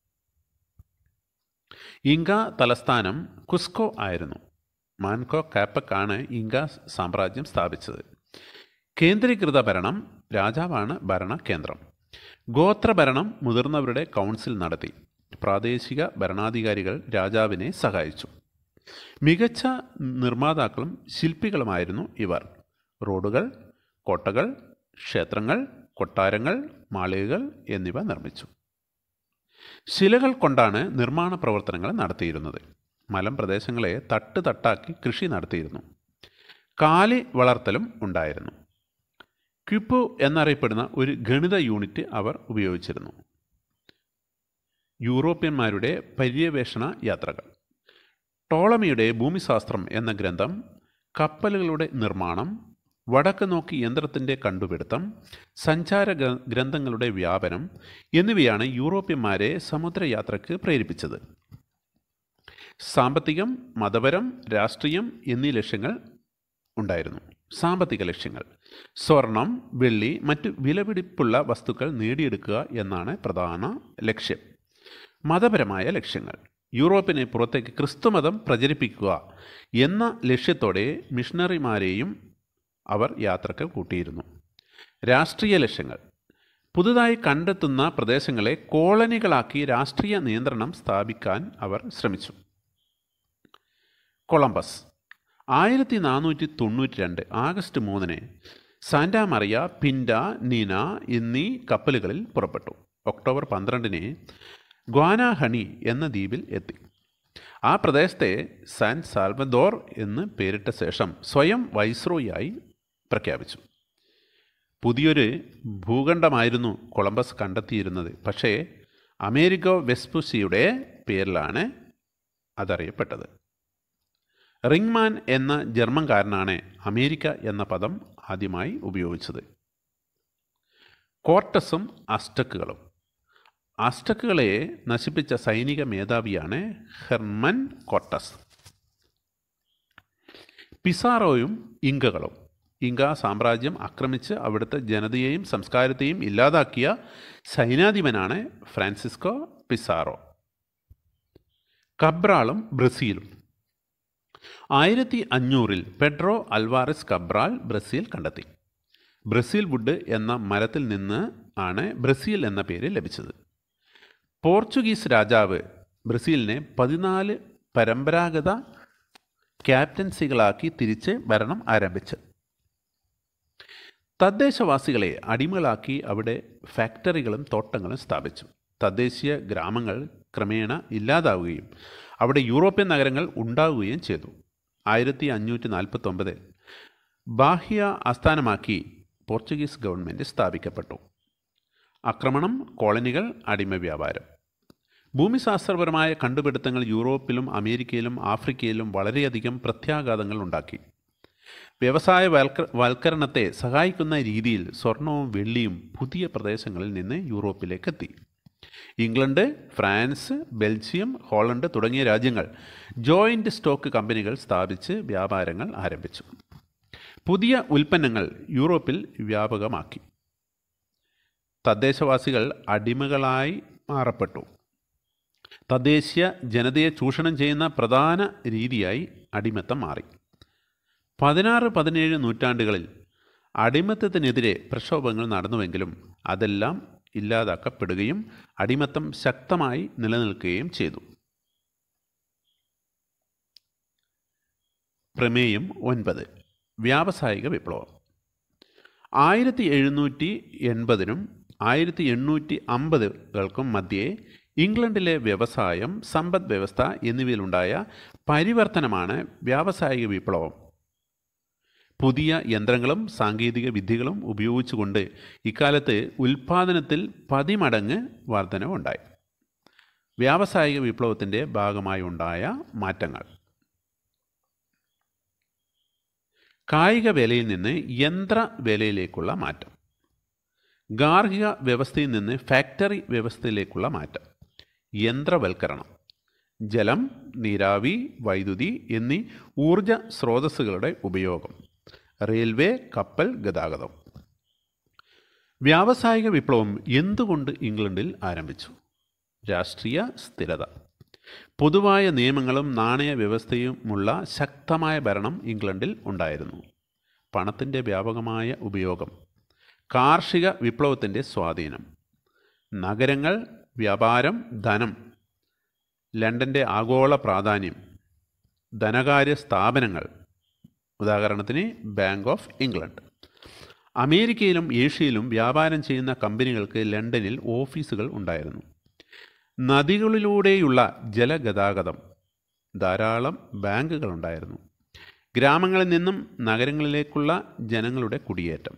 ഇങ്ക തലസ്ഥാനം കുസ്കോ ആയിരുന്നു. മാൻകോ കാപ്പക് ആണ് ഇങ്ക സാമ്രാജ്യം സ്ഥാപിച്ചത്. കേന്ദ്രീകൃത ഭരണം. രാജാവാണ് ഭരണ കേന്ദ്രം. ഗോത്രഭരണം മുതിർന്നവരുടെ കൗൺസിൽ നടത്തി. പ്രാദേശിക ഭരണാധികാരികൾ രാജാവിനെ സഹായിച്ചു. മികച്ച നിർമ്മാതാക്കളും ശില്പികളുമായിരുന്നു ഇവർ. റോഡുകൾ, കോട്ടകൾ, ക്ഷേത്രങ്ങൾ, കൊട്ടാരങ്ങൾ, മാളികകൾ എന്നിവ നിർമ്മിച്ചു. ശിലകൾ കൊണ്ടാണ് നിർമ്മാണ പ്രവർത്തനങ്ങൾ നടത്തിയിരുന്നത്. മലമ്പ്രദേശങ്ങളെ തട്ട് തട്ടാക്കി കൃഷി നടത്തിയിരുന്നു. കാലി വളർത്തലും ഉണ്ടായിരുന്നു. ക്യുപ്പു എന്നറിയപ്പെടുന്ന ഒരു ഗണിത യൂണിറ്റ് അവർ ഉപയോഗിച്ചിരുന്നു. യൂറോപ്യന്മാരുടെ പര്യവേഷണ യാത്രകൾ. ടോളമിയുടെ ഭൂമിശാസ്ത്രം എന്ന ഗ്രന്ഥം, കപ്പലുകളുടെ നിർമ്മാണം, വടക്ക് നോക്കി യന്ത്രത്തിൻ്റെ കണ്ടുപിടുത്തം, സഞ്ചാര ഗ്രന്ഥങ്ങളുടെ വ്യാപനം എന്നിവയാണ് യൂറോപ്യന്മാരെ സമുദ്രയാത്രയ്ക്ക് പ്രേരിപ്പിച്ചത്. സാമ്പത്തികം, മതപരം, രാഷ്ട്രീയം എന്നീ ലക്ഷ്യങ്ങൾ ഉണ്ടായിരുന്നു. സാമ്പത്തിക ലക്ഷ്യങ്ങൾ. സ്വർണം, വെള്ളി, മറ്റ് വിലപിടിപ്പുള്ള വസ്തുക്കൾ നേടിയെടുക്കുക എന്നാണ് പ്രധാന ലക്ഷ്യം. മതപരമായ ലക്ഷ്യങ്ങൾ. യൂറോപ്പിന് പുറത്തേക്ക് ക്രിസ്തുമതം പ്രചരിപ്പിക്കുക എന്ന ലക്ഷ്യത്തോടെ മിഷണറിമാരെയും അവർ യാത്രക്ക് കൂട്ടിയിരുന്നു. രാഷ്ട്രീയ ലക്ഷ്യങ്ങൾ. പുതുതായി കണ്ടെത്തുന്ന പ്രദേശങ്ങളെ കോളനികളാക്കി രാഷ്ട്രീയ നിയന്ത്രണം സ്ഥാപിക്കാൻ അവർ ശ്രമിച്ചു. കൊളംബസ് ആയിരത്തി നാനൂറ്റി തൊണ്ണൂറ്റി രണ്ട് ആഗസ്റ്റ് മൂന്നിന് സാന്റാ മറിയ, പിൻഡ, നീന എന്നീ കപ്പലുകളിൽ പുറപ്പെട്ടു. ഒക്ടോബർ പന്ത്രണ്ടിന് ഗ്വാനാഹണി എന്ന ദ്വീപിൽ എത്തി. ആ പ്രദേശത്തെ സാൻ സാൽവദോർ എന്ന് പേരിട്ട ശേഷം സ്വയം വൈസ്രോയായി പ്രഖ്യാപിച്ചു. പുതിയൊരു ഭൂഖണ്ഡമായിരുന്നു കൊളംബസ് കണ്ടെത്തിയിരുന്നത്. പക്ഷേ അമേരിക്കോ വെസ്പുസിയുടെ പേരിലാണ് അതറിയപ്പെട്ടത്. റിംഗ്മാൻ എന്ന ജർമ്മൻകാരനാണ് അമേരിക്ക എന്ന പദം ആദ്യമായി ഉപയോഗിച്ചത്. കോർട്ടസും അസ്റ്റക്കുകളും. അസ്റ്റക്കുകളെ നശിപ്പിച്ച സൈനിക മേധാവിയാണ് ഹെർമൻ കോർട്ടസ്. പിസാറോയും ഇങ്കകളും. ഇങ്ക സാമ്രാജ്യം ആക്രമിച്ച് അവിടുത്തെ ജനതയെയും സംസ്കാരത്തെയും ഇല്ലാതാക്കിയ സൈന്യാധിപനാണ് ഫ്രാൻസിസ്കോ പിസാറോ. കബ്രാളും ബ്രസീലും. ആയിരത്തി അഞ്ഞൂറിൽ പെഡ്രോ അൽവാറസ് കബ്രാൾ ബ്രസീൽ കണ്ടെത്തി. ബ്രസീൽ വുഡ് എന്ന മരത്തിൽ നിന്ന് ആണ് ബ്രസീൽ എന്ന പേര് ലഭിച്ചത്. പോർച്ചുഗീസ് രാജാവ് ബ്രസീലിനെ പതിനാല് പരമ്പരാഗത ക്യാപ്റ്റൻസികളാക്കി തിരിച്ച് ഭരണം ആരംഭിച്ചു. തദ്ദേശവാസികളെ അടിമകളാക്കി അവിടെ ഫാക്ടറികളും തോട്ടങ്ങളും സ്ഥാപിച്ചു. തദ്ദേശീയ ഗ്രാമങ്ങൾ ക്രമേണ ഇല്ലാതാവുകയും അവിടെ യൂറോപ്യൻ നഗരങ്ങൾ ഉണ്ടാവുകയും ചെയ്തു. ആയിരത്തി അഞ്ഞൂറ്റി നാൽപ്പത്തി ഒമ്പതിൽ ബാഹ്യ ആസ്ഥാനമാക്കി പോർച്ചുഗീസ് ഗവൺമെൻറ് സ്ഥാപിക്കപ്പെട്ടു. ആക്രമണം, കോളനികൾ, അടിമ വ്യാപാരം. ഭൂമിശാസ്ത്രപരമായ കണ്ടുപിടുത്തങ്ങൾ യൂറോപ്പിലും അമേരിക്കയിലും ആഫ്രിക്കയിലും വളരെയധികം പ്രത്യാഘാതങ്ങൾ ഉണ്ടാക്കി. വ്യവസായ വൽക്ക വൽക്കരണത്തെ സഹായിക്കുന്ന രീതിയിൽ സ്വർണവും വെള്ളിയും പുതിയ പ്രദേശങ്ങളിൽ നിന്ന് യൂറോപ്പിലേക്കെത്തി. ഇംഗ്ലണ്ട്, ഫ്രാൻസ്, ബെൽജിയം, ഹോളണ്ട് തുടങ്ങിയ രാജ്യങ്ങൾ ജോയിൻ്റ് സ്റ്റോക്ക് കമ്പനികൾ സ്ഥാപിച്ച് വ്യാപാരങ്ങൾ ആരംഭിച്ചു. പുതിയ ഉൽപ്പന്നങ്ങൾ യൂറോപ്പിൽ വ്യാപകമാക്കി. തദ്ദേശവാസികൾ അടിമകളായി മാറപ്പെട്ടു. തദ്ദേശീയ ജനതയെ ചൂഷണം ചെയ്യുന്ന പ്രധാന രീതിയായി അടിമത്തം മാറി. പതിനാറ് പതിനേഴ് നൂറ്റാണ്ടുകളിൽ അടിമത്തത്തിനെതിരെ പ്രക്ഷോഭങ്ങൾ നടന്നുവെങ്കിലും അതെല്ലാം ഇല്ലാതാക്കപ്പെടുകയും അടിമത്തം ശക്തമായി നിലനിൽക്കുകയും ചെയ്തു. പ്രമേയം ഒൻപത്. വ്യാവസായിക വിപ്ലവം. ആയിരത്തി എഴുന്നൂറ്റി എൺപതിനും ആയിരത്തി എണ്ണൂറ്റി അമ്പതുകൾക്കും മധ്യേ ഇംഗ്ലണ്ടിലെ വ്യവസായം, സമ്പദ് വ്യവസ്ഥ എന്നിവയിലുണ്ടായ പരിവർത്തനമാണ് വ്യാവസായിക വിപ്ലവം. പുതിയ യന്ത്രങ്ങളും സാങ്കേതിക വിദ്യകളും ഉപയോഗിച്ചുകൊണ്ട് ഇക്കാലത്ത് ഉൽപ്പാദനത്തിൽ പതിമടങ്ങ് വർധനവുണ്ടായി. വ്യാവസായിക വിപ്ലവത്തിൻ്റെ ഭാഗമായി ഉണ്ടായ മാറ്റങ്ങൾ. കായിക വേലയിൽ നിന്ന് യന്ത്ര വേലയിലേക്കുള്ള മാറ്റം. ഗാർഹിക വ്യവസ്ഥയിൽ നിന്ന് ഫാക്ടറി വ്യവസ്ഥയിലേക്കുള്ള മാറ്റം. യന്ത്രവൽക്കരണം. ജലം, നീരാവി, വൈദ്യുതി എന്നീ ഊർജ സ്രോതസ്സുകളുടെ ഉപയോഗം. റെയിൽവേ, കപ്പൽ ഗതാഗതം. വ്യാവസായിക വിപ്ലവം എന്തുകൊണ്ട് ഇംഗ്ലണ്ടിൽ ആരംഭിച്ചു? രാഷ്ട്രീയ സ്ഥിരത. പൊതുവായ നിയമങ്ങളും നാണയ വ്യവസ്ഥയുമുള്ള ശക്തമായ ഭരണം ഇംഗ്ലണ്ടിൽ ഉണ്ടായിരുന്നു. പണത്തിൻ്റെ വ്യാപകമായ ഉപയോഗം. കാർഷിക വിപ്ലവത്തിൻ്റെ സ്വാധീനം. നഗരങ്ങൾ, വ്യാപാരം, ധനം. ലണ്ടൻ്റെ ആഗോള പ്രാധാന്യം. ധനകാര്യ സ്ഥാപനങ്ങൾ, ഉദാഹരണത്തിന് ബാങ്ക് ഓഫ് ഇംഗ്ലണ്ട്. അമേരിക്കയിലും ഏഷ്യയിലും വ്യാപാരം ചെയ്യുന്ന കമ്പനികൾക്ക് ലണ്ടനിൽ ഓഫീസുകൾ ഉണ്ടായിരുന്നു. നദികളിലൂടെയുള്ള ജലഗതാഗതം. ധാരാളം ബാങ്കുകളുണ്ടായിരുന്നു. ഗ്രാമങ്ങളിൽ നിന്നും നഗരങ്ങളിലേക്കുള്ള ജനങ്ങളുടെ കുടിയേറ്റം.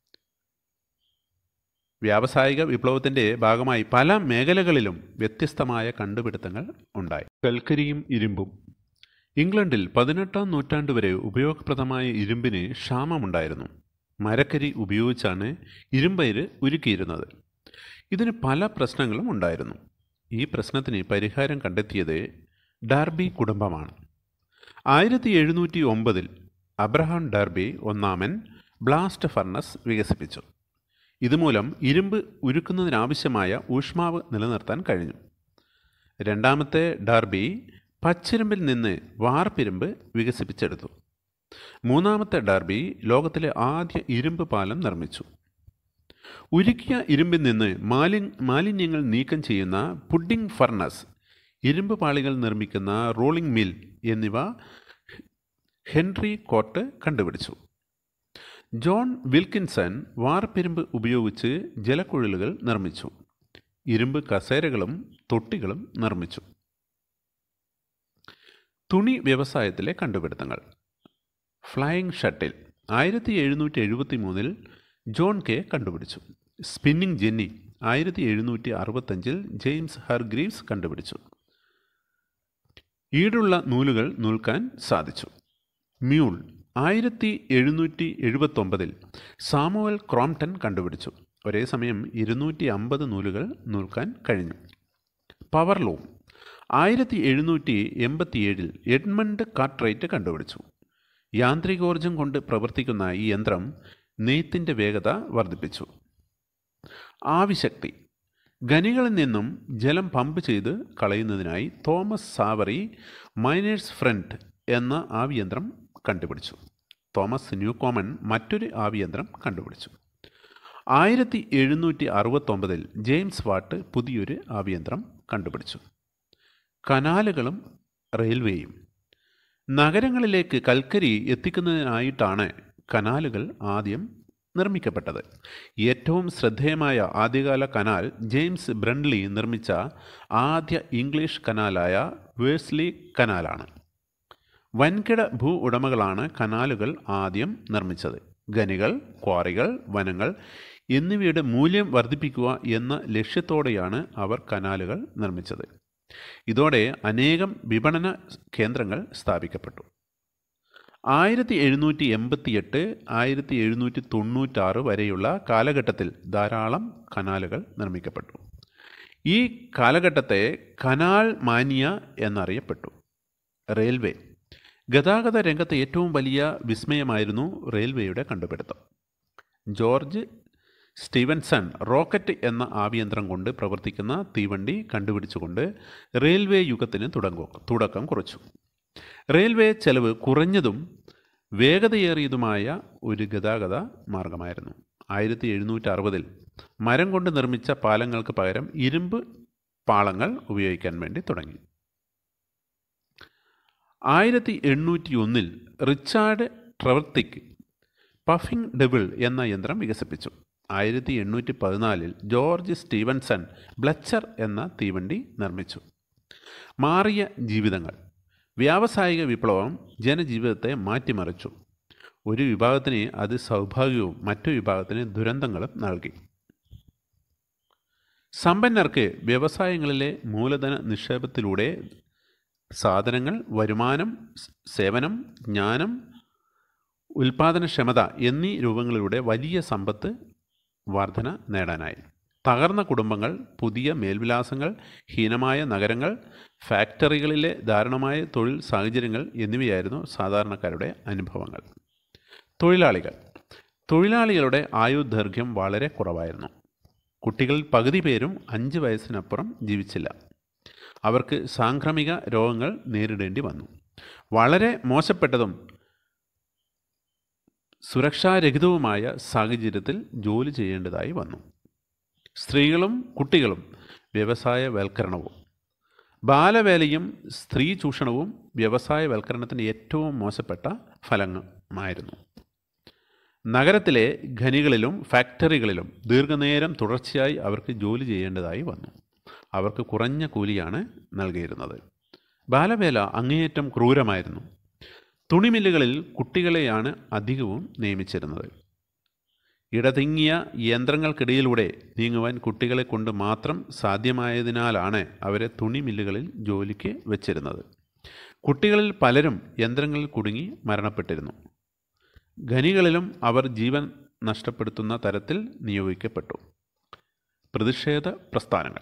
വ്യാവസായിക വിപ്ലവത്തിൻ്റെ ഭാഗമായി പല മേഖലകളിലും വ്യത്യസ്തമായ കണ്ടുപിടുത്തങ്ങൾ ഉണ്ടായി. കൽക്കരിയും ഇരുമ്പും. ഇംഗ്ലണ്ടിൽ പതിനെട്ടാം നൂറ്റാണ്ട് വരെ ഉപയോഗപ്രദമായ ഇരുമ്പിന് ക്ഷാമമുണ്ടായിരുന്നു. മരക്കരി ഉപയോഗിച്ചാണ് ഇരുമ്പയിര് ഉരുക്കിയിരുന്നത്. ഇതിന് പല പ്രശ്നങ്ങളും ഉണ്ടായിരുന്നു. ഈ പ്രശ്നത്തിന് പരിഹാരം കണ്ടെത്തിയത് ഡാർബി കുടുംബമാണ്. ആയിരത്തി എഴുന്നൂറ്റി ഒമ്പതിൽ അബ്രഹാം ഡർബി ഒന്നാമൻ ബ്ലാസ്റ്റ് ഫർണസ് വികസിപ്പിച്ചു. ഇതുമൂലം ഇരുമ്പ് ഉരുക്കുന്നതിനാവശ്യമായ ഊഷ്മാവ് നിലനിർത്താൻ കഴിഞ്ഞു. രണ്ടാമത്തെ ഡർബി പച്ചിരുമ്പിൽ നിന്ന് വാർപ്പിരുമ്പ് വികസിപ്പിച്ചെടുത്തു. മൂന്നാമത്തെ ഡർബി ലോകത്തിലെ ആദ്യ ഇരുമ്പ് പാലം നിർമ്മിച്ചു. ഉരുക്കിയ ഇരുമ്പിൽ നിന്ന് മാലി മാലിന്യങ്ങൾ നീക്കം ചെയ്യുന്ന പുഡിംഗ് ഫർണസ്, ഇരുമ്പ് പാളികൾ നിർമ്മിക്കുന്ന റോളിംഗ് മിൽ എന്നിവ ഹെൻറി കോട്ട് കണ്ടുപിടിച്ചു. ജോൺ വിൽക്കിൻസൺ വാർപ്പിരുമ്പ് ഉപയോഗിച്ച് ജലക്കുഴലുകൾ നിർമ്മിച്ചു. ഇരുമ്പ് കസേരകളും തൊട്ടികളും നിർമ്മിച്ചു. തുണി വ്യവസായത്തിലെ കണ്ടുപിടുത്തങ്ങൾ. ഫ്ലൈയിങ് ഷട്ടിൽ ആയിരത്തി എഴുന്നൂറ്റി എഴുപത്തി മൂന്നിൽ ജോൺ കെ കണ്ടുപിടിച്ചു. സ്പിന്നിംഗ് ജെന്നി ആയിരത്തി എഴുന്നൂറ്റി അറുപത്തഞ്ചിൽ ജെയിംസ് ഹർഗ്രീവ്സ് കണ്ടുപിടിച്ചു. ഈടുള്ള നൂലുകൾ നൂൽക്കാൻ സാധിച്ചു. മ്യൂൾ ആയിരത്തി എഴുന്നൂറ്റി എഴുപത്തൊമ്പതിൽ സാമുവൽ ക്രോംപ്ടൺ കണ്ടുപിടിച്ചു. ഒരേ സമയം ഇരുന്നൂറ്റി അമ്പത് നൂലുകൾ നൂൽക്കാൻ കഴിഞ്ഞു. പവർലൂം ആയിരത്തി എഴുന്നൂറ്റി എൺപത്തിയേഴിൽ എഡ്മണ്ട് കാർട്ട്റൈറ്റ് കണ്ടുപിടിച്ചു. യാന്ത്രികോർജം കൊണ്ട് പ്രവർത്തിക്കുന്ന ഈ യന്ത്രം നെയ്ത്തിൻ്റെ വേഗത വർദ്ധിപ്പിച്ചു. ആവിശക്തി ഖനികളിൽ നിന്നും ജലം പമ്പ് ചെയ്ത് കളയുന്നതിനായി തോമസ് സാവറി മൈനേഴ്സ് ഫ്രണ്ട് എന്ന ആവിയന്ത്രം കണ്ടുപിടിച്ചു. തോമസ് ന്യൂകോമൺ മറ്റൊരു ആവിയന്ത്രം കണ്ടുപിടിച്ചു. ആയിരത്തി എഴുന്നൂറ്റി അറുപത്തൊമ്പതിൽ ജെയിംസ് വാട്ട് പുതിയൊരു ആവിയന്ത്രം കണ്ടുപിടിച്ചു. കനാലുകളും റെയിൽവേയും നഗരങ്ങളിലേക്ക് കൽക്കരി എത്തിക്കുന്നതിനായിട്ടാണ് കനാലുകൾ ആദ്യം നിർമ്മിക്കപ്പെട്ടത്. ഏറ്റവും ശ്രദ്ധേയമായ ആദ്യകാല കനാൽ ജെയിംസ് ബ്രണ്ട്ലി നിർമ്മിച്ച ആദ്യ ഇംഗ്ലീഷ് കനാലായ വേഴ്സ്ലി കനാലാണ്. വൻകിട ഭൂ ഉടമകളാണ് കനാലുകൾ ആദ്യം നിർമ്മിച്ചത്. ഖനികൾ, ക്വാറികൾ, വനങ്ങൾ എന്നിവയുടെ മൂല്യം വർദ്ധിപ്പിക്കുക എന്ന ലക്ഷ്യത്തോടെയാണ് അവർ കനാലുകൾ നിർമ്മിച്ചത്. ഇതോടെ അനേകം വിപണന കേന്ദ്രങ്ങൾ സ്ഥാപിക്കപ്പെട്ടു. ആയിരത്തി എഴുന്നൂറ്റി എൺപത്തി എട്ട് ആയിരത്തി എഴുന്നൂറ്റി തൊണ്ണൂറ്റാറ് വരെയുള്ള കാലഘട്ടത്തിൽ ധാരാളം കനാലുകൾ നിർമ്മിക്കപ്പെട്ടു. ഈ കാലഘട്ടത്തെ കനാൽ മാനിയ എന്നറിയപ്പെട്ടു. റെയിൽവേ ഗതാഗത രംഗത്തെ ഏറ്റവും വലിയ വിസ്മയമായിരുന്നു റെയിൽവേയുടെ കണ്ടുപിടുത്തം. ജോർജ് സ്റ്റീവൻസൺ റോക്കറ്റ് എന്ന ആവിയന്ത്രം കൊണ്ട് പ്രവർത്തിക്കുന്ന തീവണ്ടി കണ്ടുപിടിച്ചുകൊണ്ട് റെയിൽവേ യുഗത്തിന് തുടങ്ങും തുടക്കം കുറിച്ചു. റെയിൽവേ ചെലവ് കുറഞ്ഞതും വേഗതയേറിയതുമായ ഒരു ഗതാഗത മാർഗമായിരുന്നു. ആയിരത്തി എഴുന്നൂറ്റി അറുപതിൽ മരം കൊണ്ട് നിർമ്മിച്ച പാലങ്ങൾക്ക് പകരം ഇരുമ്പ് പാളങ്ങൾ ഉപയോഗിക്കാൻ വേണ്ടി തുടങ്ങി. ആയിരത്തി എണ്ണൂറ്റി ഒന്നിൽ റിച്ചാർഡ് ട്രെവർത്തിക്ക് പഫിംഗ് ഡെവിൾ എന്ന യന്ത്രം വികസിപ്പിച്ചു. ആയിരത്തി എണ്ണൂറ്റി പതിനാലിൽ ജോർജ് സ്റ്റീവൻസൺ ബ്ലച്ചർ എന്ന തീവണ്ടി നിർമ്മിച്ചു. മാറിയ ജീവിതങ്ങൾ വ്യാവസായിക വിപ്ലവം ജനജീവിതത്തെ മാറ്റിമറിച്ചു. ഒരു വിഭാഗത്തിന് അത് സൗഭാഗ്യവും മറ്റു വിഭാഗത്തിന് ദുരന്തങ്ങളും നൽകി. സമ്പന്നർക്ക് വ്യവസായങ്ങളിലെ മൂലധന നിക്ഷേപത്തിലൂടെ സാധനങ്ങൾ, വരുമാനം, സേവനം, ജ്ഞാനം, ഉൽപാദനക്ഷമത എന്നീ രൂപങ്ങളിലൂടെ വലിയ സമ്പത്ത് വർധന നേടാനായി. തകർന്ന കുടുംബങ്ങൾ, പുതിയ മേൽവിലാസങ്ങൾ, ഹീനമായ നഗരങ്ങൾ, ഫാക്ടറികളിലെ ദാരുണമായ തൊഴിൽ സാഹചര്യങ്ങൾ എന്നിവയായിരുന്നു സാധാരണക്കാരുടെ അനുഭവങ്ങൾ. തൊഴിലാളികൾ തൊഴിലാളികളുടെ ആയുർദൈർഘ്യം വളരെ കുറവായിരുന്നു. കുട്ടികളിൽ പകുതി പേരും അഞ്ച് വയസ്സിനപ്പുറം ജീവിച്ചില്ല. അവർക്ക് സാംക്രമിക രോഗങ്ങൾ നേരിടേണ്ടി വന്നു. വളരെ മോശപ്പെട്ടതും സുരക്ഷാരഹിതവുമായ സാഹചര്യത്തിൽ ജോലി ചെയ്യേണ്ടതായി വന്നു. സ്ത്രീകളും കുട്ടികളും വ്യവസായവൽക്കരണവും ബാലവേലയും സ്ത്രീ ചൂഷണവും വ്യവസായവൽക്കരണത്തിൻ്റെ ഏറ്റവും മോശപ്പെട്ട ഫലമായിരുന്നു. നഗരത്തിലെ ഖനികളിലും ഫാക്ടറികളിലും ദീർഘനേരം തുടർച്ചയായി അവർക്ക് ജോലി ചെയ്യേണ്ടതായി വന്നു. അവർക്ക് കുറഞ്ഞ കൂലിയാണ് നൽകിയിരുന്നത്. ബാലവേല അങ്ങേയറ്റം ക്രൂരമായിരുന്നു. തുണിമില്ലുകളിൽ കുട്ടികളെയാണ് അധികവും നിയമിച്ചിരുന്നത്. ഇടതിങ്ങിയ യന്ത്രങ്ങൾക്കിടയിലൂടെ നീങ്ങുവാൻ കുട്ടികളെ കൊണ്ട് മാത്രം സാധ്യമായതിനാലാണ് അവരെ തുണിമില്ലുകളിൽ ജോലിക്ക് വെച്ചിരുന്നത്. കുട്ടികളിൽ പലരും യന്ത്രങ്ങളിൽ കുടുങ്ങി മരണപ്പെട്ടിരുന്നു. ഖനികളിലും അവർ ജീവൻ നഷ്ടപ്പെടുത്തുന്ന തരത്തിൽ നിയോഗിക്കപ്പെട്ടു. പ്രതിഷേധ പ്രസ്ഥാനങ്ങൾ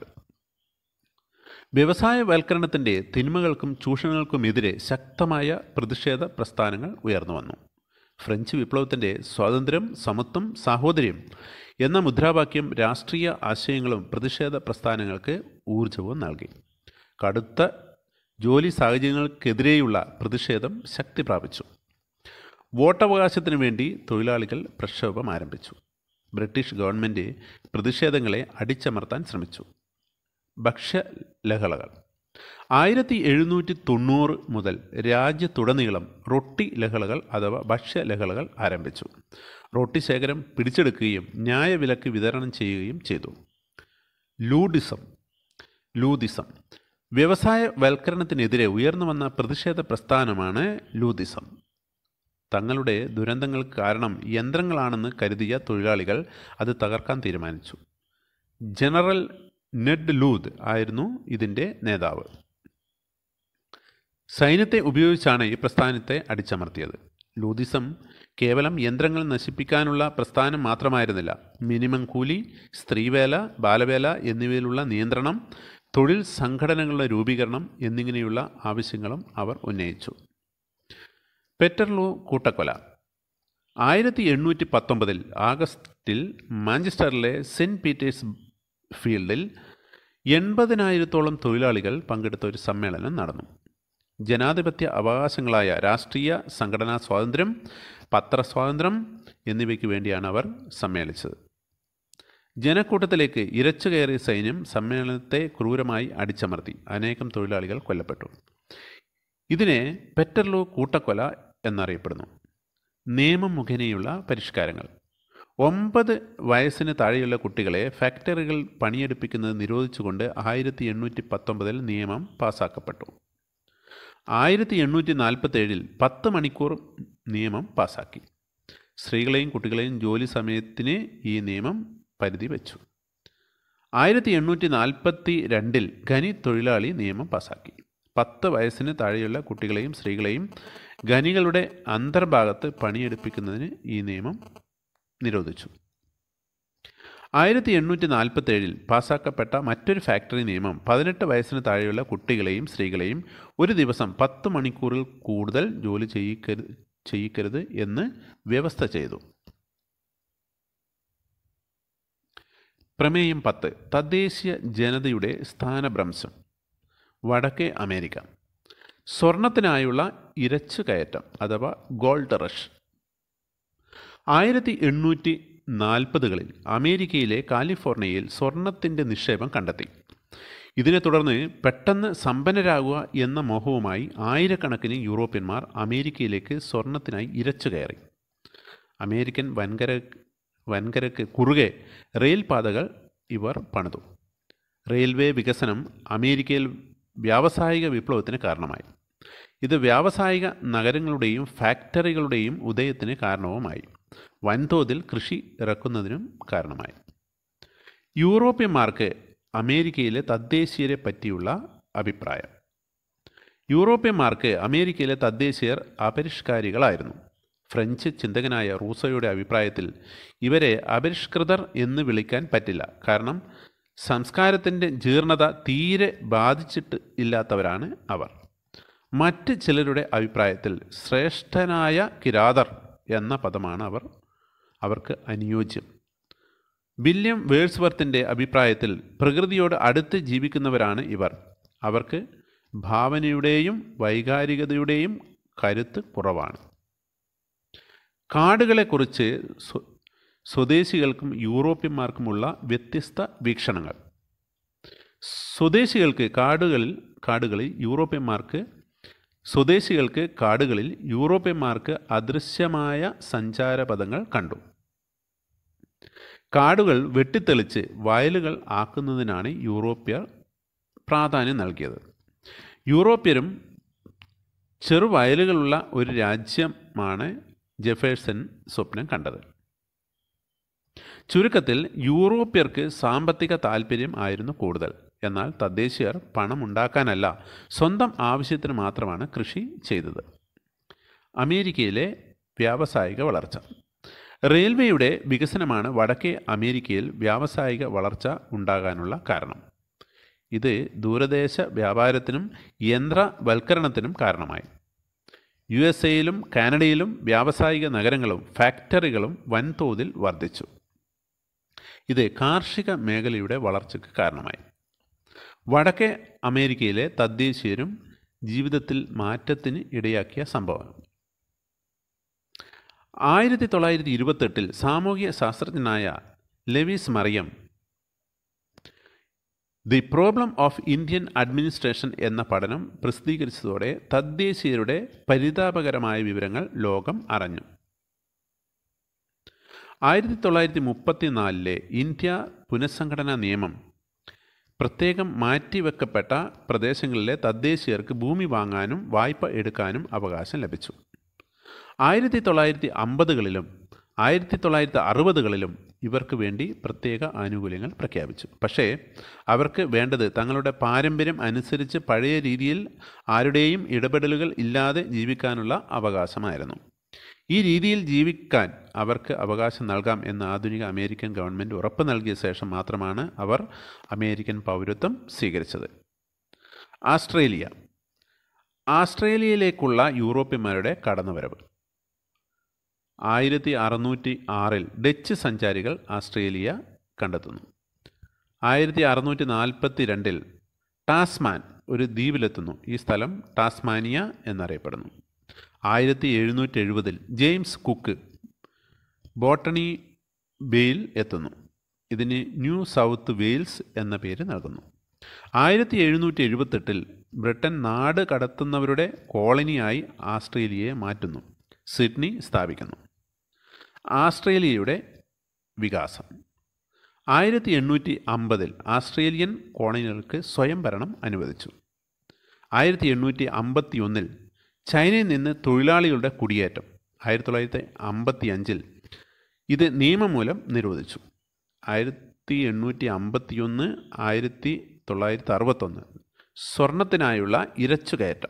വ്യവസായവൽക്കരണത്തിൻ്റെ തിന്മകൾക്കും ചൂഷണങ്ങൾക്കുമെതിരെ ശക്തമായ പ്രതിഷേധ പ്രസ്ഥാനങ്ങൾ ഉയർന്നു വന്നു. ഫ്രഞ്ച് വിപ്ലവത്തിൻ്റെ സ്വാതന്ത്ര്യം, സമത്വം, സാഹോദര്യം എന്ന മുദ്രാവാക്യം രാഷ്ട്രീയ ആശയങ്ങളും പ്രതിഷേധ പ്രസ്ഥാനങ്ങൾക്ക് ഊർജവും നൽകി. കടുത്ത ജോലി സാഹചര്യങ്ങൾക്കെതിരെയുള്ള പ്രതിഷേധം ശക്തി പ്രാപിച്ചു. വോട്ടവകാശത്തിനു വേണ്ടി തൊഴിലാളികൾ പ്രക്ഷോഭം ആരംഭിച്ചു. ബ്രിട്ടീഷ് ഗവൺമെൻറ് പ്രതിഷേധങ്ങളെ അടിച്ചമർത്താൻ ശ്രമിച്ചു. ഭക്ഷ്യലഹളകൾ. ആയിരത്തി എഴുന്നൂറ്റി തൊണ്ണൂറ് മുതൽ രാജ്യത്തുടനീളം റൊട്ടി ലഹളകൾ അഥവാ ഭക്ഷ്യലഹളകൾ ആരംഭിച്ചു. റൊട്ടി ശേഖരം പിടിച്ചെടുക്കുകയും ന്യായവിലക്ക് വിതരണം ചെയ്യുകയും ചെയ്തു. ലൂഡിസം ലൂദിസം വ്യവസായവൽക്കരണത്തിനെതിരെ ഉയർന്നു വന്ന പ്രതിഷേധ പ്രസ്ഥാനമാണ് ലൂദിസം. തങ്ങളുടെ ദുരന്തങ്ങൾക്ക് കാരണം യന്ത്രങ്ങളാണെന്ന് കരുതിയ തൊഴിലാളികൾ അത് തകർക്കാൻ തീരുമാനിച്ചു. ജനറൽ നെഡ് ലൂദ് ആയിരുന്നു ഇതിൻ്റെ നേതാവ്. സൈന്യത്തെ ഉപയോഗിച്ചാണ് ഈ പ്രസ്ഥാനത്തെ അടിച്ചമർത്തിയത്. ലൂദിസം കേവലം യന്ത്രങ്ങൾ നശിപ്പിക്കാനുള്ള പ്രസ്ഥാനം മാത്രമായിരുന്നില്ല. മിനിമം കൂലി, സ്ത്രീവേല, ബാലവേല എന്നിവയിലുള്ള നിയന്ത്രണം, തൊഴിൽ സംഘടനകളുടെ രൂപീകരണം എന്നിങ്ങനെയുള്ള ആവശ്യങ്ങളും അവർ ഉന്നയിച്ചു. പെറ്റർലൂ കൂട്ടക്കൊല. ആയിരത്തി എണ്ണൂറ്റി പത്തൊമ്പതിൽ ആഗസ്റ്റിൽ മാഞ്ചസ്റ്ററിലെ സെൻറ്റ് പീറ്റേഴ്സ് ഫീൽഡിൽ എൺപതിനായിരത്തോളം തൊഴിലാളികൾ പങ്കെടുത്ത ഒരു സമ്മേളനം നടന്നു. ജനാധിപത്യ അവകാശങ്ങളായ രാഷ്ട്രീയ സംഘടനാ സ്വാതന്ത്ര്യം, പത്രസ്വാതന്ത്ര്യം എന്നിവയ്ക്ക് വേണ്ടിയാണ് അവർ സമ്മേളിച്ചത്. ജനക്കൂട്ടത്തിലേക്ക് ഇരച്ചു കയറിയ സൈന്യം സമ്മേളനത്തെ ക്രൂരമായി അടിച്ചമർത്തി. അനേകം തൊഴിലാളികൾ കൊല്ലപ്പെട്ടു. ഇതിനെ പെറ്റർലൂ കൂട്ടക്കൊല എന്നറിയപ്പെടുന്നു. നിയമം മുഖേനയുള്ള പരിഷ്കാരങ്ങൾ. ഒമ്പത് വയസ്സിന് താഴെയുള്ള കുട്ടികളെ ഫാക്ടറികൾ പണിയെടുപ്പിക്കുന്നത് നിരോധിച്ചുകൊണ്ട് ആയിരത്തി എണ്ണൂറ്റി പത്തൊമ്പതിൽ നിയമം പാസാക്കപ്പെട്ടു. ആയിരത്തി എണ്ണൂറ്റി നാൽപ്പത്തി ഏഴിൽ പത്ത് മണിക്കൂർ നിയമം പാസാക്കി. സ്ത്രീകളെയും കുട്ടികളെയും ജോലി സമയത്തിന് ഈ നിയമം പരിധി വെച്ചു. ആയിരത്തി എണ്ണൂറ്റി നാൽപ്പത്തി രണ്ടിൽ ഖനി തൊഴിലാളി നിയമം പാസാക്കി. പത്ത് വയസ്സിന് താഴെയുള്ള കുട്ടികളെയും സ്ത്രീകളെയും ഖനികളുടെ അന്തർഭാഗത്ത് പണിയെടുപ്പിക്കുന്നതിന് ഈ നിയമം നിരോധിച്ചു. ആയിരത്തി എണ്ണൂറ്റി നാൽപ്പത്തി ഏഴിൽ പാസാക്കപ്പെട്ട മറ്റൊരു ഫാക്ടറി നിയമം പതിനെട്ട് വയസ്സിന് താഴെയുള്ള കുട്ടികളെയും സ്ത്രീകളെയും ഒരു ദിവസം പത്ത് മണിക്കൂറിൽ കൂടുതൽ ജോലി ചെയ്യിക്കരുത് ചെയ്യിക്കരുത് എന്ന് വ്യവസ്ഥ ചെയ്തു. പ്രമേയം പത്ത്. തദ്ദേശീയ ജനതയുടെ സ്ഥാനഭ്രംശം. വടക്കേ അമേരിക്ക. സ്വർണത്തിനായുള്ള ഇരച്ചു കയറ്റം അഥവാ ഗോൾഡ് റഷ്. ആയിരത്തി എണ്ണൂറ്റി നാൽപ്പതുകളിൽ അമേരിക്കയിലെ കാലിഫോർണിയയിൽ സ്വർണത്തിൻ്റെ നിക്ഷേപം കണ്ടെത്തി. ഇതിനെ തുടർന്ന് പെട്ടെന്ന് സമ്പന്നരാകുക എന്ന മോഹവുമായി ആയിരക്കണക്കിന് യൂറോപ്യന്മാർ അമേരിക്കയിലേക്ക് സ്വർണത്തിനായി ഇരച്ചു കയറി. അമേരിക്കൻ വൻകര വൻകരയ്ക്ക് കുറുകെ റെയിൽ പാതകൾ ഇവർ പണിതു. റെയിൽവേ വികസനം അമേരിക്കയിൽ വ്യാവസായിക വിപ്ലവത്തിന് കാരണമായി. ഇത് വ്യാവസായിക നഗരങ്ങളുടെയും ഫാക്ടറികളുടെയും ഉദയത്തിന് കാരണവുമായി. വൻതോതിൽ കൃഷി ഇറക്കുന്നതിനും കാരണമായി. യൂറോപ്യന്മാർക്ക് അമേരിക്കയിലെ തദ്ദേശീയരെ പറ്റിയുള്ള അഭിപ്രായം. യൂറോപ്യന്മാർക്ക് അമേരിക്കയിലെ തദ്ദേശീയർ അപരിഷ്കാരികളായിരുന്നു. ഫ്രഞ്ച് ചിന്തകനായ റൂസോയുടെ അഭിപ്രായത്തിൽ ഇവരെ അപരിഷ്കൃതർ എന്ന് വിളിക്കാൻ പറ്റില്ല. കാരണം സംസ്കാരത്തിൻ്റെ ജീർണത തീരെ ബാധിച്ചിട്ട് ഇല്ലാത്തവരാണ് അവർ. മറ്റ് ചിലരുടെ അഭിപ്രായത്തിൽ ശ്രേഷ്ഠനായ കിരാതർ എന്ന പദമാണ് അവർ അവർക്ക് അനുയോജ്യം. വില്യം വേഴ്സ്വർത്തിൻ്റെ അഭിപ്രായത്തിൽ പ്രകൃതിയോട് അടുത്ത് ജീവിക്കുന്നവരാണ് ഇവർ. അവർക്ക് ഭാവനയുടെയും വൈകാരികതയുടെയും കരുത്ത് കുറവാണ്. കാടുകളെക്കുറിച്ച് സ്വദേശികൾക്കും യൂറോപ്യന്മാർക്കുമുള്ള വ്യത്യസ്ത വീക്ഷണങ്ങൾ. സ്വദേശികൾക്ക് കാടുകളിൽ കാടുകളിൽ യൂറോപ്യന്മാർക്ക് സ്വദേശികൾക്ക് കാടുകളിൽ യൂറോപ്യന്മാർക്ക് അദൃശ്യമായ സഞ്ചാരപഥങ്ങൾ കണ്ടു. കാടുകൾ വെട്ടിത്തെളിച്ച് വയലുകൾ ആക്കുന്നതിനാണ് യൂറോപ്യർ പ്രാധാന്യം നൽകിയത്. യൂറോപ്യരും ചെറുവയലുകളുള്ള ഒരു രാജ്യമാണ് ജെഫേഴ്സൺ സ്വപ്നം കണ്ടത്. ചുരുക്കത്തിൽ യൂറോപ്യർക്ക് സാമ്പത്തിക താൽപ്പര്യം ആയിരുന്നു കൂടുതൽ. എന്നാൽ തദ്ദേശീയർ പണം ഉണ്ടാക്കാനല്ല, സ്വന്തം ആവശ്യത്തിന് മാത്രമാണ് കൃഷി ചെയ്തത്. അമേരിക്കയിലെ വ്യാവസായിക വളർച്ച. റെയിൽവേയുടെ വികസനമാണ് വടക്കേ അമേരിക്കയിൽ വ്യാവസായിക വളർച്ച ഉണ്ടാകാനുള്ള കാരണം. ഇത് ദൂരദേശ വ്യാപാരത്തിനും യന്ത്രവൽക്കരണത്തിനും കാരണമായി. യു എസ് എയിലും കാനഡയിലും വ്യാവസായിക നഗരങ്ങളും ഫാക്ടറികളും വൻതോതിൽ വർദ്ധിച്ചു. ഇത് കാർഷിക മേഖലയുടെ വളർച്ചയ്ക്ക് കാരണമായി. വടക്കേ അമേരിക്കയിലെ തദ്ദേശീയരും ജീവിതത്തിൽ മാറ്റത്തിന് ഇടയാക്കിയ സംഭവം. ആയിരത്തി തൊള്ളായിരത്തി ഇരുപത്തെട്ടിൽ സാമൂഹ്യ ശാസ്ത്രജ്ഞനായ Lewis Meriam the problem of Indian administration എന്ന പഠനം പ്രസിദ്ധീകരിച്ചതോടെ തദ്ദേശീയരുടെ പരിതാപകരമായ വിവരങ്ങൾ ലോകം അറിഞ്ഞു. ആയിരത്തി തൊള്ളായിരത്തി മുപ്പത്തിനാലിലെ ഇന്ത്യ പുനഃസംഘടനാ നിയമം പ്രത്യേകം മാറ്റിവെക്കപ്പെട്ട പ്രദേശങ്ങളിലെ തദ്ദേശീയർക്ക് ഭൂമി വാങ്ങാനും വായ്പ എടുക്കാനും അവകാശം ലഭിച്ചു. ആയിരത്തി തൊള്ളായിരത്തി അമ്പതുകളിലും ആയിരത്തി തൊള്ളായിരത്തി അറുപതുകളിലും ഇവർക്ക് വേണ്ടി പ്രത്യേക ആനുകൂല്യങ്ങൾ പ്രഖ്യാപിച്ചു. പക്ഷേ അവർക്ക് വേണ്ടത് തങ്ങളുടെ പാരമ്പര്യം അനുസരിച്ച് പഴയ രീതിയിൽ ആരുടെയും ഇടപെടലുകൾ ഇല്ലാതെ ജീവിക്കാനുള്ള അവകാശമായിരുന്നു. ഈ രീതിയിൽ ജീവിക്കാൻ അവർക്ക് അവകാശം നൽകാം എന്ന് ആധുനിക അമേരിക്കൻ ഗവൺമെൻറ് ഉറപ്പ് നൽകിയ ശേഷം മാത്രമാണ് അവർ അമേരിക്കൻ പൗരത്വം സ്വീകരിച്ചത്. ആസ്ട്രേലിയ. ആസ്ട്രേലിയയിലേക്കുള്ള യൂറോപ്യന്മാരുടെ കടന്നുവരവ്. ആയിരത്തി അറുന്നൂറ്റി ആറിൽ ഡച്ച് സഞ്ചാരികൾ ആസ്ട്രേലിയ കണ്ടെത്തുന്നു. ആയിരത്തി അറുന്നൂറ്റി നാൽപ്പത്തി രണ്ടിൽ ടാസ്മാൻ ഒരു ദ്വീപിലെത്തുന്നു. ഈ സ്ഥലം ടാസ്മാനിയ എന്നറിയപ്പെടുന്നു. ആയിരത്തി എഴുന്നൂറ്റി എഴുപതിൽ ജെയിംസ് കുക്ക് ബോട്ടണി ബേയിൽ എത്തുന്നു. ഇതിന് ന്യൂ സൗത്ത് വെയിൽസ് എന്ന പേര് നൽകുന്നു. ആയിരത്തി എഴുന്നൂറ്റി എഴുപത്തെട്ടിൽ ബ്രിട്ടൻ നാട് കടത്തുന്നവരുടെ കോളനിയായി ആസ്ട്രേലിയയെ മാറ്റുന്നു. സിഡ്നി സ്ഥാപിക്കുന്നു. ആസ്ട്രേലിയയുടെ വികാസം. ആയിരത്തി എണ്ണൂറ്റി അമ്പതിൽ ആസ്ട്രേലിയൻ കോളനികൾക്ക് സ്വയം ഭരണം അനുവദിച്ചു. ആയിരത്തി എണ്ണൂറ്റി അമ്പത്തി ഒന്നിൽ ചൈനയിൽ നിന്ന് തൊഴിലാളികളുടെ കുടിയേറ്റം. ആയിരത്തി തൊള്ളായിരത്തി അമ്പത്തി അഞ്ചിൽ ഇത് നിയമം മൂലം നിരോധിച്ചു. ആയിരത്തി എണ്ണൂറ്റി അമ്പത്തി ഒന്ന് ആയിരത്തി തൊള്ളായിരത്തി അറുപത്തൊന്ന് സ്വർണത്തിനായുള്ള ഇരച്ചുകയറ്റം.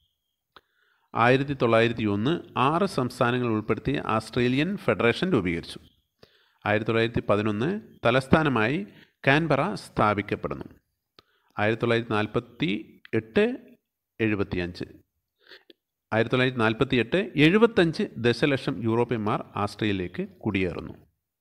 ആയിരത്തി തൊള്ളായിരത്തി ഒന്ന് ആറ് സംസ്ഥാനങ്ങൾ ഉൾപ്പെടുത്തി ആസ്ട്രേലിയൻ ഫെഡറേഷൻ രൂപീകരിച്ചു. ആയിരത്തി തൊള്ളായിരത്തി പതിനൊന്ന് തലസ്ഥാനമായി കാൻബറ സ്ഥാപിക്കപ്പെടുന്നു. ആയിരത്തി തൊള്ളായിരത്തി നാൽപ്പത്തി എട്ട് എഴുപത്തി അഞ്ച് ആയിരത്തി തൊള്ളായിരത്തി നാൽപ്പത്തി എട്ട് എഴുപത്തഞ്ച് ദശലക്ഷം യൂറോപ്യന്മാർ ആസ്ട്രേലിയയിലേക്ക് കുടിയേറുന്നു.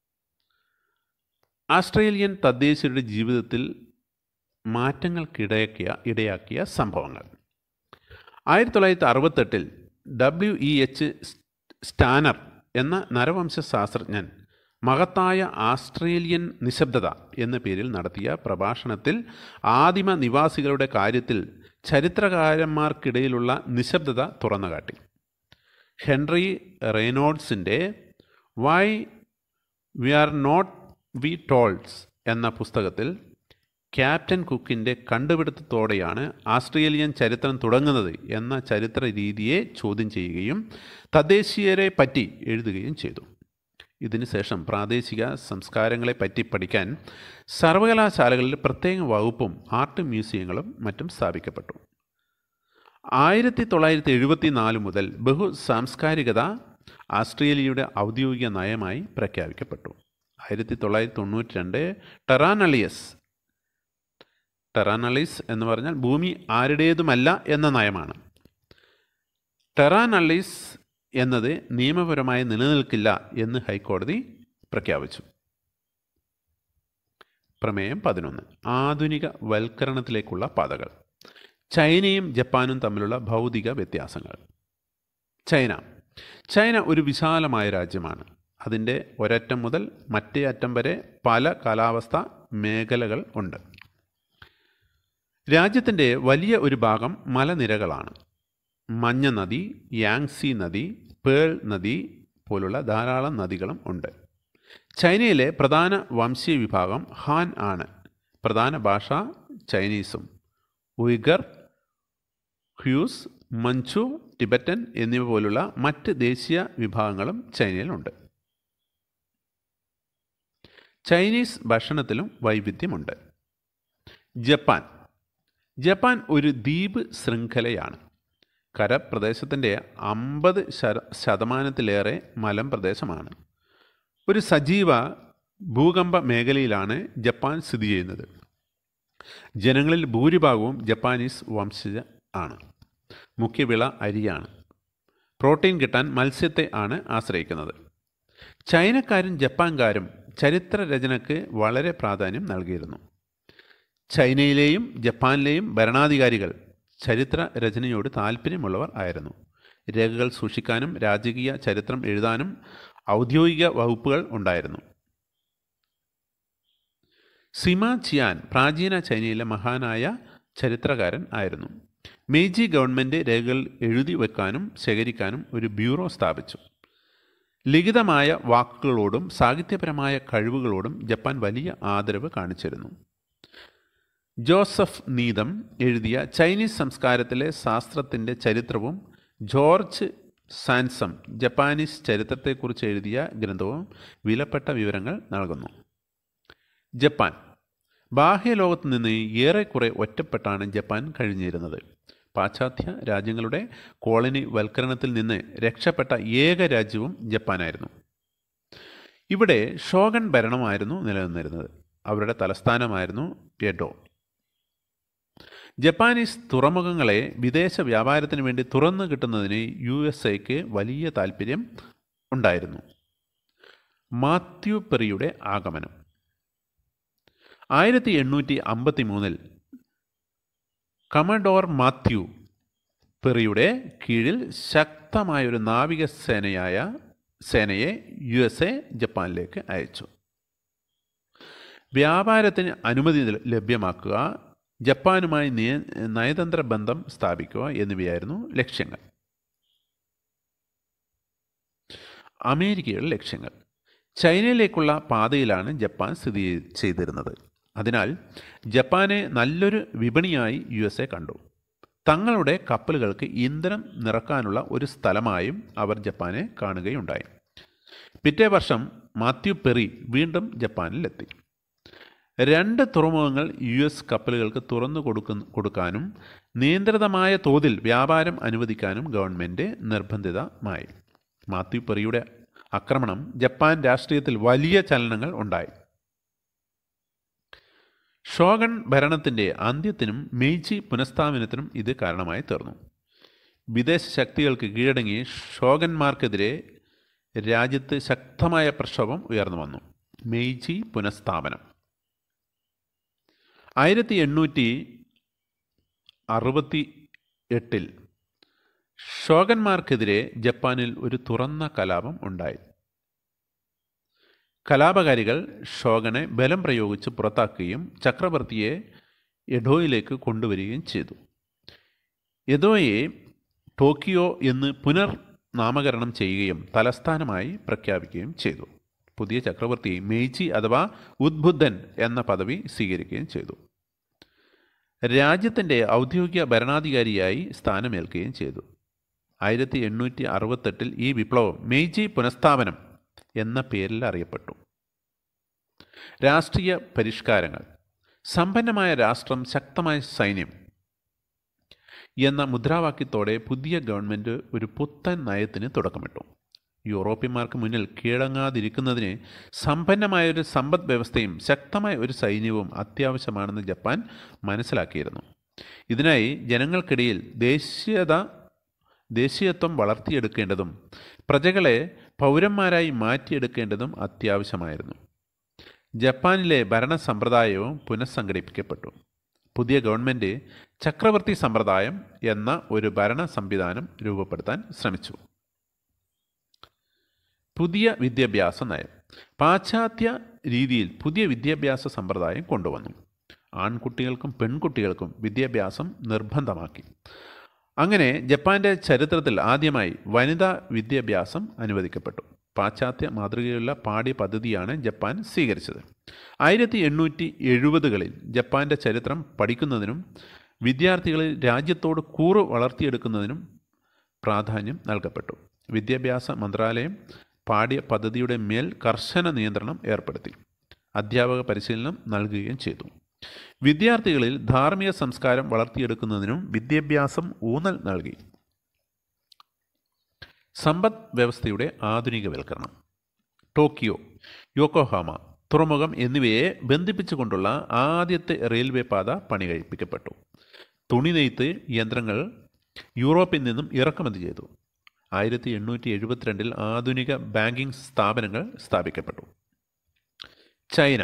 ആസ്ട്രേലിയൻ തദ്ദേശീയരുടെ ജീവിതത്തിൽ മാറ്റങ്ങൾക്കിടയാക്കിയ ഇടയാക്കിയ സംഭവങ്ങൾ. ആയിരത്തി തൊള്ളായിരത്തി അറുപത്തെട്ടിൽ ഡബ്ല്യു ഇ എച്ച് സ്റ്റാനർ എന്ന നരവംശ ശാസ്ത്രജ്ഞൻ മഹത്തായ ആസ്ട്രേലിയൻ നിശബ്ദത എന്ന പേരിൽ നടത്തിയ പ്രഭാഷണത്തിൽ ആദിമ നിവാസികളുടെ കാര്യത്തിൽ ചരിത്രകാരന്മാർക്കിടയിലുള്ള നിശബ്ദത തുറന്നുകാട്ടി. ഹെൻറി റെയ്നോൾഡ്സിൻ്റെ why we are not we told എന്ന പുസ്തകത്തിൽ ക്യാപ്റ്റൻ കുക്കിൻ്റെ കണ്ടുപിടുത്തത്തോടെയാണ് ആസ്ട്രേലിയൻ ചരിത്രം തുടങ്ങുന്നത് എന്ന ചരിത്ര രീതിയെ ചോദ്യം ചെയ്യുകയും തദ്ദേശീയരെ പറ്റി എഴുതുകയും ചെയ്തു. ഇതിനുശേഷം പ്രാദേശിക സംസ്കാരങ്ങളെ പറ്റി പഠിക്കാൻ സർവകലാശാലകളിൽ പ്രത്യേക വകുപ്പും ആർട്ട് മ്യൂസിയങ്ങളും മറ്റും സ്ഥാപിക്കപ്പെട്ടു. ആയിരത്തി തൊള്ളായിരത്തി എഴുപത്തി നാല് മുതൽ ബഹു സാംസ്കാരികത ആസ്ട്രേലിയയുടെ ഔദ്യോഗിക നയമായി പ്രഖ്യാപിക്കപ്പെട്ടു. ആയിരത്തി തൊള്ളായിരത്തി തൊണ്ണൂറ്റി രണ്ട് ടെറാനളിയസ് ടെറാനളീസ് എന്ന് പറഞ്ഞാൽ ഭൂമി ആരുടേതുമല്ല എന്ന നയമാണ്. ടെറാനളീസ് എന്നത് നിയമപരമായി നിലനിൽക്കില്ല എന്ന് ഹൈക്കോടതി പ്രഖ്യാപിച്ചു. പ്രമേയം പതിനൊന്ന്. ആധുനിക വൽക്കരണത്തിലേക്കുള്ള പാതകൾ. ചൈനയും ജപ്പാനും തമ്മിലുള്ള ഭൗതിക വ്യത്യാസങ്ങൾ. ചൈന ചൈന ഒരു വിശാലമായ രാജ്യമാണ്. അതിൻ്റെ ഒരറ്റം മുതൽ മറ്റേ അറ്റം വരെ പല കാലാവസ്ഥ മേഖലകൾ ഉണ്ട്. രാജ്യത്തിൻ്റെ വലിയ ഒരു ഭാഗം മലനിരകളാണ്. മഞ്ഞ നദി, യാങ്സി നദി, പേൾ നദി പോലുള്ള ധാരാളം നദികളും ഉണ്ട്. ചൈനയിലെ പ്രധാന വംശീയ വിഭാഗം ഹാൻ ആണ്. പ്രധാന ഭാഷ ചൈനീസും. ഉയ്ഗർ, ഹ്യൂസ്, മഞ്ചു, ടിബറ്റൻ എന്നിവ പോലുള്ള മറ്റ് ദേശീയ വിഭാഗങ്ങളും ചൈനയിലുണ്ട്. ചൈനീസ് ഭക്ഷണത്തിലും വൈവിധ്യമുണ്ട്. ജപ്പാൻ ജപ്പാൻ ഒരു ദ്വീപ് ശൃംഖലയാണ്. കരപ്രദേശത്തിൻ്റെ അമ്പത് ശതമാനത്തിലേറെ മലമ്പ്രദേശമാണ്. ഒരു സജീവ ഭൂകമ്പ മേഖലയിലാണ് ജപ്പാൻ സ്ഥിതി ചെയ്യുന്നത്. ജനങ്ങളിൽ ഭൂരിഭാഗവും ജപ്പാനീസ് വംശജ ആണ്. മുഖ്യവിള അരിയാണ്. പ്രോട്ടീൻ കിട്ടാൻ മത്സ്യത്തെ ആണ് ആശ്രയിക്കുന്നത്. ചൈനക്കാരും ജപ്പാൻകാരും ചരിത്രരചനയ്ക്ക് വളരെ പ്രാധാന്യം നൽകിയിരുന്നു. ചൈനയിലെയും ജപ്പാനിലെയും ഭരണാധികാരികൾ ചരിത്ര രചനയോട് താല്പര്യമുള്ളവർ ആയിരുന്നു. രേഖകൾ സൂക്ഷിക്കാനും രാജകീയ ചരിത്രം എഴുതാനും ഔദ്യോഗിക വകുപ്പുകൾ ഉണ്ടായിരുന്നു. സിമ ചിയാൻ പ്രാചീന ചൈനയിലെ മഹാനായ ചരിത്രകാരൻ ആയിരുന്നു. മെയ്ജി ഗവൺമെൻറ് രേഖകൾ എഴുതി വെക്കാനും ശേഖരിക്കാനും ഒരു ബ്യൂറോ സ്ഥാപിച്ചു. ലിഖിതമായ വാക്കുകളോടും സാഹിത്യപരമായ കഴിവുകളോടും ജപ്പാൻ വലിയ ആദരവ് കാണിച്ചിരുന്നു. ജോസഫ് നീതം എഴുതിയ ചൈനീസ് സംസ്കാരത്തിലെ ശാസ്ത്രത്തിൻ്റെ ചരിത്രവും ജോർജ് സാൻസം ജപ്പാനീസ് ചരിത്രത്തെക്കുറിച്ച് എഴുതിയ ഗ്രന്ഥവും വിലപ്പെട്ട വിവരങ്ങൾ നൽകുന്നു. ജപ്പാൻ ബാഹ്യലോകത്ത് നിന്ന് ഏറെക്കുറെ ഒറ്റപ്പെട്ടാണ് ജപ്പാൻ കഴിഞ്ഞിരുന്നത്. പാശ്ചാത്യ രാജ്യങ്ങളുടെ കോളനി വൽക്കരണത്തിൽ നിന്ന് രക്ഷപ്പെട്ട ഏക രാജ്യവും ജപ്പാനായിരുന്നു. ഇവിടെ ഷോഗൻ ഭരണമായിരുന്നു നിലനിന്നിരുന്നത്. അവരുടെ തലസ്ഥാനമായിരുന്നു എഡോ. ജപ്പാനീസ് തുറമുഖങ്ങളെ വിദേശ വ്യാപാരത്തിന് വേണ്ടി തുറന്നു കിട്ടുന്നതിന് യു എസ് എക്ക് വലിയ താല്പര്യം ഉണ്ടായിരുന്നു. മാത്യു പെറിയുടെ ആഗമനം. ആയിരത്തി എണ്ണൂറ്റി അമ്പത്തി മൂന്നിൽ കമഡോർ മാത്യു പെറിയുടെ കീഴിൽ ശക്തമായൊരു നാവികസേനയായ സേനയെ യു എസ് എ ജപ്പാനിലേക്ക് അയച്ചു. വ്യാപാരത്തിന് അനുമതി ലഭ്യമാക്കുക, ജപ്പാനുമായി നിയ നയതന്ത്ര ബന്ധം സ്ഥാപിക്കുക എന്നിവയായിരുന്നു ലക്ഷ്യങ്ങൾ. അമേരിക്കയുടെ ലക്ഷ്യങ്ങൾ. ചൈനയിലേക്കുള്ള പാതയിലാണ് ജപ്പാൻ സ്ഥിതി ചെയ്തിരുന്നത്. അതിനാൽ ജപ്പാനെ നല്ലൊരു വിപണിയായി യു എസ് എ കണ്ടു. തങ്ങളുടെ കപ്പലുകൾക്ക് ഇന്ധനം നിറക്കാനുള്ള ഒരു സ്ഥലമായും അവർ ജപ്പാനെ കാണുകയുണ്ടായി. പിറ്റേ വർഷം മാത്യു പെറി വീണ്ടും ജപ്പാനിലെത്തി. രണ്ട് തുറമുഖങ്ങൾ യു എസ് കപ്പലുകൾക്ക് തുറന്നു കൊടുക്കു കൊടുക്കാനും നിയന്ത്രിതമായ തോതിൽ വ്യാപാരം അനുവദിക്കാനും ഗവൺമെൻറ് നിർബന്ധിതമായി. മാത്യു പെറിയുടെ ആക്രമണം ജപ്പാൻ രാഷ്ട്രീയത്തിൽ വലിയ ചലനങ്ങൾ ഉണ്ടായി. ഷോഗൺ ഭരണത്തിൻ്റെ അന്ത്യത്തിനും മെയ്ജി പുനഃസ്ഥാപനത്തിനും ഇത് കാരണമായി തീർന്നു. വിദേശ ശക്തികൾക്ക് കീഴടങ്ങി ഷോഗന്മാർക്കെതിരെ രാജ്യത്ത് ശക്തമായ പ്രക്ഷോഭം ഉയർന്നു വന്നു. മെയ്ജി പുനഃസ്ഥാപനം. ആയിരത്തി എണ്ണൂറ്റി അറുപത്തി എട്ടിൽ ഷോഗന്മാർക്കെതിരെ ജപ്പാനിൽ ഒരു തുറന്ന കലാപം ഉണ്ടായി. കലാപകാരികൾ ഷോഗനെ ബലം പ്രയോഗിച്ച് പുറത്താക്കുകയും ചക്രവർത്തിയെ എഡോയിലേക്ക് കൊണ്ടുവരികയും ചെയ്തു. എഡോയെ ടോക്കിയോ എന്ന് പുനർ നാമകരണം ചെയ്യുകയും തലസ്ഥാനമായി പ്രഖ്യാപിക്കുകയും ചെയ്തു. പുതിയ ചക്രവർത്തി മെയ്ജി അഥവാ ഉദ്ബുദ്ധൻ എന്ന പദവി സ്വീകരിക്കുകയും ചെയ്തു. രാജ്യത്തിൻ്റെ ഔദ്യോഗിക ഭരണാധികാരിയായി സ്ഥാനമേൽക്കുകയും ചെയ്തു. ആയിരത്തി എണ്ണൂറ്റി അറുപത്തെട്ടിൽ ഈ വിപ്ലവം മെയ്ജി പുനഃസ്ഥാപനം എന്ന പേരിൽ അറിയപ്പെട്ടു. രാഷ്ട്രീയ പരിഷ്കാരങ്ങൾ. സമ്പന്നമായ രാഷ്ട്രം, ശക്തമായ സൈന്യം എന്ന മുദ്രാവാക്യത്തോടെ പുതിയ ഗവൺമെൻറ് ഒരു പുത്തൻ നയത്തിന് തുടക്കമിട്ടു. യൂറോപ്യന്മാർക്ക് മുന്നിൽ കീഴടങ്ങാതിരിക്കുന്നതിന് സമ്പന്നമായൊരു സമ്പദ് വ്യവസ്ഥയും ശക്തമായ ഒരു സൈന്യവും അത്യാവശ്യമാണെന്ന് ജപ്പാൻ മനസ്സിലാക്കിയിരുന്നു. ഇതിനായി ജനങ്ങൾക്കിടയിൽ ദേശീയത ദേശീയത്വം വളർത്തിയെടുക്കേണ്ടതും പ്രജകളെ പൗരന്മാരായി മാറ്റിയെടുക്കേണ്ടതും അത്യാവശ്യമായിരുന്നു. ജപ്പാനിലെ ഭരണ സമ്പ്രദായവും പുനഃസംഘടിപ്പിക്കപ്പെട്ടു. പുതിയ ഗവൺമെൻറ് ചക്രവർത്തി സമ്പ്രദായം എന്ന ഒരു ഭരണ സംവിധാനം രൂപപ്പെടുത്താൻ ശ്രമിച്ചു. പുതിയ വിദ്യാഭ്യാസ നയം. പാശ്ചാത്യ രീതിയിൽ പുതിയ വിദ്യാഭ്യാസ സമ്പ്രദായം കൊണ്ടുവന്നു. ആൺകുട്ടികൾക്കും പെൺകുട്ടികൾക്കും വിദ്യാഭ്യാസം നിർബന്ധമാക്കി. അങ്ങനെ ജപ്പാൻ്റെ ചരിത്രത്തിൽ ആദ്യമായി വനിതാ വിദ്യാഭ്യാസം അനുവദിക്കപ്പെട്ടു. പാശ്ചാത്യ മാതൃകയിലുള്ള പാഠ്യ പദ്ധതിയാണ് ജപ്പാൻ സ്വീകരിച്ചത്. ആയിരത്തി എണ്ണൂറ്റി എഴുപതുകളിൽ ജപ്പാൻ്റെ ചരിത്രം പഠിക്കുന്നതിനും വിദ്യാർത്ഥികളിൽ രാജ്യത്തോട് കൂറ് വളർത്തിയെടുക്കുന്നതിനും പ്രാധാന്യം നൽകപ്പെട്ടു. വിദ്യാഭ്യാസ മന്ത്രാലയം പാഠ്യ പദ്ധതിയുടെ മേൽ കർശന നിയന്ത്രണം ഏർപ്പെടുത്തി. അധ്യാപക പരിശീലനം നൽകുകയും ചെയ്തു. വിദ്യാർത്ഥികളിൽ ധാർമ്മിക സംസ്കാരം വളർത്തിയെടുക്കുന്നതിനും വിദ്യാഭ്യാസം ഊന്നൽ നൽകി. സമ്പദ് വ്യവസ്ഥയുടെ ആധുനികവൽക്കരണം. ടോക്കിയോ, യോക്കോഹാമ തുറമുഖം എന്നിവയെ ബന്ധിപ്പിച്ചുകൊണ്ടുള്ള ആദ്യത്തെ റെയിൽവേ പാത പണികഴിപ്പിക്കപ്പെട്ടു. തുണി നെയ്ത്ത് യന്ത്രങ്ങൾ യൂറോപ്പിൽ നിന്നും ഇറക്കുമതി ചെയ്തു. ആയിരത്തി എണ്ണൂറ്റി എഴുപത്തിരണ്ടിൽ ആധുനിക ബാങ്കിംഗ് സ്ഥാപനങ്ങൾ സ്ഥാപിക്കപ്പെട്ടു. ചൈന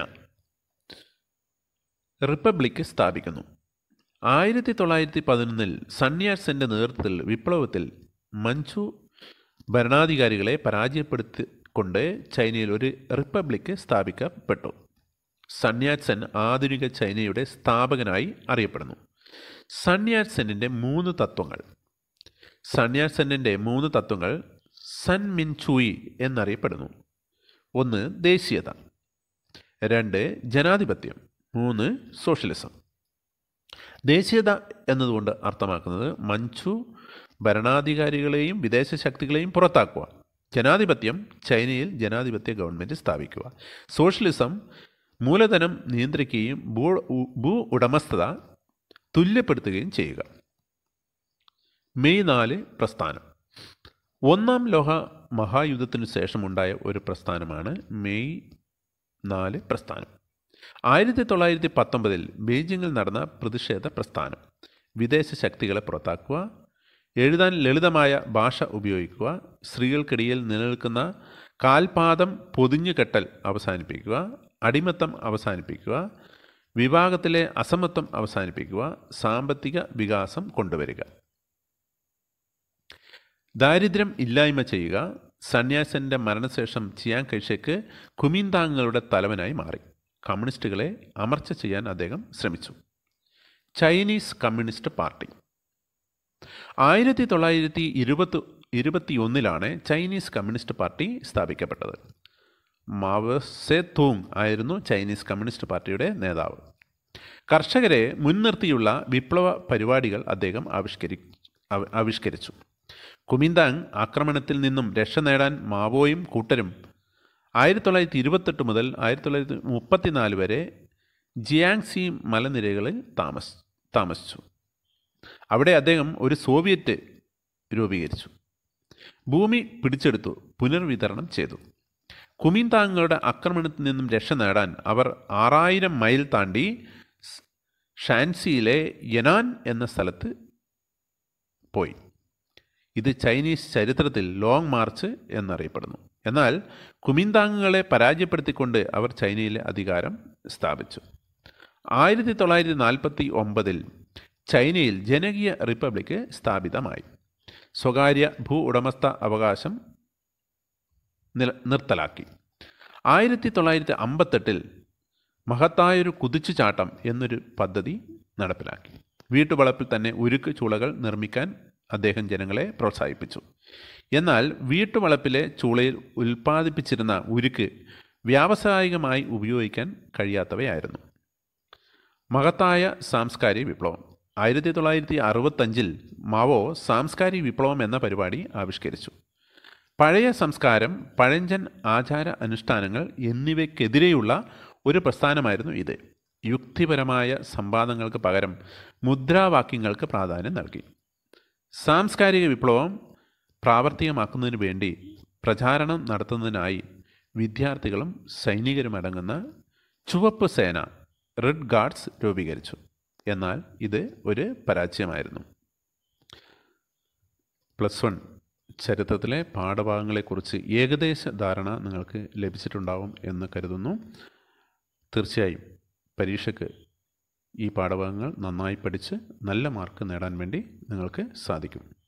റിപ്പബ്ലിക് സ്ഥാപിക്കുന്നു. ആയിരത്തി തൊള്ളായിരത്തി പതിനൊന്നിൽ സന്യാസന്റെ നേതൃത്വത്തിൽ വിപ്ലവത്തിൽ മഞ്ചു ഭരണാധികാരികളെ പരാജയപ്പെടുത്തിക്കൊണ്ട് ചൈനയിൽ ഒരു റിപ്പബ്ലിക് സ്ഥാപിക്കപ്പെട്ടു. സന്യാസൻ ആധുനിക ചൈനയുടെ സ്ഥാപകനായി അറിയപ്പെടുന്നു. സന്യാസന്റെ മൂന്ന് തത്വങ്ങൾ സന്യാസന്റെ മൂന്ന് തത്വങ്ങൾ സൻ മിൻ ചൂയി എന്നറിയപ്പെടുന്നു. ഒന്ന് ദേശീയത, രണ്ട് ജനാധിപത്യം, മൂന്ന് സോഷ്യലിസം. ദേശീയത എന്നതുകൊണ്ട് അർത്ഥമാക്കുന്നത് മഞ്ചു ഭരണാധികാരികളെയും വിദേശ ശക്തികളെയും പുറത്താക്കുക. ജനാധിപത്യം, ചൈനയിൽ ജനാധിപത്യ ഗവൺമെൻറ് സ്ഥാപിക്കുക. സോഷ്യലിസം, മൂലധനം നിയന്ത്രിക്കുകയും ഭൂ ഭൂ ഉടമസ്ഥത തുല്യപ്പെടുത്തുകയും ചെയ്യുക. മെയ് നാല് പ്രസ്ഥാനം ഒന്നാം ലോക മഹായുദ്ധത്തിനു ശേഷമുണ്ടായ ഒരു പ്രസ്ഥാനമാണ് മെയ് നാല് പ്രസ്ഥാനം. ആയിരത്തി തൊള്ളായിരത്തി പത്തൊമ്പതിൽ ബീജിങ്ങിൽ നടന്ന പ്രതിഷേധ പ്രസ്ഥാനം. വിദേശ ശക്തികളെ പുറത്താക്കുക, എഴുതാൻ ലളിതമായ ഭാഷ ഉപയോഗിക്കുക, സ്ത്രീകൾക്കിടയിൽ നിലനിൽക്കുന്ന കാൽപാദം പൊതിഞ്ഞുകെട്ടൽ അവസാനിപ്പിക്കുക, അടിമത്തം അവസാനിപ്പിക്കുക, വിഭാഗത്തിലെ അസമത്വം അവസാനിപ്പിക്കുക, സാമ്പത്തിക വികാസം കൊണ്ടുവരിക, ദാരിദ്ര്യം ഇല്ലായ്മ ചെയ്യുക. സന്യാസന്റെ മരണശേഷം ചിയാങ് കൈഷേക്ക് കുമിന്താങ്ങുകളുടെ തലവനായി മാറി. കമ്മ്യൂണിസ്റ്റുകളെ അമർച്ച ചെയ്യാൻ അദ്ദേഹം ശ്രമിച്ചു. ചൈനീസ് കമ്മ്യൂണിസ്റ്റ് പാർട്ടി ആയിരത്തി തൊള്ളായിരത്തി ഇരുപത്തി ഇരുപത്തി ഒന്നിലാണ് ചൈനീസ് കമ്മ്യൂണിസ്റ്റ് പാർട്ടി സ്ഥാപിക്കപ്പെട്ടത്. മാവോ സേ തൂങ് ആയിരുന്നു ചൈനീസ് കമ്മ്യൂണിസ്റ്റ് പാർട്ടിയുടെ നേതാവ്. കർഷകരെ മുൻനിർത്തിയുള്ള വിപ്ലവ പരിപാടികൾ അദ്ദേഹം ആവിഷ്കരി ആവിഷ്കരിച്ചു. കുമിന്താങ് ആക്രമണത്തിൽ നിന്നും രക്ഷ നേടാൻ മാവോയും കൂട്ടരും ആയിരത്തി തൊള്ളായിരത്തി ഇരുപത്തെട്ട് മുതൽ ആയിരത്തി തൊള്ളായിരത്തി മുപ്പത്തിനാല് വരെ ജിയാങ്സി മലനിരകളിൽ താമസ താമസിച്ചു. അവിടെ അദ്ദേഹം ഒരു സോവിയറ്റ് രൂപീകരിച്ചു. ഭൂമി പിടിച്ചെടുത്തു, പുനർവിതരണം ചെയ്തു. കുമിന്താങ്ങുകളുടെ ആക്രമണത്തിൽ നിന്നും രക്ഷ നേടാൻ അവർ ആറായിരം മൈൽ താണ്ടി ഷാൻസിയിലെ യനാൻ എന്ന സ്ഥലത്ത് പോയി. ഇത് ചൈനീസ് ചരിത്രത്തിൽ ലോങ് മാർച്ച് എന്നറിയപ്പെടുന്നു. എന്നാൽ കുമിന്താങ്ങുകളെ പരാജയപ്പെടുത്തിക്കൊണ്ട് അവർ ചൈനയിലെ അധികാരം സ്ഥാപിച്ചു. ആയിരത്തി തൊള്ളായിരത്തി നാൽപ്പത്തി ഒമ്പതിൽ ചൈനയിൽ ജനകീയ റിപ്പബ്ലിക് സ്ഥാപിതമായി. സ്വകാര്യ ഭൂ ഉടമസ്ഥ അവകാശം നില നിർത്തലാക്കി. ആയിരത്തി തൊള്ളായിരത്തി അമ്പത്തെട്ടിൽ മഹത്തായൊരു കുതിച്ചുചാട്ടം എന്നൊരു പദ്ധതി നടപ്പിലാക്കി. വീട്ടുവളപ്പിൽ തന്നെ ഉരുക്ക് ചൂളകൾ നിർമ്മിക്കാൻ അദ്ദേഹം ജനങ്ങളെ പ്രോത്സാഹിപ്പിച്ചു. എന്നാൽ വീട്ടുവളപ്പിലെ ചൂളയിൽ ഉൽപ്പാദിപ്പിച്ചിരുന്ന ഉരുക്ക് വ്യാവസായികമായി ഉപയോഗിക്കാൻ കഴിയാത്തവയായിരുന്നു. മഹത്തായ സാംസ്കാരിക വിപ്ലവം ആയിരത്തി തൊള്ളായിരത്തി അറുപത്തഞ്ചിൽ മാവോ സാംസ്കാരിക വിപ്ലവം എന്ന പരിപാടി ആവിഷ്കരിച്ചു. പഴയ സംസ്കാരം, പഴഞ്ചൻ ആചാര അനുഷ്ഠാനങ്ങൾ എന്നിവയ്ക്കെതിരെയുള്ള ഒരു പ്രസ്ഥാനമായിരുന്നു ഇത്. യുക്തിപരമായ സംവാദങ്ങൾക്ക് പകരം മുദ്രാവാക്യങ്ങൾക്ക് പ്രാധാന്യം നൽകി. സാംസ്കാരിക വിപ്ലവം പ്രാവർത്തികമാക്കുന്നതിനു വേണ്ടി പ്രചാരണം നടത്തുന്നതിനായി വിദ്യാർത്ഥികളും സൈനികരുമടങ്ങുന്ന ചുവപ്പ് സേന റെഡ് ഗാർഡ്സ് രൂപീകരിച്ചു. എന്നാൽ ഇത് ഒരു പരാജയമായിരുന്നു. പ്ലസ് വൺ ചരിത്രത്തിലെ പാഠഭാഗങ്ങളെക്കുറിച്ച് ഏകദേശ ധാരണ നിങ്ങൾക്ക് ലഭിച്ചിട്ടുണ്ടാവും എന്ന് കരുതുന്നു. തീർച്ചയായും പരീക്ഷയ്ക്ക് ഈ പാഠഭാഗങ്ങൾ നന്നായി പഠിച്ച് നല്ല മാർക്ക് നേടാൻ വേണ്ടി നിങ്ങൾക്ക് സാധിക്കും.